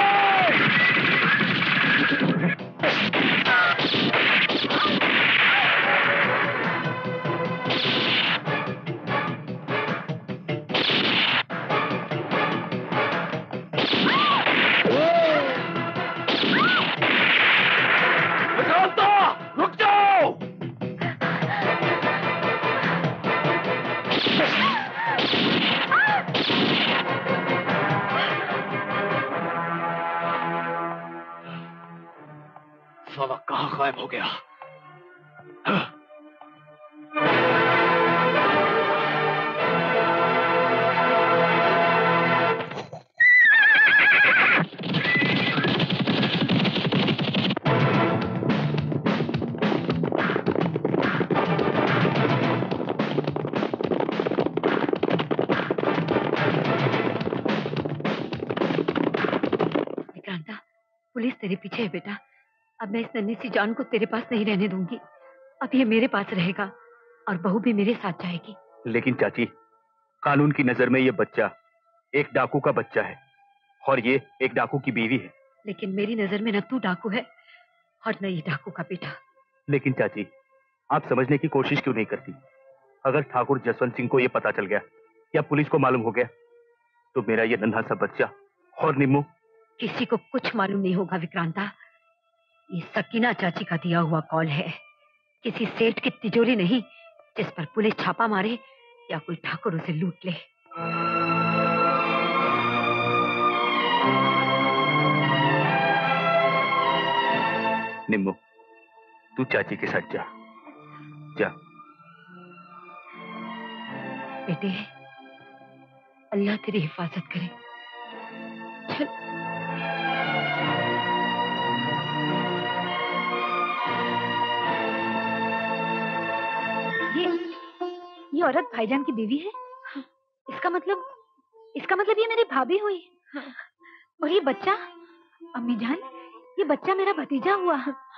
रुक जाओ! साला कहाँ गायब हो गया? तेरे पीछे है बेटा। अब मैं इस नन्ही सी जान को तेरे पास नहीं रहने दूंगी। अब ये मेरे पास रहेगा और बहू भी मेरे साथ जाएगी। लेकिन चाची, कानून की नजर में ये बच्चा एक डाकू का बच्चा है और ये एक डाकू की बीवी है। लेकिन मेरी नजर में न तू डाकू है और न ये डाकू का बेटा। लेकिन चाची, आप समझने की कोशिश क्यों नहीं करती? अगर ठाकुर जसवंत सिंह को ये पता चल गया या पुलिस को मालूम हो गया तो मेरा ये नन्हा सा बच्चा और निम्मू। किसी को कुछ मालूम नहीं होगा विक्रांता। ये सकीना चाची का दिया हुआ कॉल है, किसी सेठ की तिजोरी नहीं जिस पर पुलिस छापा मारे या कोई ठाकुर उसे लूट ले। निम्मू, तू चाची के साथ जा। जा बेटे, अल्लाह तेरी हिफाजत करे। चल। ये औरत भाईजान की बीवी है। इसका मतलब ये मेरी भाभी हुई। और ये बच्चा, अम्मी जान, ये बच्चा मेरा भतीजा हुआ।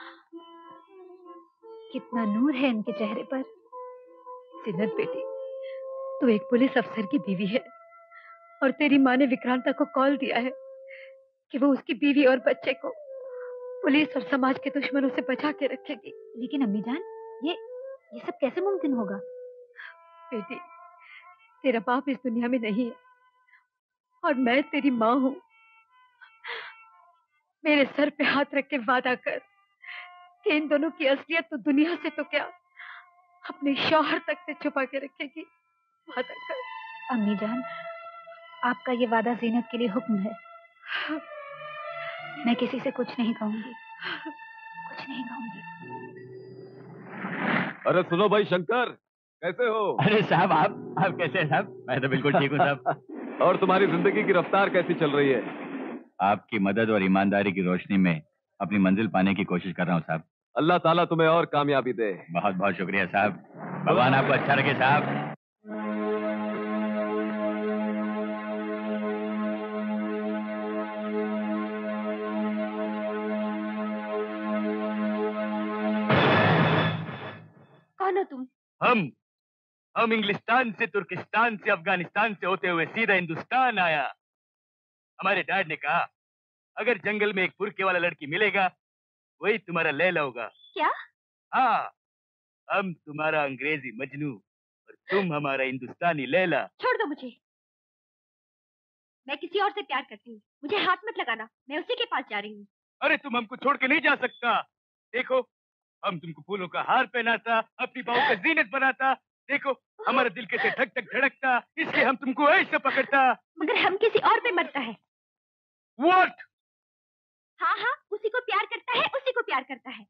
कितना नूर है इनके चेहरे पर। जिन्नत बेटी, तू एक पुलिस अफसर की बीवी है और तेरी माँ ने विक्रांता को कॉल दिया है कि वो उसकी बीवी और बच्चे को पुलिस और समाज के दुश्मनों से बचा के रखेगी। लेकिन अम्मी जान, ये सब कैसे मुमकिन होगा? बेटी, तेरा बाप इस दुनिया में नहीं है और मैं तेरी माँ हूँ। मेरे सर पे हाथ रख के वादा कर कि इन दोनों की असलियत तो दुनिया से तो क्या, अपने शौहर तक से छुपा के रखेगी। वादा कर। अम्मी जान, आपका ये वादा ज़ीनत के लिए हुक्म है। मैं किसी से कुछ नहीं कहूंगी, कुछ नहीं कहूंगी। अरे सुनो भाई शंकर, कैसे हो? अरे साहब, आप कैसे हैं साहब? मैं तो बिल्कुल ठीक हूँ साहब। और तुम्हारी जिंदगी की रफ्तार कैसी चल रही है? आपकी मदद और ईमानदारी की रोशनी में अपनी मंजिल पाने की कोशिश कर रहा हूँ साहब। अल्लाह ताला तुम्हें और कामयाबी दे। बहुत बहुत शुक्रिया साहब। भगवान आपको अच्छा रखे साहब। कौन हो तुम? हम इंग्लिस्तान से, तुर्किस्तान से, अफगानिस्तान से होते हुए सीधा हिंदुस्तान आया। हमारे डैड ने कहा अगर जंगल में एक बुर्के वाला लड़की मिलेगा वही तुम्हारा लैला होगा। क्या? हाँ, हम तुम्हारा अंग्रेजी मजनू और तुम हमारा हिंदुस्तानी लैला। छोड़ दो मुझे, मैं किसी और से प्यार करती हूँ। मुझे हाथ मत लगाना, मैं उसी के पास जा रही हूँ। अरे तुम हमको छोड़ के नहीं जा सकता। देखो, हम तुमको फूलों का हार पहनाता, अपनी बाहों का जीनत बनाता। देखो, हमारा दिल कैसे धक धक धड़कता, इसलिए हम तुमको ऐसे पकड़ता। मगर हम किसी और पे मरता है। What? हाँ हाँ, उसी को प्यार करता है, उसी को प्यार करता है।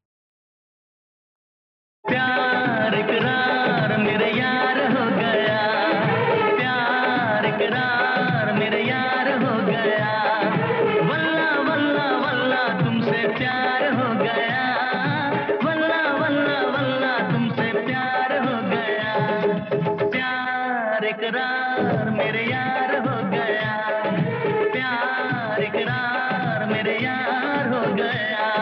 प्यार इकरार मेरे यार हो गया, प्यार इकरार मेरे यार हो गया, वल्ला वल्ला वल्ला तुमसे प्यार हो गया, वल्ला वल्ला वल्ला तुमसे प्यार हो गया, प्यार इकरार मेरे यार हो गया, प्यार इकरार मेरे यार हो गया।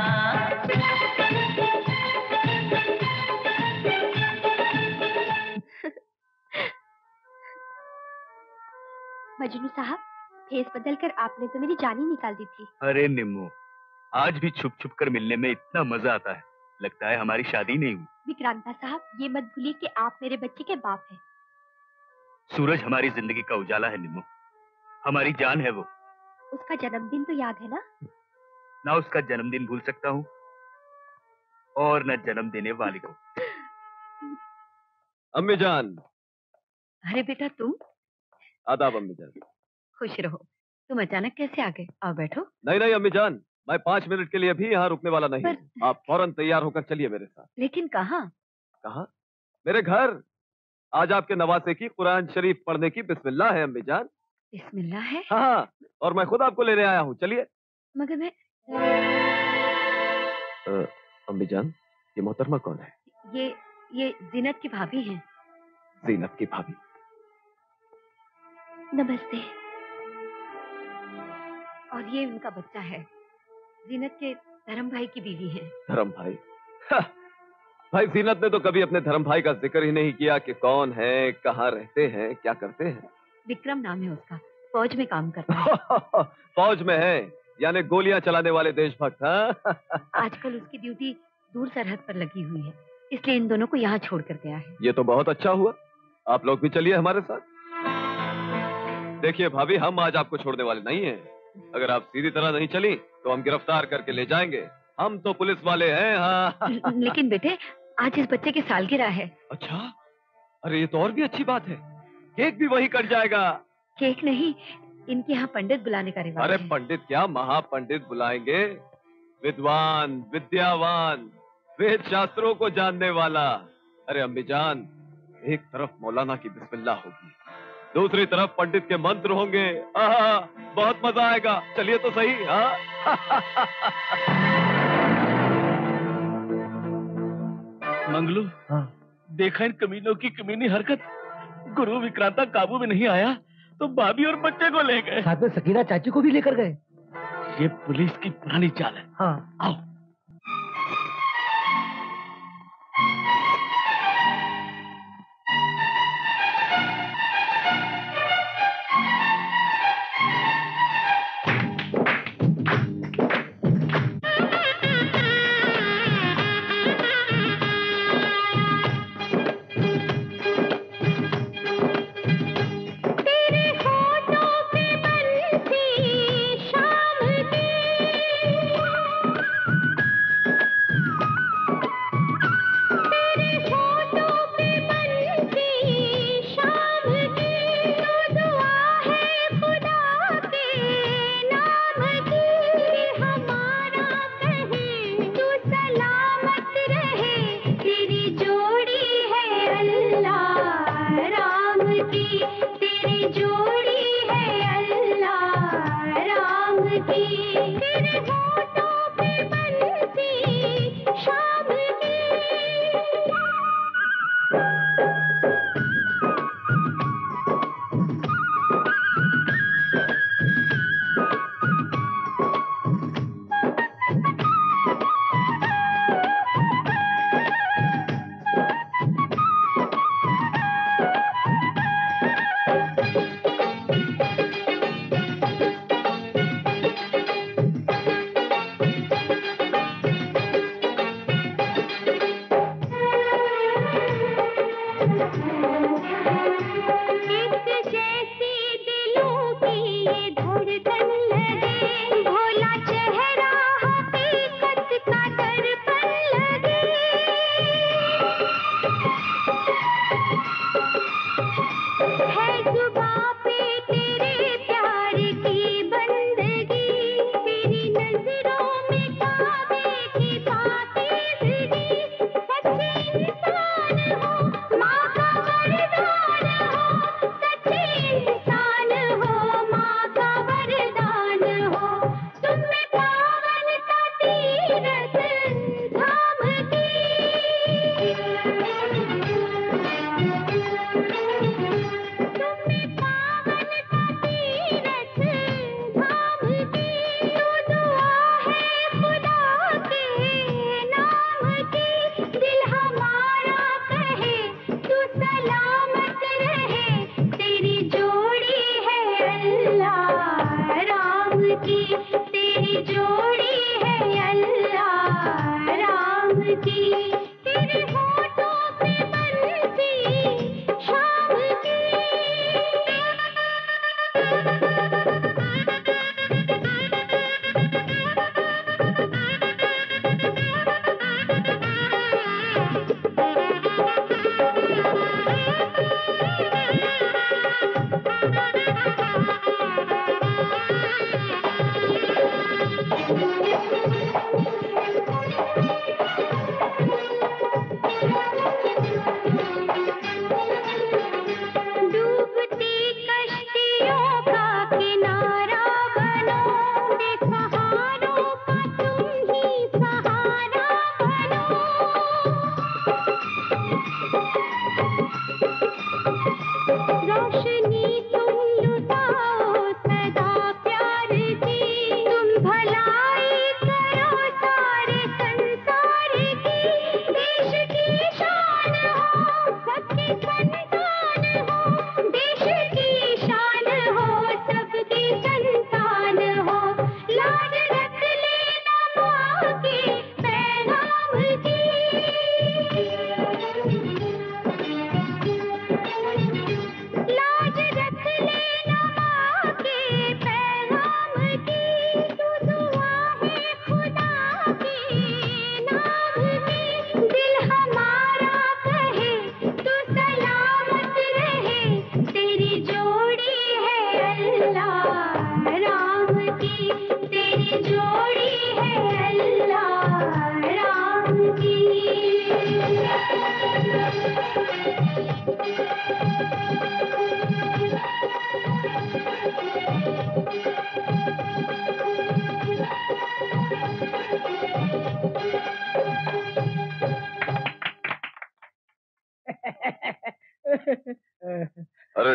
मजनू साहब, भेस बदल कर आपने तो मेरी जान ही निकाल दी थी। अरे निम्मू, आज भी छुप छुप कर मिलने में इतना मजा आता है, लगता है हमारी शादी नहीं हुई। विक्रांता साहब, ये मत भूलिए कि आप मेरे बच्चे के बाप हैं। सूरज हमारी जिंदगी का उजाला है निम्मू, हमारी जान है वो। उसका जन्मदिन तो याद है ना? ना उसका जन्मदिन भूल सकता हूँ और न जन्म देने वाले को। अम्मी जान। अरे बेटा तुम? आदाब अम्मी जान। खुश रहो। तुम अचानक कैसे आ गए? आओ बैठो। नहीं नहीं अम्मी जान, मैं 5 मिनट के लिए भी यहाँ रुकने वाला नहीं हूँ। आप फौरन तैयार होकर चलिए मेरे साथ। लेकिन कहाँ? कहाँ? मेरे घर। आज आपके नवासे की कुरान शरीफ पढ़ने की बिस्मिल्लाह है अम्मी जान। बिस्मिल्लाह है? हाँ, और मैं खुद आपको लेने आया हूँ, चलिए। मगर मैं अम्मी जान, ये मोहतरमा कौन है? ये जीनत की भाभी हैं। जीनत की भाभी? नमस्ते। और ये उनका बच्चा है। जीनत के धर्म भाई की बीवी है। धर्म भाई? भाई जीनत ने तो कभी अपने धर्म भाई का जिक्र ही नहीं किया कि कौन है, कहाँ रहते हैं, क्या करते हैं। विक्रम नाम है उसका, फौज में काम करता है। फौज में है, यानी गोलियां चलाने वाले देशभक्त। हाँ? आजकल उसकी ड्यूटी दूर सरहद पर लगी हुई है, इसलिए इन दोनों को यहाँ छोड़ कर गया है। ये तो बहुत अच्छा हुआ, आप लोग भी चलिए हमारे साथ। देखिए भाभी, हम आज आपको छोड़ने वाले नहीं हैं। अगर आप सीधी तरह नहीं चली तो हम गिरफ्तार करके ले जाएंगे। हम तो पुलिस वाले हैं। हाँ। लेकिन बेटे, आज इस बच्चे की सालगिरह है। अच्छा, अरे ये तो और भी अच्छी बात है, केक भी वही कट जाएगा। केक नहीं, इनके यहाँ पंडित बुलाने का रिवाज अरे है। पंडित क्या, महापंडित बुलाएंगे। विद्वान, विद्यावान, वेद शास्त्रों को जानने वाला। अरे अम्मी जान, एक तरफ मौलाना की बिस्मिल्लाह होगी, दूसरी तरफ पंडित के मंत्र होंगे। आहा, बहुत मजा आएगा। चलिए तो सही। हाँ। मंगलू, देखा इन कमीनों की कमीनी हरकत। गुरु विक्रांता काबू में नहीं आया तो भाभी और बच्चे को ले गए, साथ में सकीना चाची को भी लेकर गए। ये पुलिस की पुरानी चाल है। हाँ, आओ।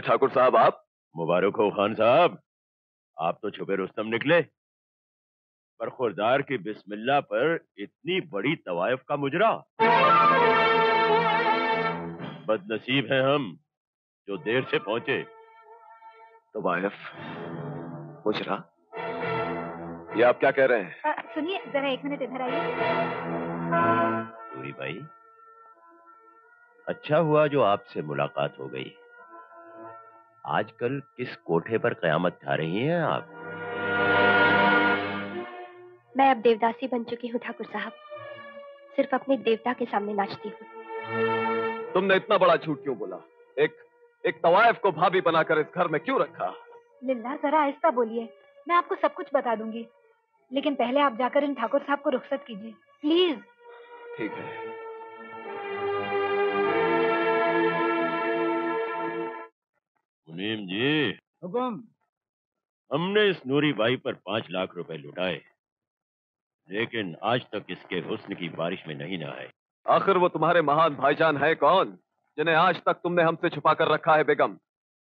ठाकुर साहब आप? मुबारक हो खान साहब, आप तो छुपे रुस्तम निकले। बरखुरदार की बिस्मिल्लाह पर इतनी बड़ी तवायफ का मुजरा। बदनसीब हैं हम जो देर से पहुंचे। तवायफ, मुजरा, ये आप क्या कह रहे हैं? सुनिए जरा, 1 मिनट इधर आइए। नूरी भाई, अच्छा हुआ जो आपसे मुलाकात हो गई। आजकल किस कोठे पर कयामत ढा रही हैं आप? मैं अब देवदासी बन चुकी हूँ ठाकुर साहब, सिर्फ अपने देवता के सामने नाचती हूँ। तुमने इतना बड़ा झूठ क्यों बोला? एक तवायफ को भाभी बनाकर इस घर में क्यों रखा? लिल्ला जरा आहिस्ता बोलिए, मैं आपको सब कुछ बता दूंगी, लेकिन पहले आप जाकर इन ठाकुर साहब को रुखसत कीजिए प्लीज। ठीक है। मुनीम जी, हुकुम। हमने इस नूरी बाई पर 5 लाख रुपए लुटाए, लेकिन आज तक इसके हुस्न की बारिश में नहीं नहाए। आखिर वो तुम्हारे महान भाईजान है कौन, जिन्हें आज तक तुमने हमसे छुपा कर रखा है बेगम?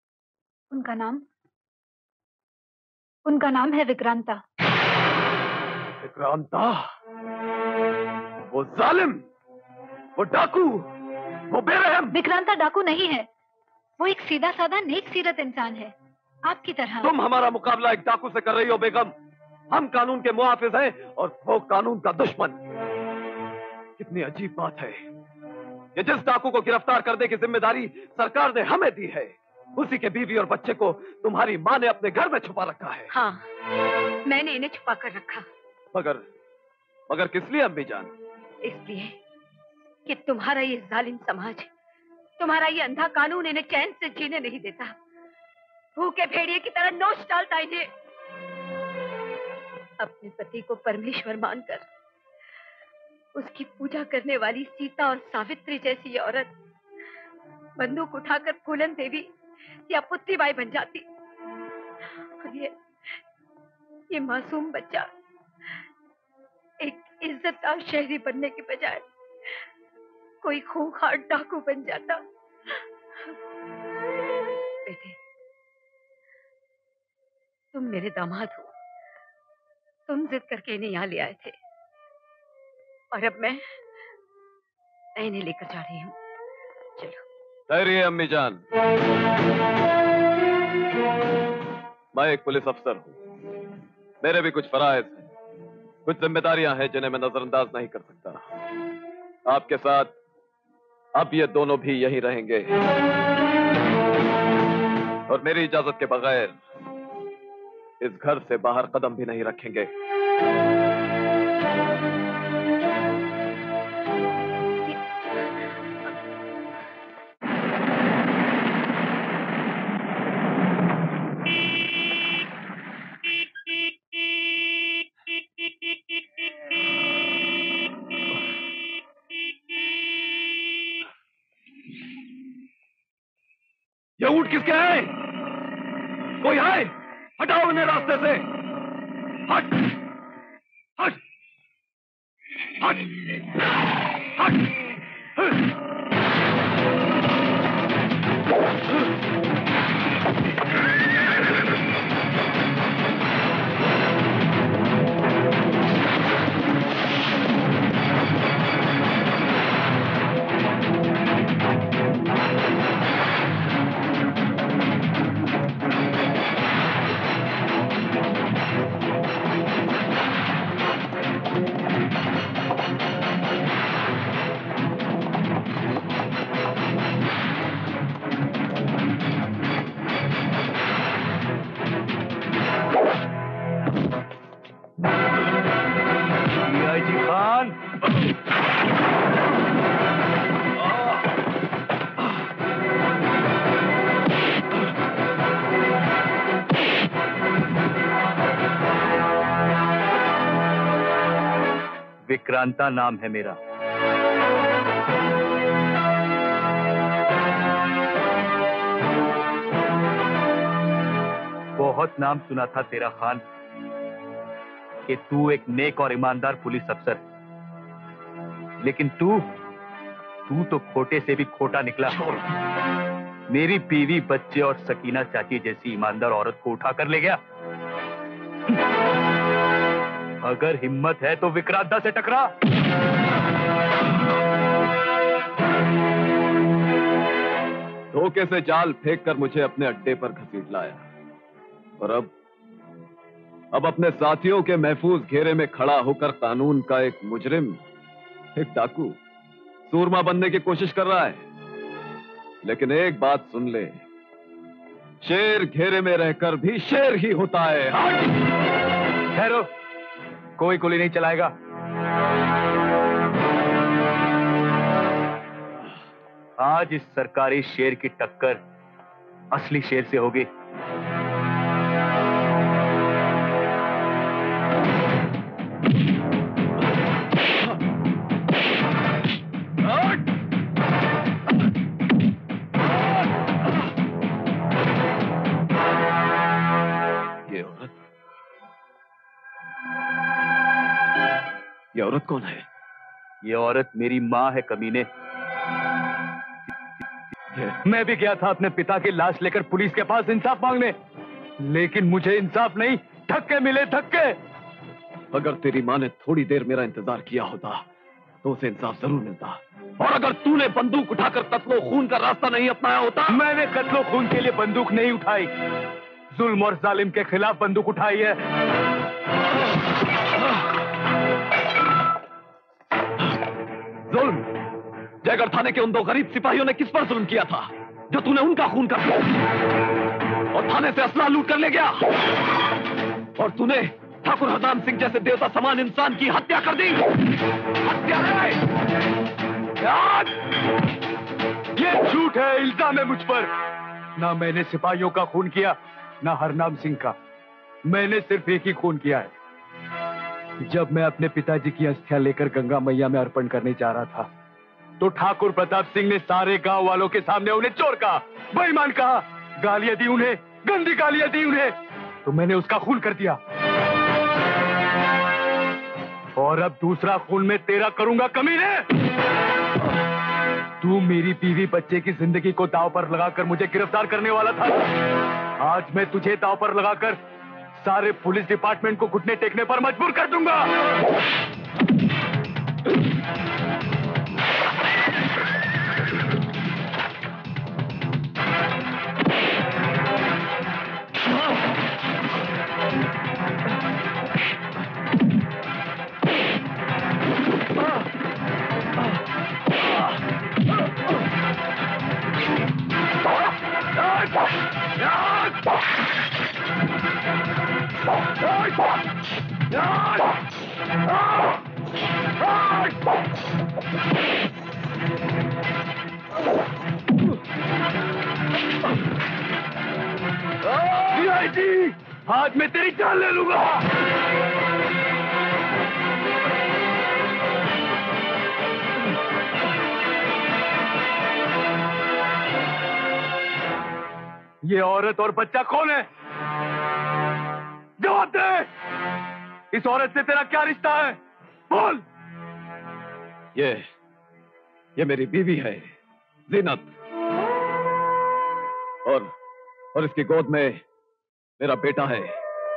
उनका नाम है विक्रांता। विक्रांता? वो जालिम, वो डाकू, वो बेरहम। विक्रांता डाकू नहीं है, वो एक सीधा साधा नेक सीरत इंसान है, आपकी तरह। तुम हमारा मुकाबला एक डाकू से कर रही हो बेगम। हम कानून के मुहाफिज हैं और वो कानून का दुश्मन। कितनी अजीब बात है, ये जिस डाकू को गिरफ्तार करने की जिम्मेदारी सरकार ने हमें दी है, उसी के बीवी और बच्चे को तुम्हारी माँ ने अपने घर में छुपा रखा है। हाँ, मैंने इन्हें छुपा कर रखा। मगर किस लिए अम्मी जान? इसलिए कि तुम्हारा ये जालिम समाज, तुम्हारा ये अंधा कानून इन्हें चैन से जीने नहीं देता। भूखे भेड़िए की तरह नोच डालता इन्हें। अपने पति को परमेश्वर मानकर उसकी पूजा करने वाली सीता और सावित्री जैसी ये औरत बंदूक उठाकर फूलन देवी या पुत्रीबाई बन जाती, और ये मासूम बच्चा एक इज्जतदार शहरी बनने के बजाय कोई खूंखार डाकू बन जाता। बेटे, तुम मेरे दामाद हो, तुम जिद करके इन्हें यहाँ ले आए थे, और अब मैं इन्हें लेकर जा रही हूँ। चलो। ठहरिए अम्मी जान, मैं एक पुलिस अफसर हूँ, मेरे भी कुछ फराइज हैं, कुछ जिम्मेदारियां हैं जिन्हें मैं नजरअंदाज नहीं कर सकता। आपके साथ अब ये दोनों भी यहीं रहेंगे और मेरी इजाजत के बगैर इस घर से बाहर कदम भी नहीं रखेंगे। ये ऊंट किसके हैं? कोई है? हटाओ उन्हें रास्ते से। हट हट हट हट। विक्रांता नाम है मेरा। बहुत नाम सुना था तेरा खान कि तू एक नेक और ईमानदार पुलिस अफसर, लेकिन तू तो खोटे से भी खोटा निकला। मेरी बीवी, बच्चे और सकीना चाची जैसी ईमानदार औरत को उठा कर ले गया। अगर हिम्मत है तो विक्रांता से टकरा। धोखे से जाल फेंककर मुझे अपने अड्डे पर घसीट लाया और अब अपने साथियों के महफूज घेरे में खड़ा होकर कानून का एक मुजरिम, एक डाकू, सूरमा बनने की कोशिश कर रहा है। लेकिन एक बात सुन ले, शेर घेरे में रहकर भी शेर ही होता है। ठहरो, कोई गोली नहीं चलाएगा। आज इस सरकारी शेर की टक्कर असली शेर से होगी। ये औरत कौन है? ये औरत मेरी माँ है कमीने। मैं भी गया था अपने पिता की लाश लेकर पुलिस के पास इंसाफ मांगने, लेकिन मुझे इंसाफ नहीं, धक्के मिले, धक्के। अगर तेरी माँ ने थोड़ी देर मेरा इंतजार किया होता तो उसे इंसाफ जरूर मिलता। और अगर तूने बंदूक उठाकर कत्लो खून का रास्ता नहीं अपनाया होता। मैंने कत्लो खून के लिए बंदूक नहीं उठाई, जुल्म और जालिम के खिलाफ बंदूक उठाई है। जुल्म? जयगढ़ थाने के उन दो गरीब सिपाहियों ने किस पर जुल्म किया था जो तूने उनका खून कर दिया और थाने से असला लूट कर ले गया? और तूने ठाकुर हरनाम सिंह जैसे देवता समान इंसान की हत्या कर दी। हत्या है। ये झूठ है, इल्जाम है मुझ पर। ना मैंने सिपाहियों का खून किया, ना हरनाम सिंह का। मैंने सिर्फ एक ही खून किया है। जब मैं अपने पिताजी की अस्थियां लेकर गंगा मैया में अर्पण करने जा रहा था तो ठाकुर प्रताप सिंह ने सारे गांव वालों के सामने उन्हें चोर कहा, बेईमान कहा, गालियां दी उन्हें, गंदी गालियां दी उन्हें। तो मैंने उसका खून कर दिया और अब दूसरा खून मैं तेरा करूंगा कमीने। तू मेरी बीवी बच्चे की जिंदगी को दांव पर लगाकर मुझे गिरफ्तार करने वाला था। आज मैं तुझे दांव पर लगाकर सारे पुलिस डिपार्टमेंट को घुटने टेकने पर मजबूर कर दूंगा। आज मैं तेरी जान ले लूंगा। ये औरत और बच्चा कौन है? जवाब दे। इस औरत से तेरा क्या रिश्ता है? बोल। ये मेरी बीवी है, जीनत। और इसकी गोद में मेरा बेटा है।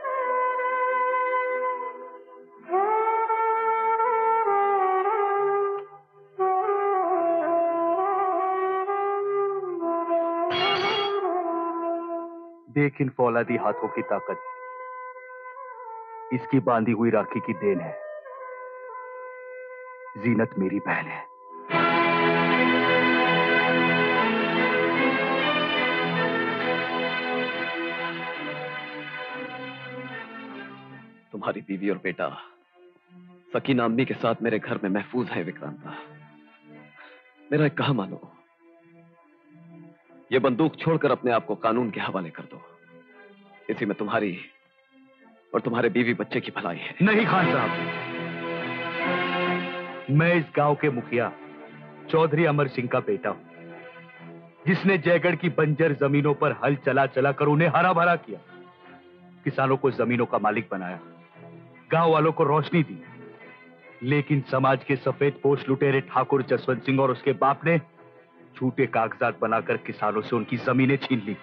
देख इन फौलादी हाथों की ताकत, इसकी बांधी हुई राखी की देन है। जीनत मेरी बहन है। तुम्हारी बीवी और बेटा सकीना अम्मी के साथ मेरे घर में महफूज है विक्रांता। मेरा एक कहा मानो, ये बंदूक छोड़कर अपने आप को कानून के हवाले कर दो। इसी में तुम्हारी और तुम्हारे बीवी बच्चे की भलाई है। नहीं खान साहब, मैं इस गांव के मुखिया चौधरी अमर सिंह का बेटा हूं, जिसने जयगढ़ की बंजर जमीनों पर हल चला चला कर उन्हें हरा भरा किया, किसानों को जमीनों का मालिक बनाया, गांव वालों को रोशनी दी। लेकिन समाज के सफेद पोश लुटेरे ठाकुर जसवंत सिंह और उसके बाप ने झूठे कागजात बनाकर किसानों से उनकी जमीनें छीन ली।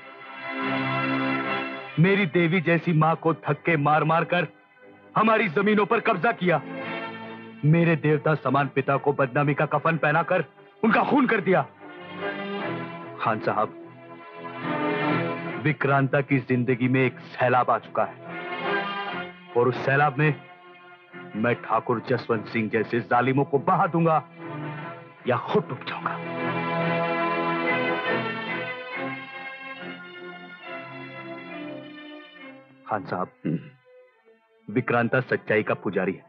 मेरी देवी जैसी मां को धक्के मार मार कर हमारी जमीनों पर कब्जा किया। मेरे देवता समान पिता को बदनामी का कफन पहनाकर उनका खून कर दिया। खान साहब, विक्रांता की जिंदगी में एक सैलाब आ चुका है और उस सैलाब में मैं ठाकुर जसवंत सिंह जैसे जालिमों को बहा दूंगा या खुद डूब जाऊंगा। खान साहब, विक्रांता सच्चाई का पुजारी है।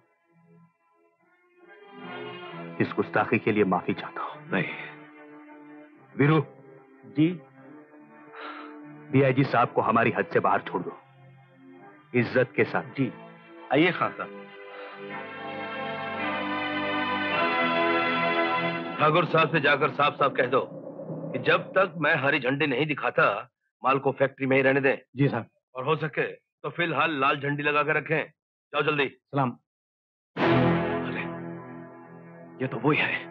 इस गुस्ताखी के लिए माफी चाहता हूं। नहीं वीरू जी, डीआईजी साहब को हमारी हद से बाहर छोड़ दो, इज्जत के साथ। जी आइए खान साहब। ठाकुर साहब से जाकर साफ साफ कह दो कि जब तक मैं हरी झंडी नहीं दिखाता माल को फैक्ट्री में ही रहने दें। जी साहब। और हो सके तो फिलहाल लाल झंडी लगा कर रखें। जाओ जल्दी। सलाम। अरे ये तो वही है।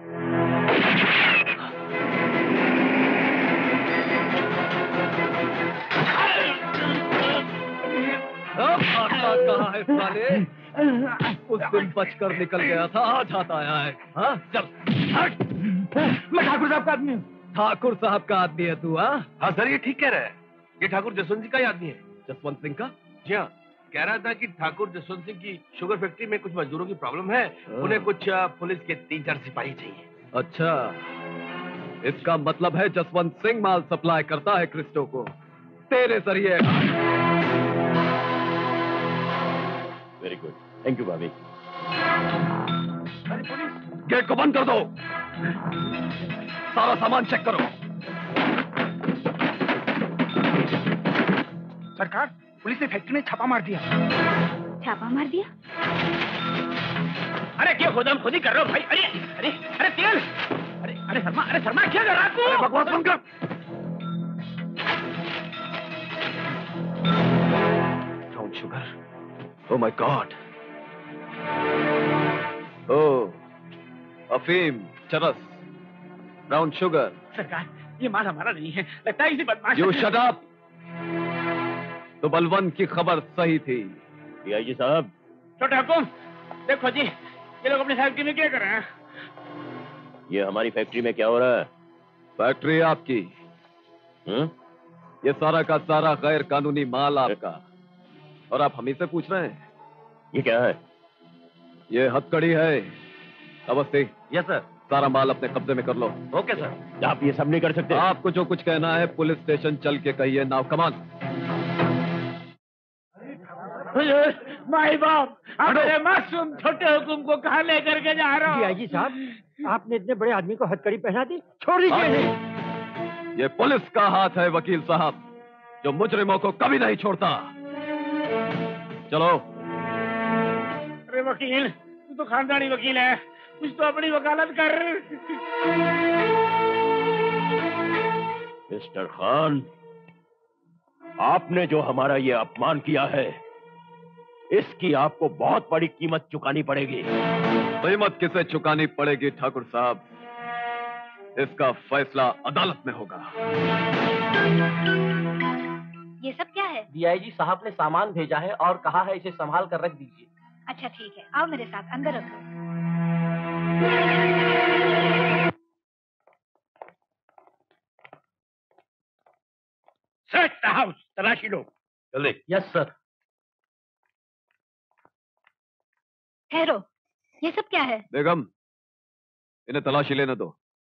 कहाँ है साले? उस दिन बचकर निकल गया था, आज हाथ आया है। हाँ चल हट। मैं ठाकुर साहब का आदमी हूँ। ठाकुर साहब का आदमी है तू? हाँ सर, ये ठीक कह रहा है। ये ठाकुर जसवंत सिंह का ही आदमी है। जसवंत सिंह का? जी हाँ, कह रहा था कि ठाकुर जसवंत सिंह की शुगर फैक्ट्री में कुछ मजदूरों की प्रॉब्लम है, उन्हें कुछ पुलिस के 3-4 सिपाही चाहिए। अच्छा, इसका मतलब है जसवंत सिंह माल सप्लाई करता है क्रिस्टो को तेरे जरिए। वेरी गुड, थैंक यू भाभी। गेट को बंद कर दो, सारा सामान चेक करो। सरकार, पुलिस ने फैक्ट्री में छापा मार दिया। छापा मार दिया? अरे क्या खुदम खुद ही कर रहे हो भाई? अरे अरे अरे तेल! अरे शर्मा क्या कर रहा तू? अरे बकवास बंद कर। Brown sugar. Oh my god. Oh, अफीम, चरस, ब्राउन शुगर। सरकार, ये माल हमारा नहीं है, लगता है किसी बदमाश। You shut up. तो बलवंत की खबर सही थी। डीआईजी साहब। छोटे हुकुम, देखो जी, ये लोग अपनी फैक्ट्री में क्या कर रहे हैं? ये हमारी फैक्ट्री में क्या हो रहा है? फैक्ट्री आपकी। ये सारा का सारा गैर कानूनी माल आपका, और आप हमी से पूछ रहे हैं? ये क्या है? ये हथकड़ी है। अवस्थी। Yes sir. सारा माल अपने कब्जे में कर लो। Okay sir. आप ये सब नहीं कर सकते। आपको जो कुछ कहना है पुलिस स्टेशन चल के कहिए। नाउ कमान। माई बाप, आप मेरे मासूम छोटे हुकुम को कहाँ लेकर के जा रहे हो? डीआईजी साहब, आपने इतने बड़े आदमी को हथकड़ी पहना दी, छोड़ दीजिए। ये पुलिस का हाथ है वकील साहब, जो मुजरिमों को कभी नहीं छोड़ता। चलो। अरे वकील, तू तो खानदानी वकील है, कुछ तो अपनी वकालत कर। मिस्टर खान, आपने जो हमारा ये अपमान किया है, इसकी आपको बहुत बड़ी कीमत चुकानी पड़ेगी। कीमत किसे चुकानी पड़ेगी ठाकुर साहब? इसका फैसला अदालत में होगा। ये सब क्या है? डीआईजी साहब ने सामान भेजा है और कहा है इसे संभाल कर रख दीजिए। अच्छा ठीक है, आओ मेरे साथ, अंदर रखो। सर्च द हाउस, तलाशी लो। जल्दी। Yes sir. ठहरो, ये सब क्या है? बेगम, इन्हें तलाशी लेने दो।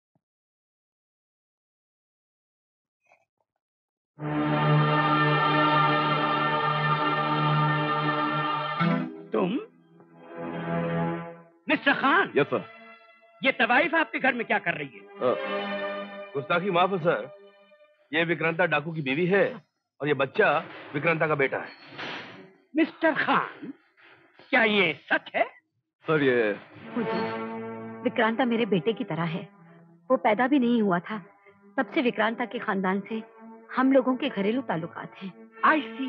तुम मिस्टर खान? Yes sir. ये तवाइफ आपके घर में क्या कर रही है? गुस्ताखी माफ है सर, ये विक्रांता डाकू की बीवी है और ये बच्चा विक्रांता का बेटा है। मिस्टर खान, क्या ये सच है? सर ये हुजूर, विक्रांता मेरे बेटे की तरह है। वो पैदा भी नहीं हुआ था, तब से विक्रांता के खानदान से हम लोगों के घरेलू ताल्लुकात हैं। आई सी।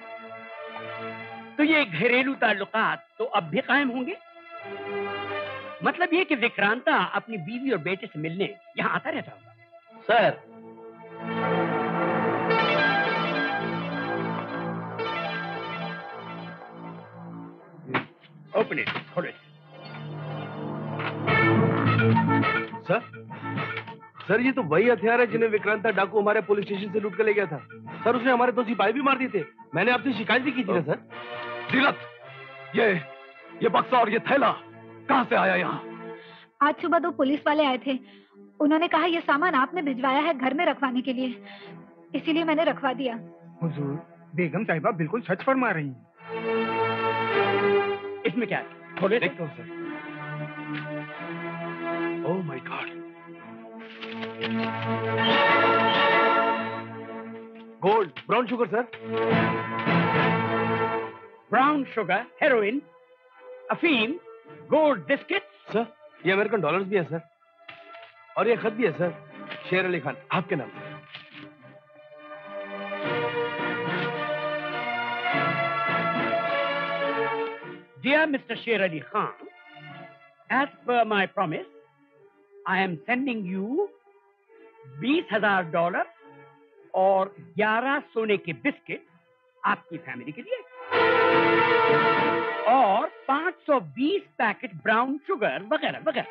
तो ये घरेलू ताल्लुकात तो अब भी कायम होंगे? मतलब ये कि विक्रांता अपनी बीवी और बेटे से मिलने यहाँ आता रहता होगा। सर, ओपन इट, खोलो। सर ये तो वही हथियार है जिन्हें विक्रांता डाकू हमारे पुलिस स्टेशन से लूट कर ले गया था। सर उसने हमारे 2 सिपाही भी मार दिए थे। मैंने आपसे शिकायत भी की थी ना सर। सीरत, ये बक्सा और ये थैला कहाँ से आया यहाँ? आज सुबह 2 पुलिस वाले आए थे। उन्होंने कहा ये सामान आपने भिजवाया है घर में रखवाने के लिए, इसीलिए मैंने रखवा दिया। हुजूर, बेगम साहिबा बिल्कुल सच फरमा रही हैं। इसमें क्या है? खोले देखता हूँ sir. Oh my God, gold, brown sugar sir. Brown sugar, heroin, अफीम, गोल्ड बिस्किट। सर ये अमेरिकन डॉलर्स भी है सर, और ये खत भी है सर, शेर अली खान आपके नाम से। Dear Mr. Sher Ali Khan, as per my promise, I am sending you $20,000 और 11 सोने के बिस्किट आपकी फैमिली के लिए, और 520 पैकेट ब्राउन शुगर वगैरह वगैरह।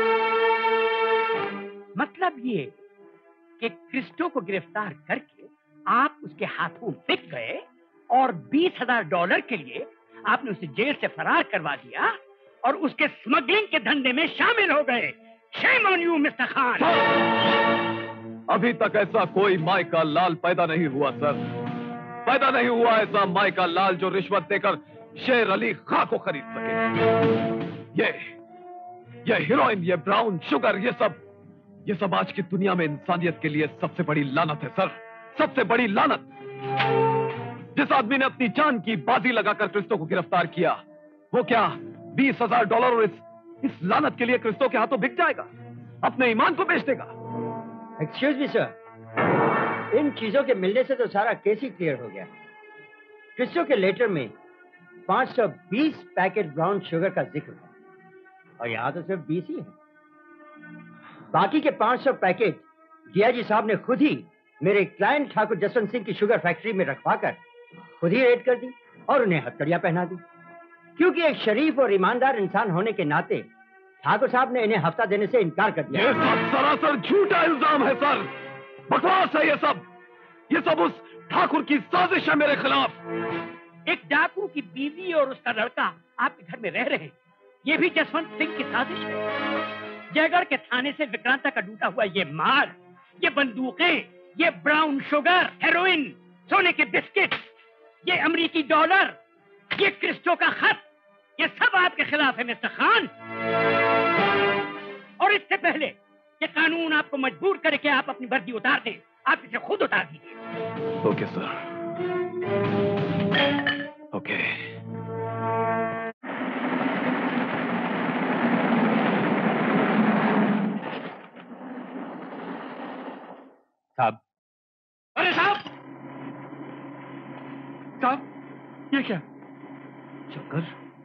मतलब ये कि क्रिस्टो को गिरफ्तार करके आप उसके हाथों बिक गए और $20,000 के लिए आपने उसे जेल से फरार करवा दिया और उसके स्मगलिंग के धंधे में शामिल हो गए। Shame on you mister Khan. अभी तक ऐसा कोई माई का लाल पैदा नहीं हुआ सर। पैदा नहीं हुआ ऐसा माई का लाल जो रिश्वत देकर शेर अली खां को खरीद सके। ये हीरोइन, ये ब्राउन शुगर, ये सब आज की दुनिया में इंसानियत के लिए सबसे बड़ी लानत है सर, सबसे बड़ी लानत। जिस आदमी ने अपनी जान की बाजी लगाकर क्रिस्टो को गिरफ्तार किया, वो क्या $20,000 और इस लानत के लिए क्रिस्टो के हाथों बिक जाएगा? अपने ईमान को बेच देगा? एक्सक्यूज मी सर, इन चीजों के मिलने से तो सारा केस ही क्लियर हो गया। क्रिस्टो के लेटर में 520 पैकेट ब्राउन शुगर का जिक्र है और यहाँ तो सिर्फ 20 ही है। बाकी के 500 पैकेट डीआईजी साहब ने खुद ही मेरे क्लाइंट ठाकुर जसवंत सिंह की शुगर फैक्ट्री में रखवाकर खुद ही रेड कर दी और उन्हें हथकड़ियां पहना दी, क्योंकि एक शरीफ और ईमानदार इंसान होने के नाते ठाकुर साहब ने इन्हें हफ्ता देने से इनकार कर दिया। ये सब सरासर झूठा इल्जाम है सर, बकवास है ये सब उस ठाकुर की साजिश है मेरे खिलाफ। एक डाकू की बीवी और उसका लड़का आपके घर में रह रहे हैं, ये भी जसवंत सिंह की साजिश है। जयगढ़ के थाने से विक्रांता का लूटा हुआ ये माल, ये बंदूकें, ये ब्राउन शुगर, हेरोइन, सोने के बिस्किट, ये अमेरिकी डॉलर, ये क्रिस्टो का खत, ये सब आपके खिलाफ है मिस्टर खान। और इससे पहले कि कानून आपको मजबूर करे कि आप अपनी वर्दी उतार दें, आप इसे खुद उतार दीजिए। Okay sir, okay. साहब, अरे साहब, ये क्या? चक्कर?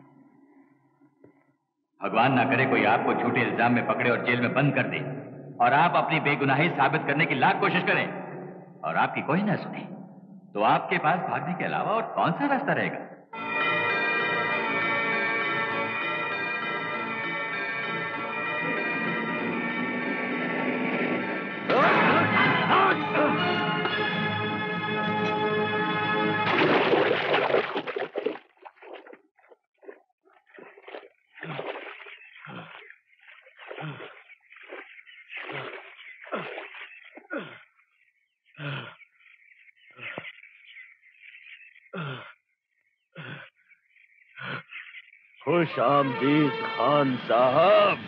भगवान ना करे कोई आपको झूठे इल्जाम में पकड़े और जेल में बंद कर दे और आप अपनी बेगुनाही साबित करने की लाख कोशिश करें और आपकी कोई ना सुने, तो आपके पास भागने के अलावा और कौन सा रास्ता रहेगा? खुश आमदीद खान साहब।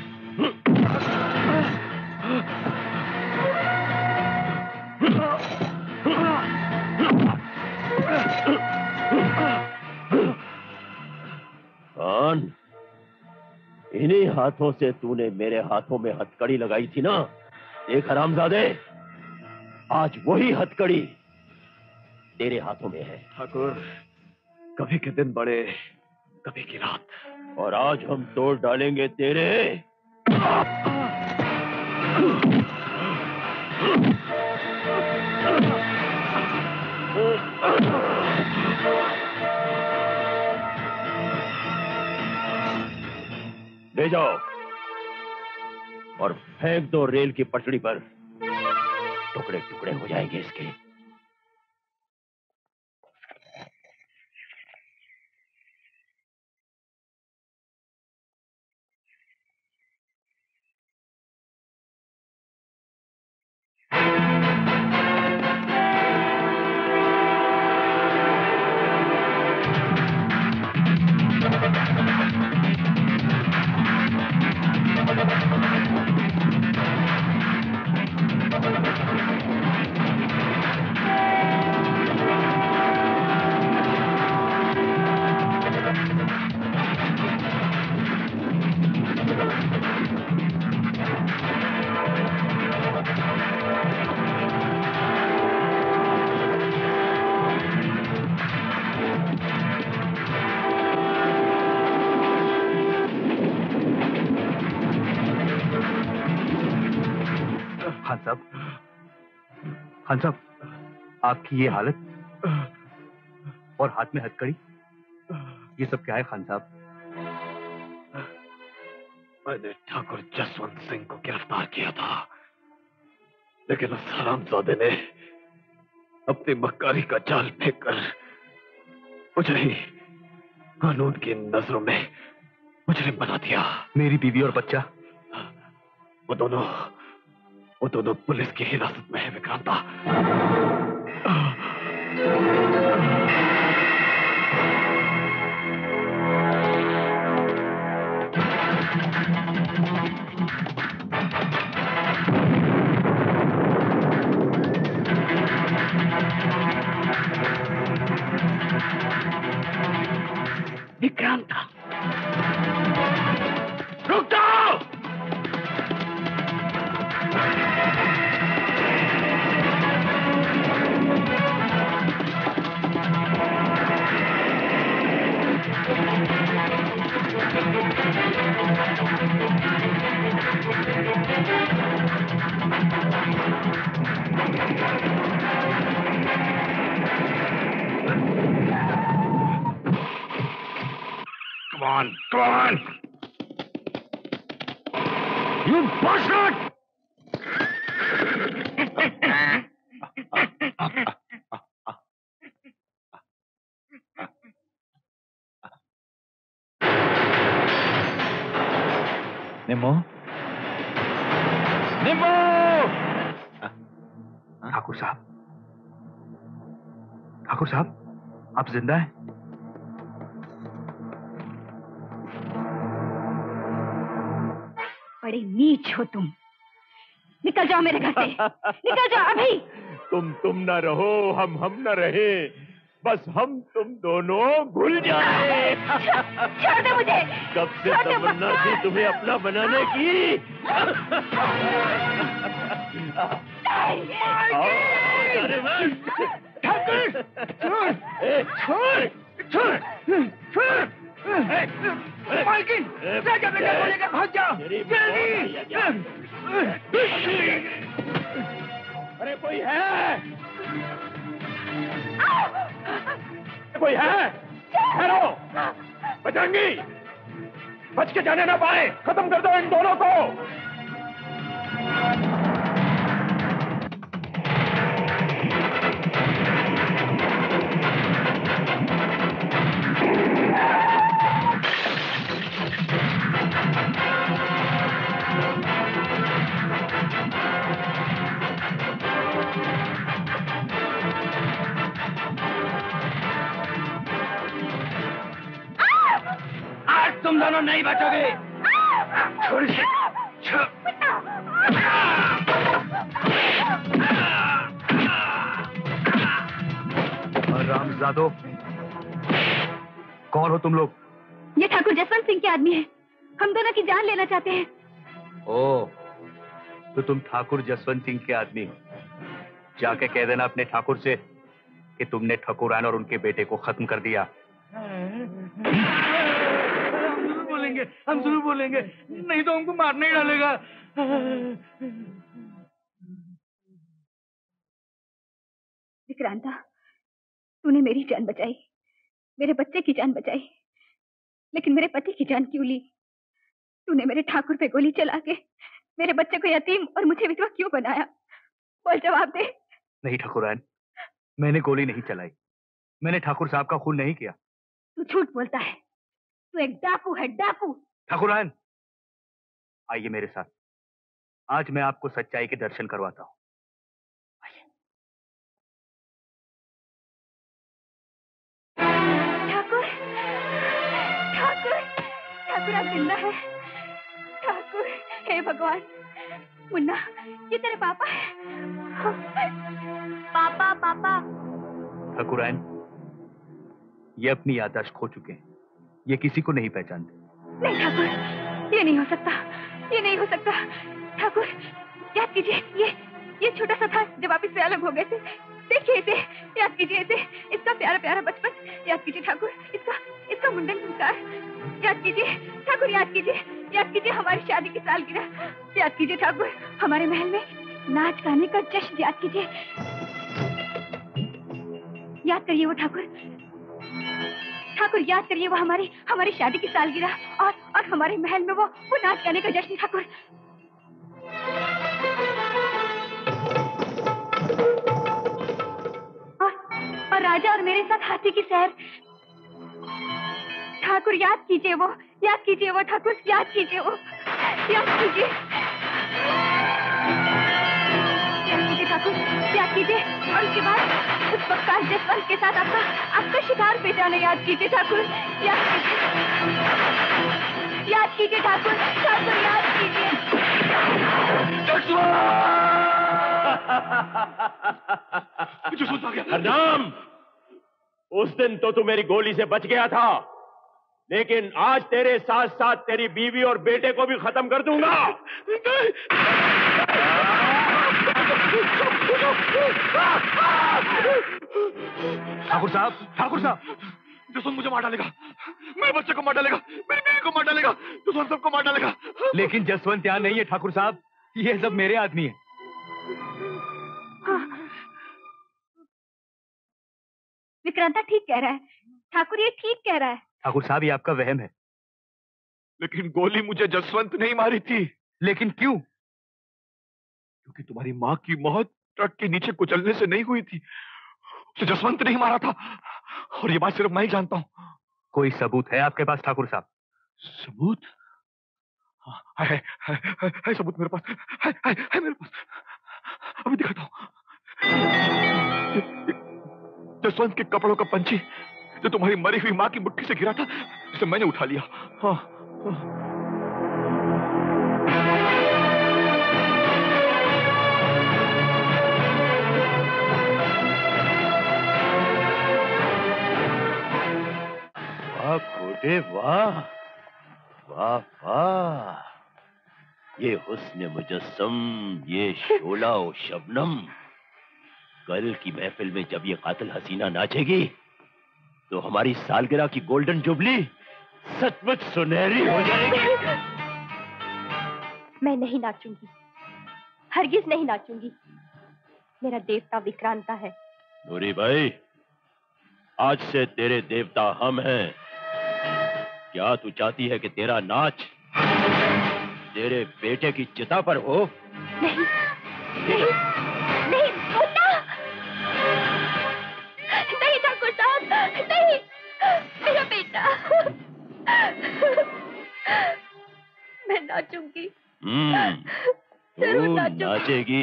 खान, इन्हीं हाथों से तूने मेरे हाथों में हथकड़ी लगाई थी ना? देख हरामजादे, आज वही हथकड़ी तेरे हाथों में है। ठाकुर, कभी के दिन बड़े, कभी की रात। और आज हम तोड़ डालेंगे तेरे। ले जाओ और फेंक दो रेल की पटड़ी पर, टुकड़े टुकड़े हो जाएंगे इसके। खान साहब, आपकी ये हालत और हाथ में हथकड़ी, ये सब क्या है खान साहब? मैंने ठाकुर जसवंत सिंह को गिरफ्तार किया था, लेकिन उस हरामजादे ने अपनी मक्कारी का जाल फेंककर मुझे ही कानून की नजरों में मुजरिम बना दिया। मेरी बीवी और बच्चा? वो दोनों पुलिस की हिरासत में है विक्रांता। विक्रांता, रुक जाओ! Come on! You bastard! Nimmo? Nimmo! Thakur साहब, आप जिंदा हैं? बड़े नीच हो तुम। निकल जाओ मेरे घर से, निकल जाओ अभी। तुम न रहो, हम न रहे, बस हम तुम दोनों भूल जाए। छोड़ दे मुझे। कब से तमन्ना थी तुम्हें अपना बनाने की। मालकिन, राजा बेटा को लेकर भाग जाओ, जल्दी। अरे कोई है? कोई है? ठहरो, बजरंगी, बच के जाने ना पाए, खत्म कर दो इन दोनों को। तुम दोनों नहीं बचोगे। रामजादो, कौन हो तुम लोग? ये ठाकुर जसवंत सिंह के आदमी हैं। हम दोनों की जान लेना चाहते हैं। ओ, तो तुम ठाकुर जसवंत सिंह के आदमी हो। जाके कह देना अपने ठाकुर से कि तुमने ठकुरान और उनके बेटे को खत्म कर दिया। बोलेंगे, हम जरूर बोलेंगे, नहीं तो हमको मारने ही डालेगा। विक्रांता, तूने मेरी जान बचाई, मेरे बच्चे की जान बचाई, लेकिन मेरे पति की जान क्यों ली? तूने मेरे ठाकुर पे गोली चला के मेरे बच्चे को यतीम और मुझे विधवा क्यों बनाया? बोल, जवाब दे। नहीं ठाकुरायन, मैंने गोली नहीं चलाई, मैंने ठाकुर साहब का खून नहीं किया। तू झूठ बोलता है, तू एक डाकू है, डाकू। ठाकुरायन, आइए मेरे साथ, आज मैं आपको सच्चाई के दर्शन करवाता हूँ। ठाकुर, ठाकुर, ठाकुर आप जिंदा है। ठाकुर, हे भगवान। मुन्ना, ये तेरे पापा है। पापा, पापा। ठाकुरायन, ये अपनी याददाश्त खो चुके हैं, ये किसी को नहीं पहचानते। नहीं ठाकुर, ये नहीं हो सकता, ये नहीं हो सकता। ठाकुर, याद कीजिए, ये छोटा सा था जब आप इससे अलग हो गए थे। देखिए इसे, याद कीजिए इसे, इसका प्यारा प्यारा बचपन। याद कीजिए ठाकुर, इसका मुंडन संस्कार। याद कीजिए ठाकुर, याद कीजिए हमारी शादी की सालगिरह। याद कीजिए ठाकुर, हमारे महल में नाच गाने का जश्न। याद कीजिए, याद करिए वो ठाकुर, याद करिए वो हमारी शादी की सालगिरह और हमारे महल में वो नाच गाने का जश्न। ठाकुर, और राजा और मेरे साथ हाथी की सैर। ठाकुर, याद कीजिए वो ठाकुर, याद कीजिए वो, याद कीजिए ठाकुर, याद कीजिए। और उसके बाद उस बक्कार जसवंत के साथ आपका शिकार पे जाना। याद कीजिए ठाकुर, याद कीजिए ठाकुर, याद कीजिए। हरनाम, उस दिन तो तू मेरी गोली से बच गया था, लेकिन आज तेरे साथ साथ तेरी बीवी और बेटे को भी खत्म कर दूंगा। ठाकुर साहब, जसवंत मुझे मार डालेगा, मेरे बच्चे को मार डालेगा, मेरी बीवी को मार डालेगा, जसवंत सबको मार डालेगा। लेकिन जसवंत यहाँ नहीं है ठाकुर साहब, ये सब मेरे आदमी है। विक्रांता ठीक कह रहा है ठाकुर, ये ठीक कह रहा है। ठाकुर साहब, ये आपका वहम है। लेकिन गोली मुझे जसवंत नहीं मारी थी। लेकिन क्यों? क्योंकि तुम्हारी माँ की मौत ट्रक के नीचे कुचलने से नहीं हुई थी, उसे जसवंत नहीं मारा था, और ये बात सिर्फ मैं ही जानता हूँ। कोई सबूत है आपके पास ठाकुर साहब? सबूत? है सबूत मेरे पास, है मेरे पास, अभी दिखाता हूँ। जसवंत के कपड़ों का पंछी जो तुम्हारी मरी हुई माँ की मुट्ठी से गिरा था, जिसे मैंने उठा लिया। वाह खोटे, वाह वाह वाह, ये हुस्न मुजस्सम, ये शोला और शबनम। कल की महफिल में जब ये कातिल हसीना नाचेगी तो हमारी सालगिरह की गोल्डन जुबली सचमुच सुनहरी हो जाएगी। मैं नहीं नाचूंगी, हरगिज नहीं नाचूंगी। मेरा देवता विक्रांता है। नूरी भाई, आज से तेरे देवता हम हैं। क्या तू चाहती है कि तेरा नाच तेरे बेटे की चिता पर हो? नहीं, नहीं, नहीं, मुन्ना! नहीं ठाकुर साहब, नहीं, मेरा बेटा। मैं नाचूंगी। तू नाचेगी,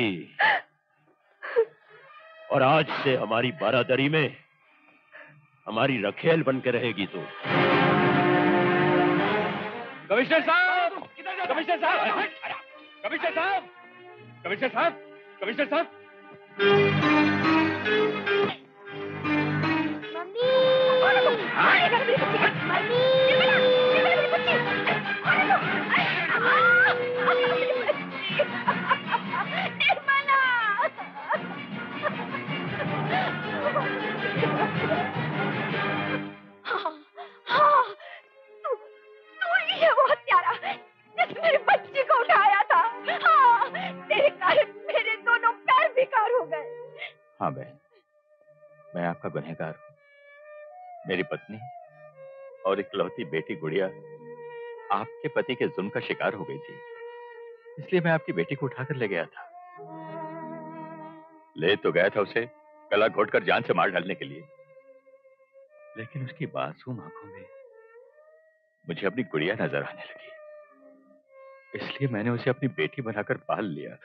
और आज से हमारी बारादरी में हमारी रखेल बनकर रहेगी तू। कमिश्नर साहब, कमिश्नर साहब, कमिश्नर साहब, कमिश्नर साहब, कमिश्नर साहब। मम्मी, मैं आपका गुनहगार हूं। मेरी पत्नी और इकलौती बेटी गुड़िया आपके पति के जुल्म का शिकार हो गई थी, इसलिए मैं आपकी बेटी को उठाकर ले गया था। ले तो गया था उसे गला घोटकर जान से मार डालने के लिए, लेकिन उसकी मासूम आंखों में मुझे अपनी गुड़िया नजर आने लगी, इसलिए मैंने उसे अपनी बेटी बनाकर पाल लिया।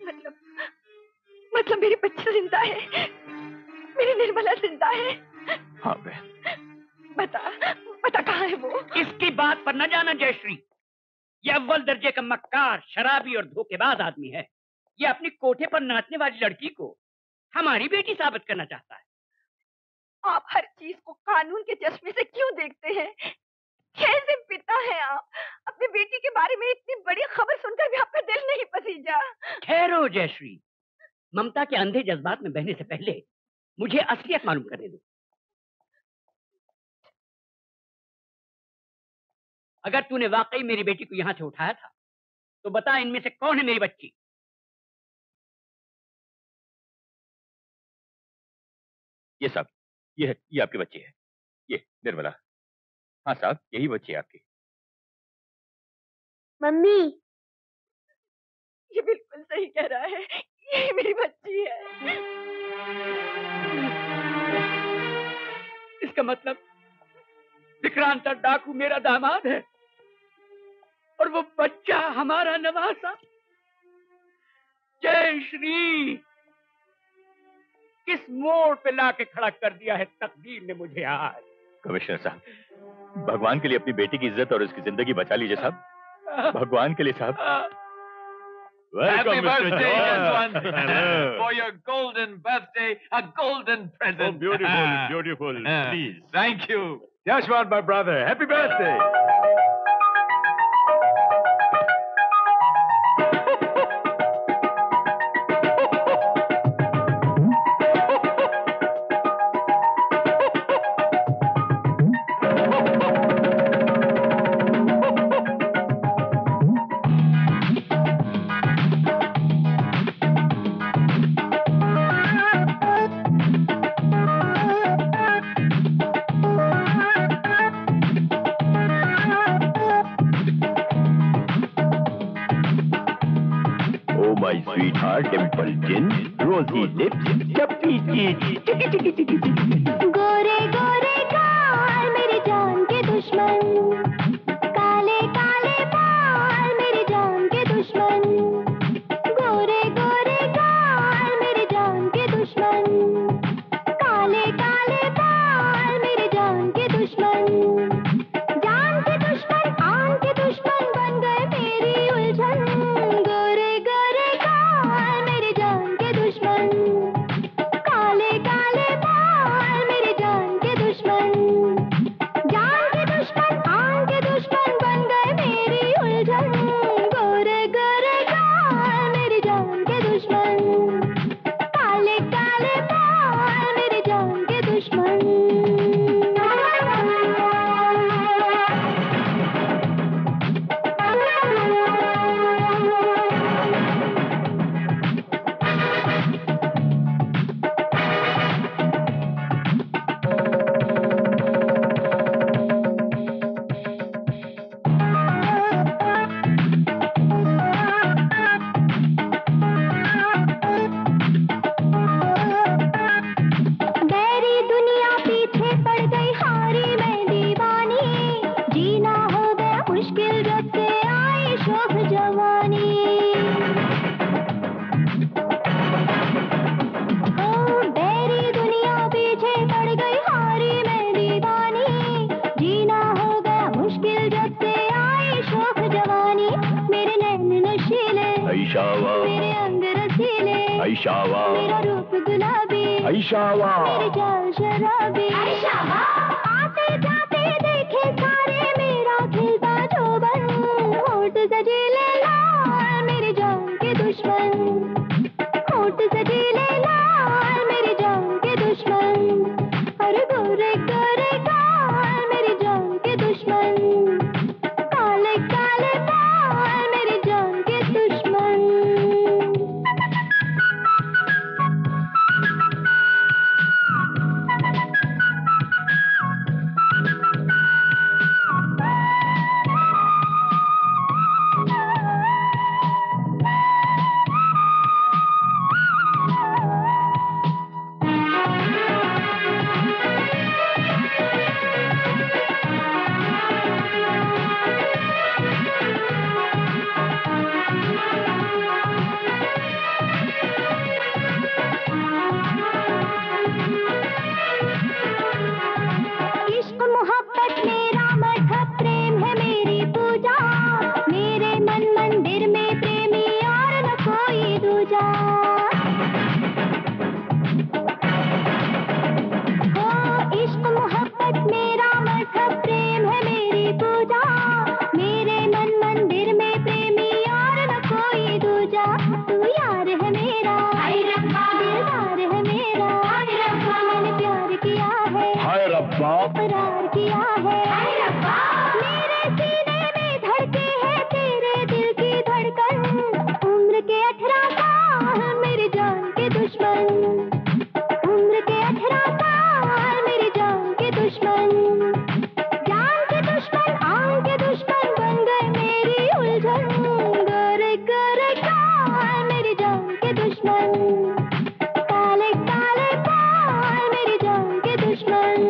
मतलब मेरी बच्ची जिंदा है, मेरी निर्मला जिंदा है। हाँ बहन। बता कहाँ है वो? इसकी बात पर न जाना जयश्री, ये अव्वल दर्जे का मक्कार, शराबी और धोखेबाज आदमी है। ये अपनी कोठे पर नाचने वाली लड़की को हमारी बेटी साबित करना चाहता है। आप हर चीज को कानून के चश्मे से क्यों देखते हैं? कैसे पिता हैं आप? अपनी बेटी के बारे में इतनी बड़ी खबर सुनकर भी आपका दिल नहीं पसीजा। ठहरो जयश्री, ममता के अंधे जज्बात में बहने से पहले मुझे असलियत मालूम करने दो। अगर तूने वाकई मेरी बेटी को यहां से उठाया था तो बता, इनमें से कौन है मेरी बच्ची? ये साहब, ये आपकी बच्ची है, ये निर्मला। हाँ साहब, यही बच्ची है आपकी। मम्मी, ये बिल्कुल सही कह रहा है, ये मेरी बच्ची है। इसका मतलब विक्रांत डाकू मेरा दामाद है और वो बच्चा हमारा नवासा। जय श्री, किस मोड़ पे लाके खड़ा कर दिया है तकदीर ने मुझे आज। कमिश्नर साहब, भगवान के लिए अपनी बेटी की इज्जत और उसकी जिंदगी बचा लीजिए साहब, भगवान के लिए साहब। Happy birthday, Jaswant! For your golden birthday, a golden present. Oh, beautiful, beautiful. Please. Thank you. Jaswant, my brother, happy birthday. Dimple chin, rosy lips, chubby cheeks, chiki chiki chiki chiki. गोरे गोरे गाल मेरी जान के दुश्मन, काले काले बाल मेरी जान के दुश्मन, गोरे गोरे गाल मेरी जान के दुश्मन, काले काले बाल मेरी जान के दुश्मन, जान के दुश्मन, आन के दुश्मन बन गए मेरी उलझन, गोरे गोरे गाल मेरी जान के दुश्मन, काले काले बाल मेरी जान के दुश्मन, जान के दुश्मन, आन के दुश्मन बन गए मेरी उलझन, गोरे गोरे गाल मेरी जान के दुश्मन, काले काले बाल मेरी जान के दुश्मन। मेरी दुनिया पीछे पड़ गई, हारी मैं दीवानी, जीना हो गया मुश्किल जब से आई शोख जवानी, ओ मेरी दुनिया पीछे पड़ गई, हारी मैं दीवानी, जीना हो गया मुश्किल जब से आई शोख जवानी, मेरे नैन नशीले, ऐशावा, मेरे अंग रसीले, ऐशावा, मेरा रूप गुलाबी, ऐशावा, मेरी चाल शराबी, आते जाते देखे सारे मेरा खिलता जोबन, होठ सजीले लाल मेरी जान के दुश्मन, होठ सजीले लाल मेरी जान के दुश्मन, अरे गोरे गोरे गाल मेरी जान के दुश्मन, काले काले बाल मेरी जान के दुश्मन। इकरार किया है। मेरे सीने में धड़के है तेरे दिल की धड़कन। उम्र के 18 साल मेरी जान के दुश्मन। उम्र के 18 साल मेरी जान के दुश्मन। जान के दुश्मन, आन के दुश्मन बन गए मेरी उलझन। गोरे गोरे गाल मेरी जान के दुश्मन। काले काले बाल मेरी जान के दुश्मन।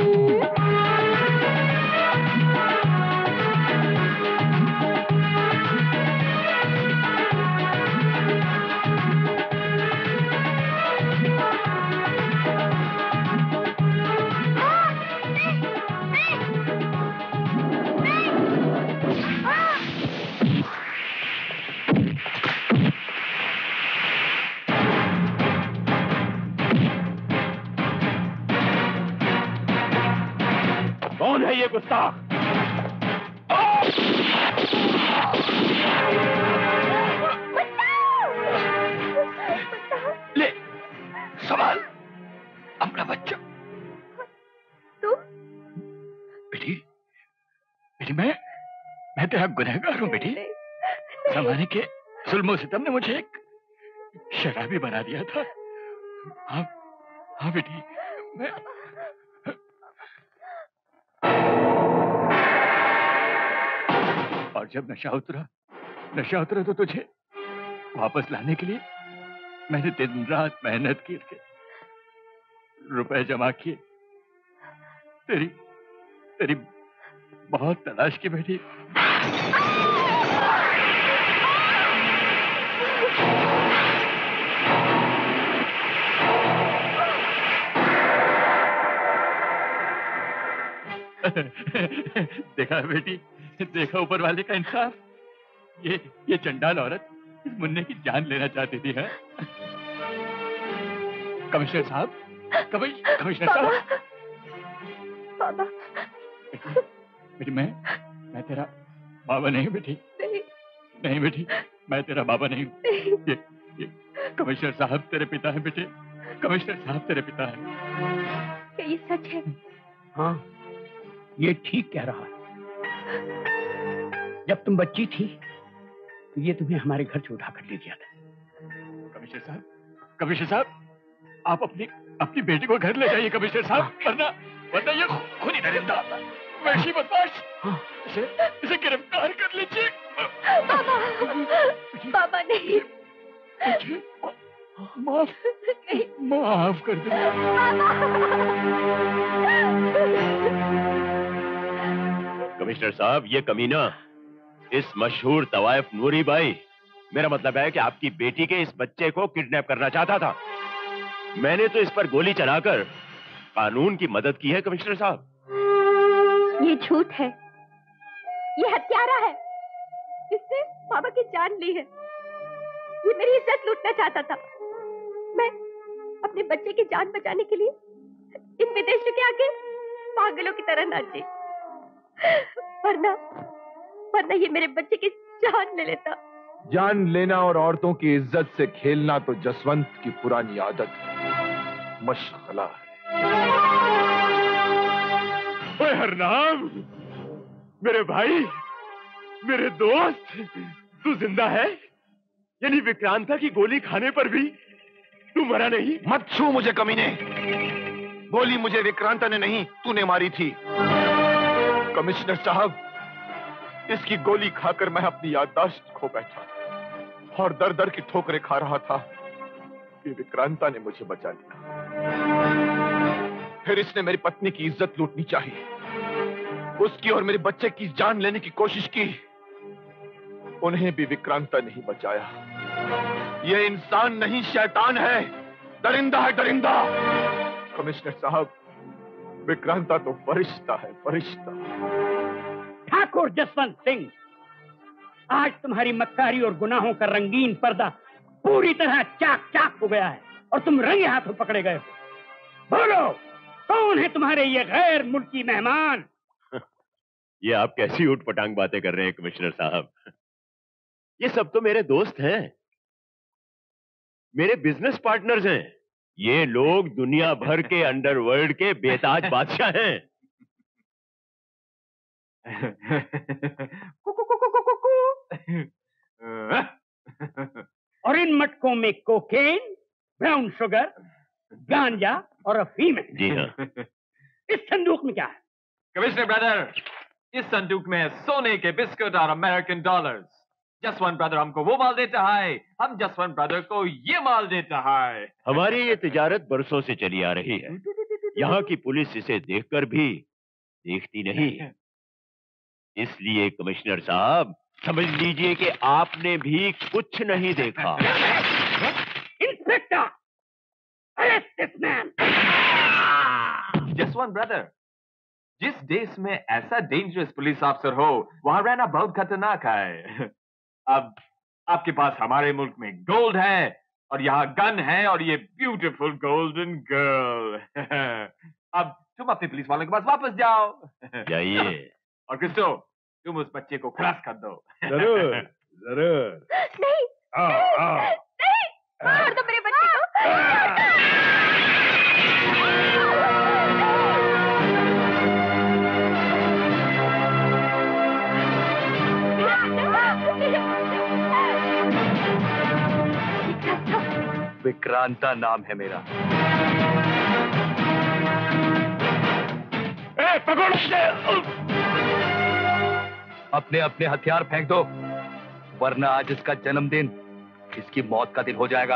कौन है ये गुस्ताख? ले सवाल अपना बच्चा। तू? बेटी, बेटी मैं तेरा गुनहगार हूँ बेटी। जमाने के जुल्म सितम ने मुझे एक शराबी बना दिया था। हाँ बेटी, मैं और जब नशा उतरा तो तुझे वापस लाने के लिए मैंने दिन रात मेहनत की, रुपए जमा किए, तेरी बहुत तलाश की बेटी। देखा बेटी, देखा ऊपर वाले का इंसाफ। ये चंडाल औरत इस मुन्ने की जान लेना चाहती थी। है कमिश्नर साहब, कमिश्नर साहब। बाबा। बेटी मैं तेरा बाबा नहीं बेटी। नहीं बेटी, मैं तेरा बाबा नहीं हूँ। ये कमिश्नर साहब तेरे पिता है बेटे। कमिश्नर साहब तेरे पिता है। क्या ये सच है? हाँ, ये ठीक कह रहा है। जब तुम बच्ची थी तो ये तुम्हें हमारे घर से उठा कर ले गया था। कमिश्नर साहब, आप अपनी बेटी को घर ले जाइए कमिश्नर साहब, वरना ये खूनी दरिंदा, वैसी बदमाश, इसे गिरफ्तार कर लीजिए। बाबा नहीं, माफ कर दो। कमिश्नर साहब, ये कमीना इस मशहूर तवाइफ नूरी बाई, मेरा मतलब है कि आपकी बेटी के इस बच्चे को किडनैप करना चाहता था। मैंने तो इस पर गोली चलाकर कानून की मदद की है कमिश्नर साहब। ये झूठ है, ये हत्यारा है, इसने बाबा की जान ली है। ये मेरी इज्जत लूटना चाहता था। मैं अपने बच्चे की जान बचाने के लिए इन विदेशियों के आगे पागलों की तरह नाची, वरना ये मेरे बच्चे की जान ले लेता। जान लेना और औरतों की इज्जत से खेलना तो जसवंत की पुरानी आदत है, मशगला है। ओए हरनाम, मेरे भाई, मेरे दोस्त, तू जिंदा है? यानी विक्रांता की गोली खाने पर भी तू मरा नहीं? मत छू मुझे कमीने। गोली मुझे विक्रांता ने नहीं, तूने मारी थी। कमिश्नर साहब, इसकी गोली खाकर मैं अपनी याददाश्त खो बैठा और दर दर की ठोकरें खा रहा था कि विक्रांता ने मुझे बचा लिया। फिर इसने मेरी पत्नी की इज्जत लूटनी चाहिए, उसकी और मेरे बच्चे की जान लेने की कोशिश की। उन्हें भी विक्रांता नहीं बचाया। ये इंसान नहीं, शैतान है, दरिंदा है, दरिंदा। कमिश्नर साहब, विक्रांता तो फरिश्ता है, फरिश्ता। ठाकुर जसवंत सिंह, आज तुम्हारी मक्कारी और गुनाहों का रंगीन पर्दा पूरी तरह चाक चाक हो गया है और तुम रंगे हाथों पकड़े गए हो। बोलो, कौन है तुम्हारे ये गैर मुल्की मेहमान? ये आप कैसी ऊटपटांग बातें कर रहे हैं कमिश्नर साहब? ये सब तो मेरे दोस्त हैं, मेरे बिजनेस पार्टनर्स हैं। ये लोग दुनिया भर के अंडरवर्ल्ड के बेताज बादशाह हैं। और इन मटकों में कोकेन, ब्राउन शुगर, गांजा और अफीम है। जी हाँ। इस संदूक में क्या है? कमिश्नर ब्रदर, इस संदूक में सोने के बिस्कुट और अमेरिकन डॉलर्स। जसवंत ब्रदर हमको वो माल देता है, हम जसवंत ब्रदर को ये माल देता है। हमारी ये तिजारत बरसों से चली आ रही है। यहाँ की पुलिस इसे देखकर भी देखती नहीं। इसलिए कमिश्नर साहब, समझ लीजिए कि आपने भी कुछ नहीं देखा। Inspector, arrest this man. Jaswant brother, जिस देश में ऐसा डेंजरस पुलिस ऑफिसर हो, वहां रहना बहुत खतरनाक है। अब आपके पास हमारे मुल्क में गोल्ड है और यहाँ गन है और ये ब्यूटीफुल गोल्डन गर्ल। अब तुम अपने पुलिस वालों के पास वापस जाओ। जाइए। और क्रिस्टो, तुम उस बच्चे को खलास कर दो। जरूर जरूर। नहीं आओ। नहीं, छोड़ दो मेरे बच्चे को। विक्रांता नाम है मेरा। पकड़ो इसे। अपने अपने हथियार फेंक दो, वरना आज इसका जन्मदिन, इसकी मौत का दिन हो जाएगा।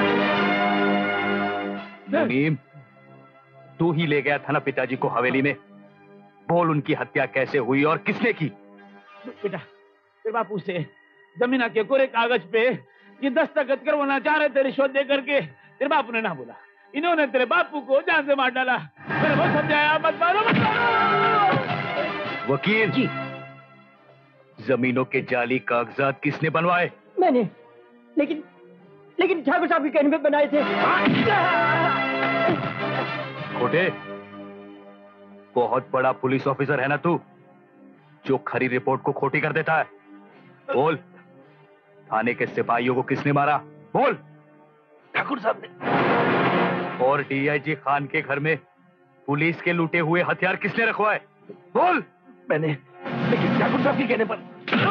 मुनीम, तू ही ले गया था ना पिताजी को हवेली में। बोल, उनकी हत्या कैसे हुई और किसने की? बेटा, तेरे बापू से जमीना के कोरे कागज पे ये दस्तखत करवाना चाह रहे थे रिश्वत दे करके। तेरे बापू ने ना बोला। इन्होंने तेरे बापू को जान से मार डाला। मैंने बहुत समझाया, मत मारो मत मारो। वकील जी, जमीनों के जाली कागजात किसने बनवाए? मैंने। लेकिन ठाकुर साहब के कहने पे बनाए थे। खोटे, बहुत बड़ा पुलिस ऑफिसर है ना तू, जो खरी रिपोर्ट को खोटी कर देता है। बोल, थाने के सिपाहियों को किसने मारा? बोल। ठाकुर साहब ने। और डीआईजी खान के घर में पुलिस के लूटे हुए हथियार किसने रखवाए? बोल। मैंने, लेकिन ठाकुर साहब के कहने पर।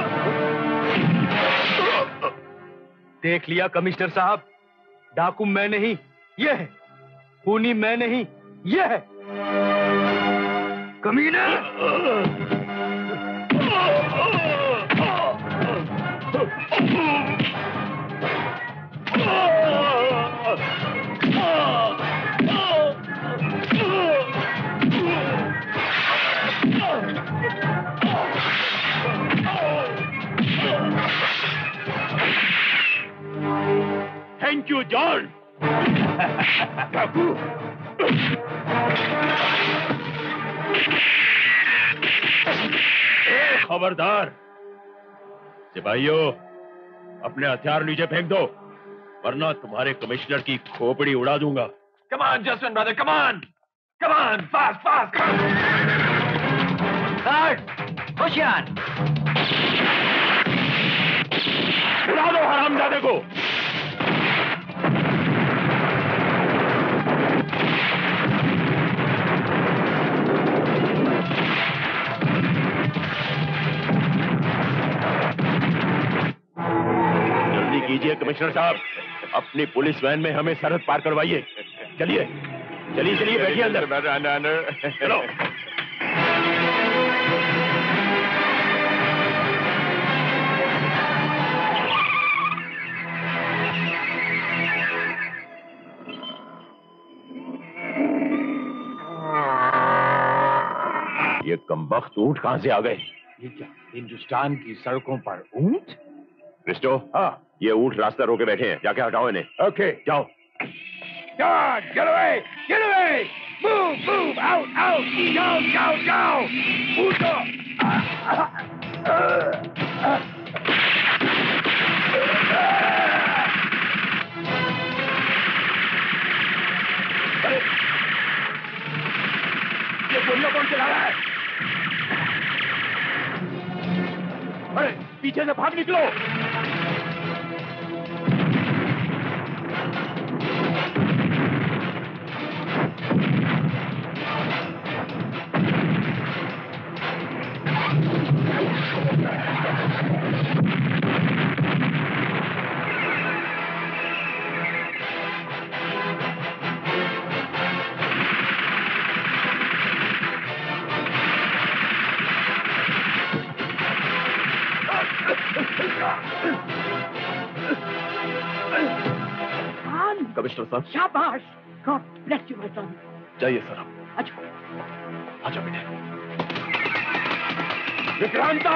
देख लिया कमिश्नर साहब, डाकू मैं नहीं, ये है। खूनी मैं नहीं, ये है। कमीना! Thank you John. खबरदार सिपाहियों, अपने हथियार नीचे फेंक दो, वरना तुम्हारे कमिश्नर की खोपड़ी उड़ा दूंगा। Come on, Justin brother, come on! Come on, fast, fast, come on! Guard, होशियार! उड़ा दो हरामजादे को। जल्दी कीजिए कमिश्नर साहब, अपनी पुलिस वैन में हमें सरहद पार करवाइए। चलिए चलिए चलिए, बैठिए अंदर। चलो। ये कमबख्त ऊंट कहां से आ गए? ये क्या हिंदुस्तान की सड़कों पर ऊंट? क्रिस्टो, हाँ, ये ऊंट रास्ता रोके बैठे हैं, जाके हटाओ इन्हें। ओके, जाओ। God, get away! Get away! Move, move, out, out! जाओ, जाओ, जाओ! ऊँटो! ये गोलियां कौन चला रहा है? अरे पीछे से भाग निकलो। कमिश्नर साहब। शाबाश, God bless you my son. जाइए सर। अच्छा अच्छा बेटे। विक्रांता!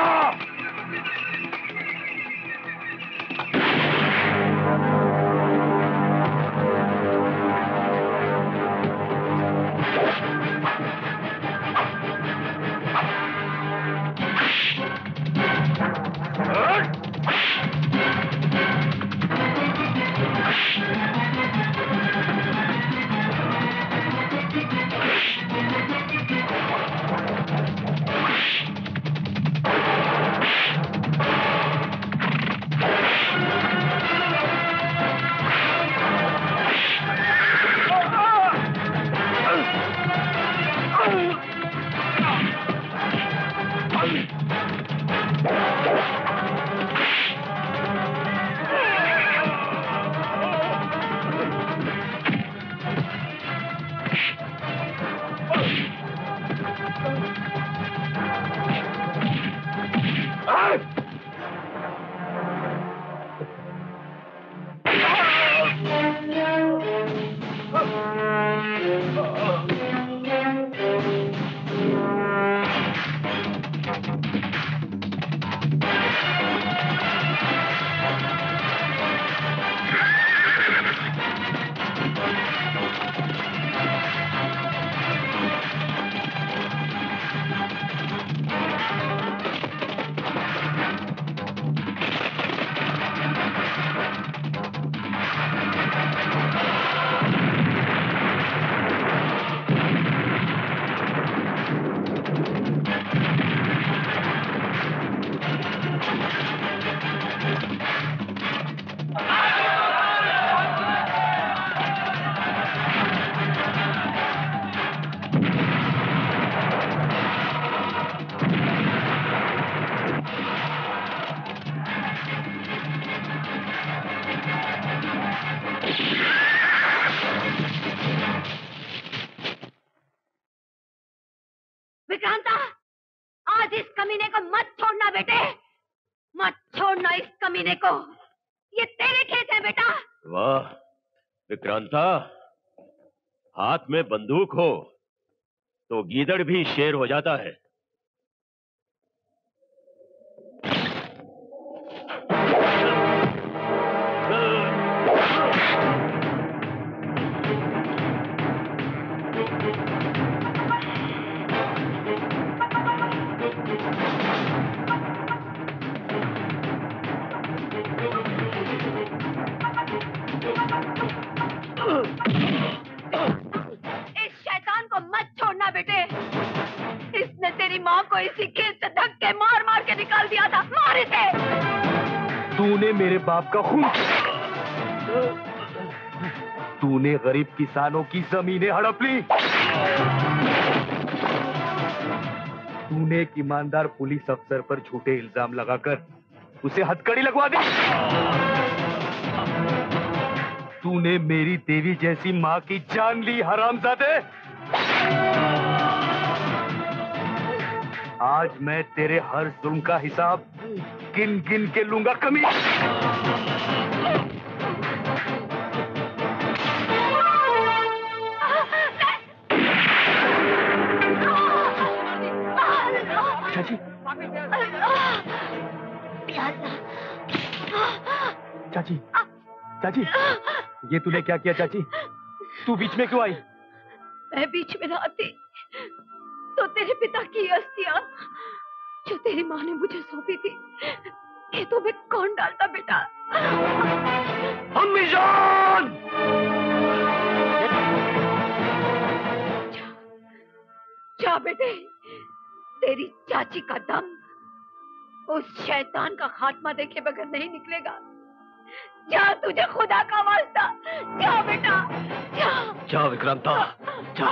विक्रांता, आज इस कमीने को मत छोड़ना बेटे, मत छोड़ना इस कमीने को। ये तेरे खेत है बेटा। वाह विक्रांता, हाथ में बंदूक हो तो गीदड़ भी शेर हो जाता है। इसने तेरी माँ को इसी खेत से धक्के मार मार के निकाल दिया था। मार इसे। तूने मेरे बाप का खून, तूने गरीब किसानों की जमीनें हड़प ली, तूने एक ईमानदार पुलिस अफसर पर झूठे इल्जाम लगाकर उसे हथकड़ी लगवा दी, तूने मेरी देवी जैसी माँ की जान ली हरामजादे। आज मैं तेरे हर जुल्म का हिसाब गिन गिन के लूंगा कमी। चाची, चाची, चाची, ये तूने क्या किया चाची? तू बीच में क्यों आई? मैं बीच में न आती तो तेरे पिता की अस्थियां जो तेरी माँ ने मुझे सौंपी थी खेतों में कौन डालता बेटा? अम्मी जान! जा बेटे, तेरी चाची का दम उस शैतान का खात्मा देखे बगैर नहीं निकलेगा। जा, तुझे खुदा का वास्ता, जा बेटा, जा। जा विक्रांता, जा।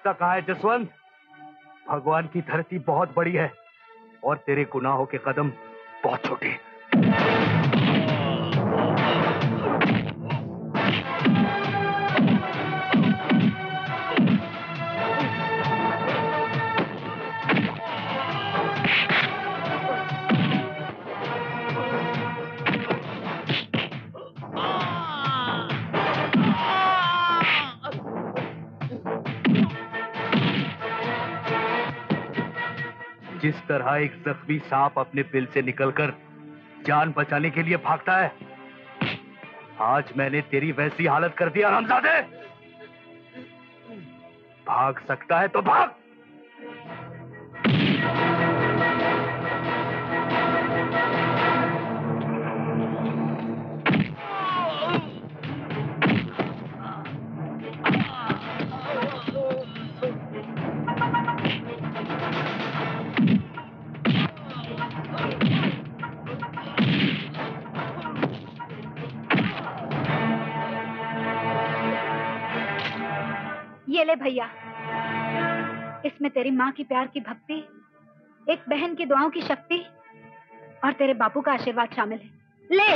रुकता कहाँ है जसवंत? भगवान की धरती बहुत बड़ी है और तेरे गुनाहों के कदम बहुत छोटे। जिस तरह एक जख्मी सांप अपने बिल से निकलकर जान बचाने के लिए भागता है, आज मैंने तेरी वैसी हालत कर दी हरामजादे। भाग सकता है तो भाग। ये ले भैया, इसमें तेरी माँ की प्यार की भक्ति, एक बहन की दुआओं की शक्ति और तेरे बापू का आशीर्वाद शामिल है। ले।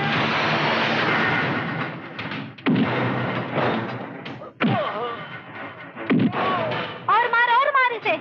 और मार इसे।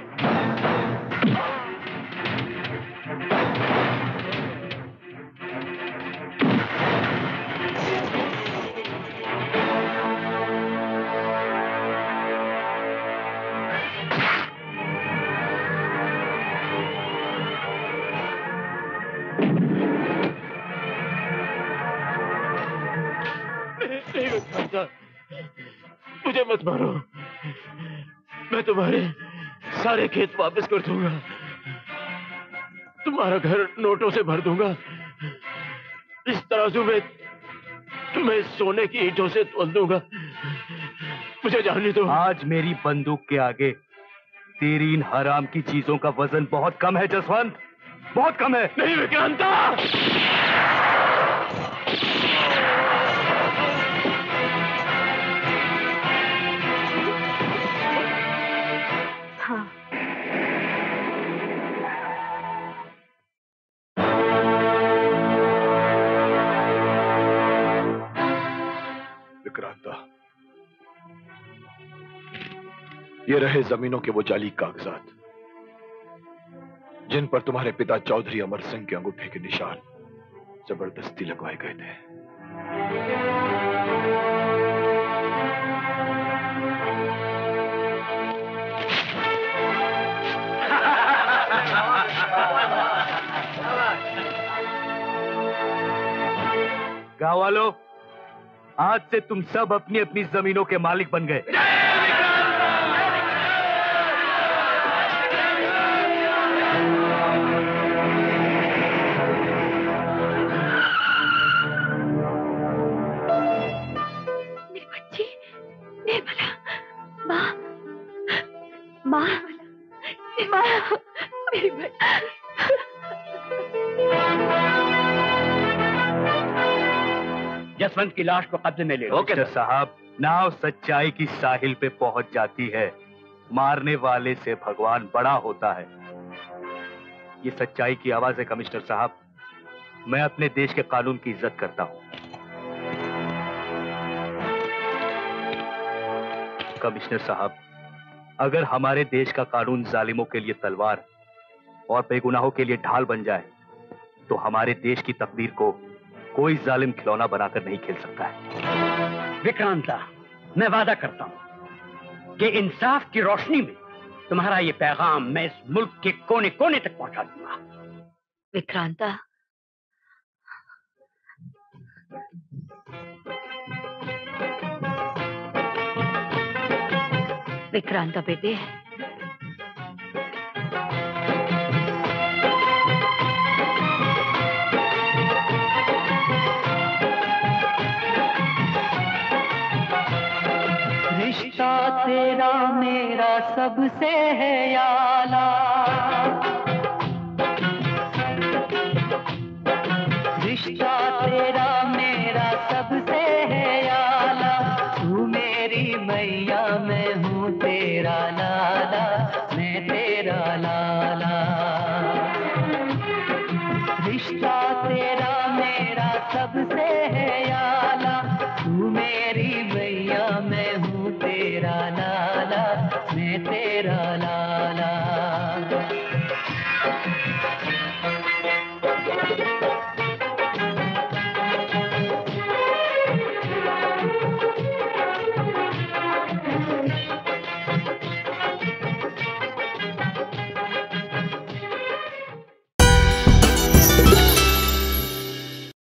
मुझे मत मारो, मैं तुम्हारे सारे खेत वापस कर दूंगा, तुम्हारा घर नोटों से भर दूंगा, इस तराजू में तुम्हें सोने की ईंटों से तोल दूंगा। मुझे जाने दो। आज मेरी बंदूक के आगे तेरी इन हराम की चीजों का वजन बहुत कम है जसवंत, बहुत कम है। नहीं विक्रांता, हाँ। विक्रांता, ये रहे जमीनों के वो जाली कागजात जिन पर तुम्हारे पिता चौधरी अमर सिंह के अंगूठे के निशान जबरदस्ती लगवाए गए थे। गांव वालों, आज से तुम सब अपनी अपनी जमीनों के मालिक बन गए। मेरी बच्ची निर्मला, माँ, माँ, माँ, मेरी बच्ची। जसवंत की लाश को कब्जे में ले लो। ओके साहब, नाव सच्चाई की साहिल पे पहुंच जाती है, मारने वाले से भगवान बड़ा होता है। ये सच्चाई की आवाज है कमिश्नर साहब। मैं अपने देश के कानून की इज्जत करता हूं। कमिश्नर साहब, अगर हमारे देश का कानून जालिमों के लिए तलवार और बेगुनाहों के लिए ढाल बन जाए तो हमारे देश की तकदीर को कोई जालिम खिलौना बनाकर नहीं खेल सकता है। विक्रांता, मैं वादा करता हूं कि इंसाफ की रोशनी में तुम्हारा ये पैगाम मैं इस मुल्क के कोने कोने तक पहुंचा दूंगा। विक्रांता, विक्रांता बेटे, रिश्ता तेरा मेरा सबसे है याला, रिश्ता तेरा मेरा सबसे है याला, तू मेरी मैया मैं हूँ तेरा रिश्ता तेरा मेरा सबसे है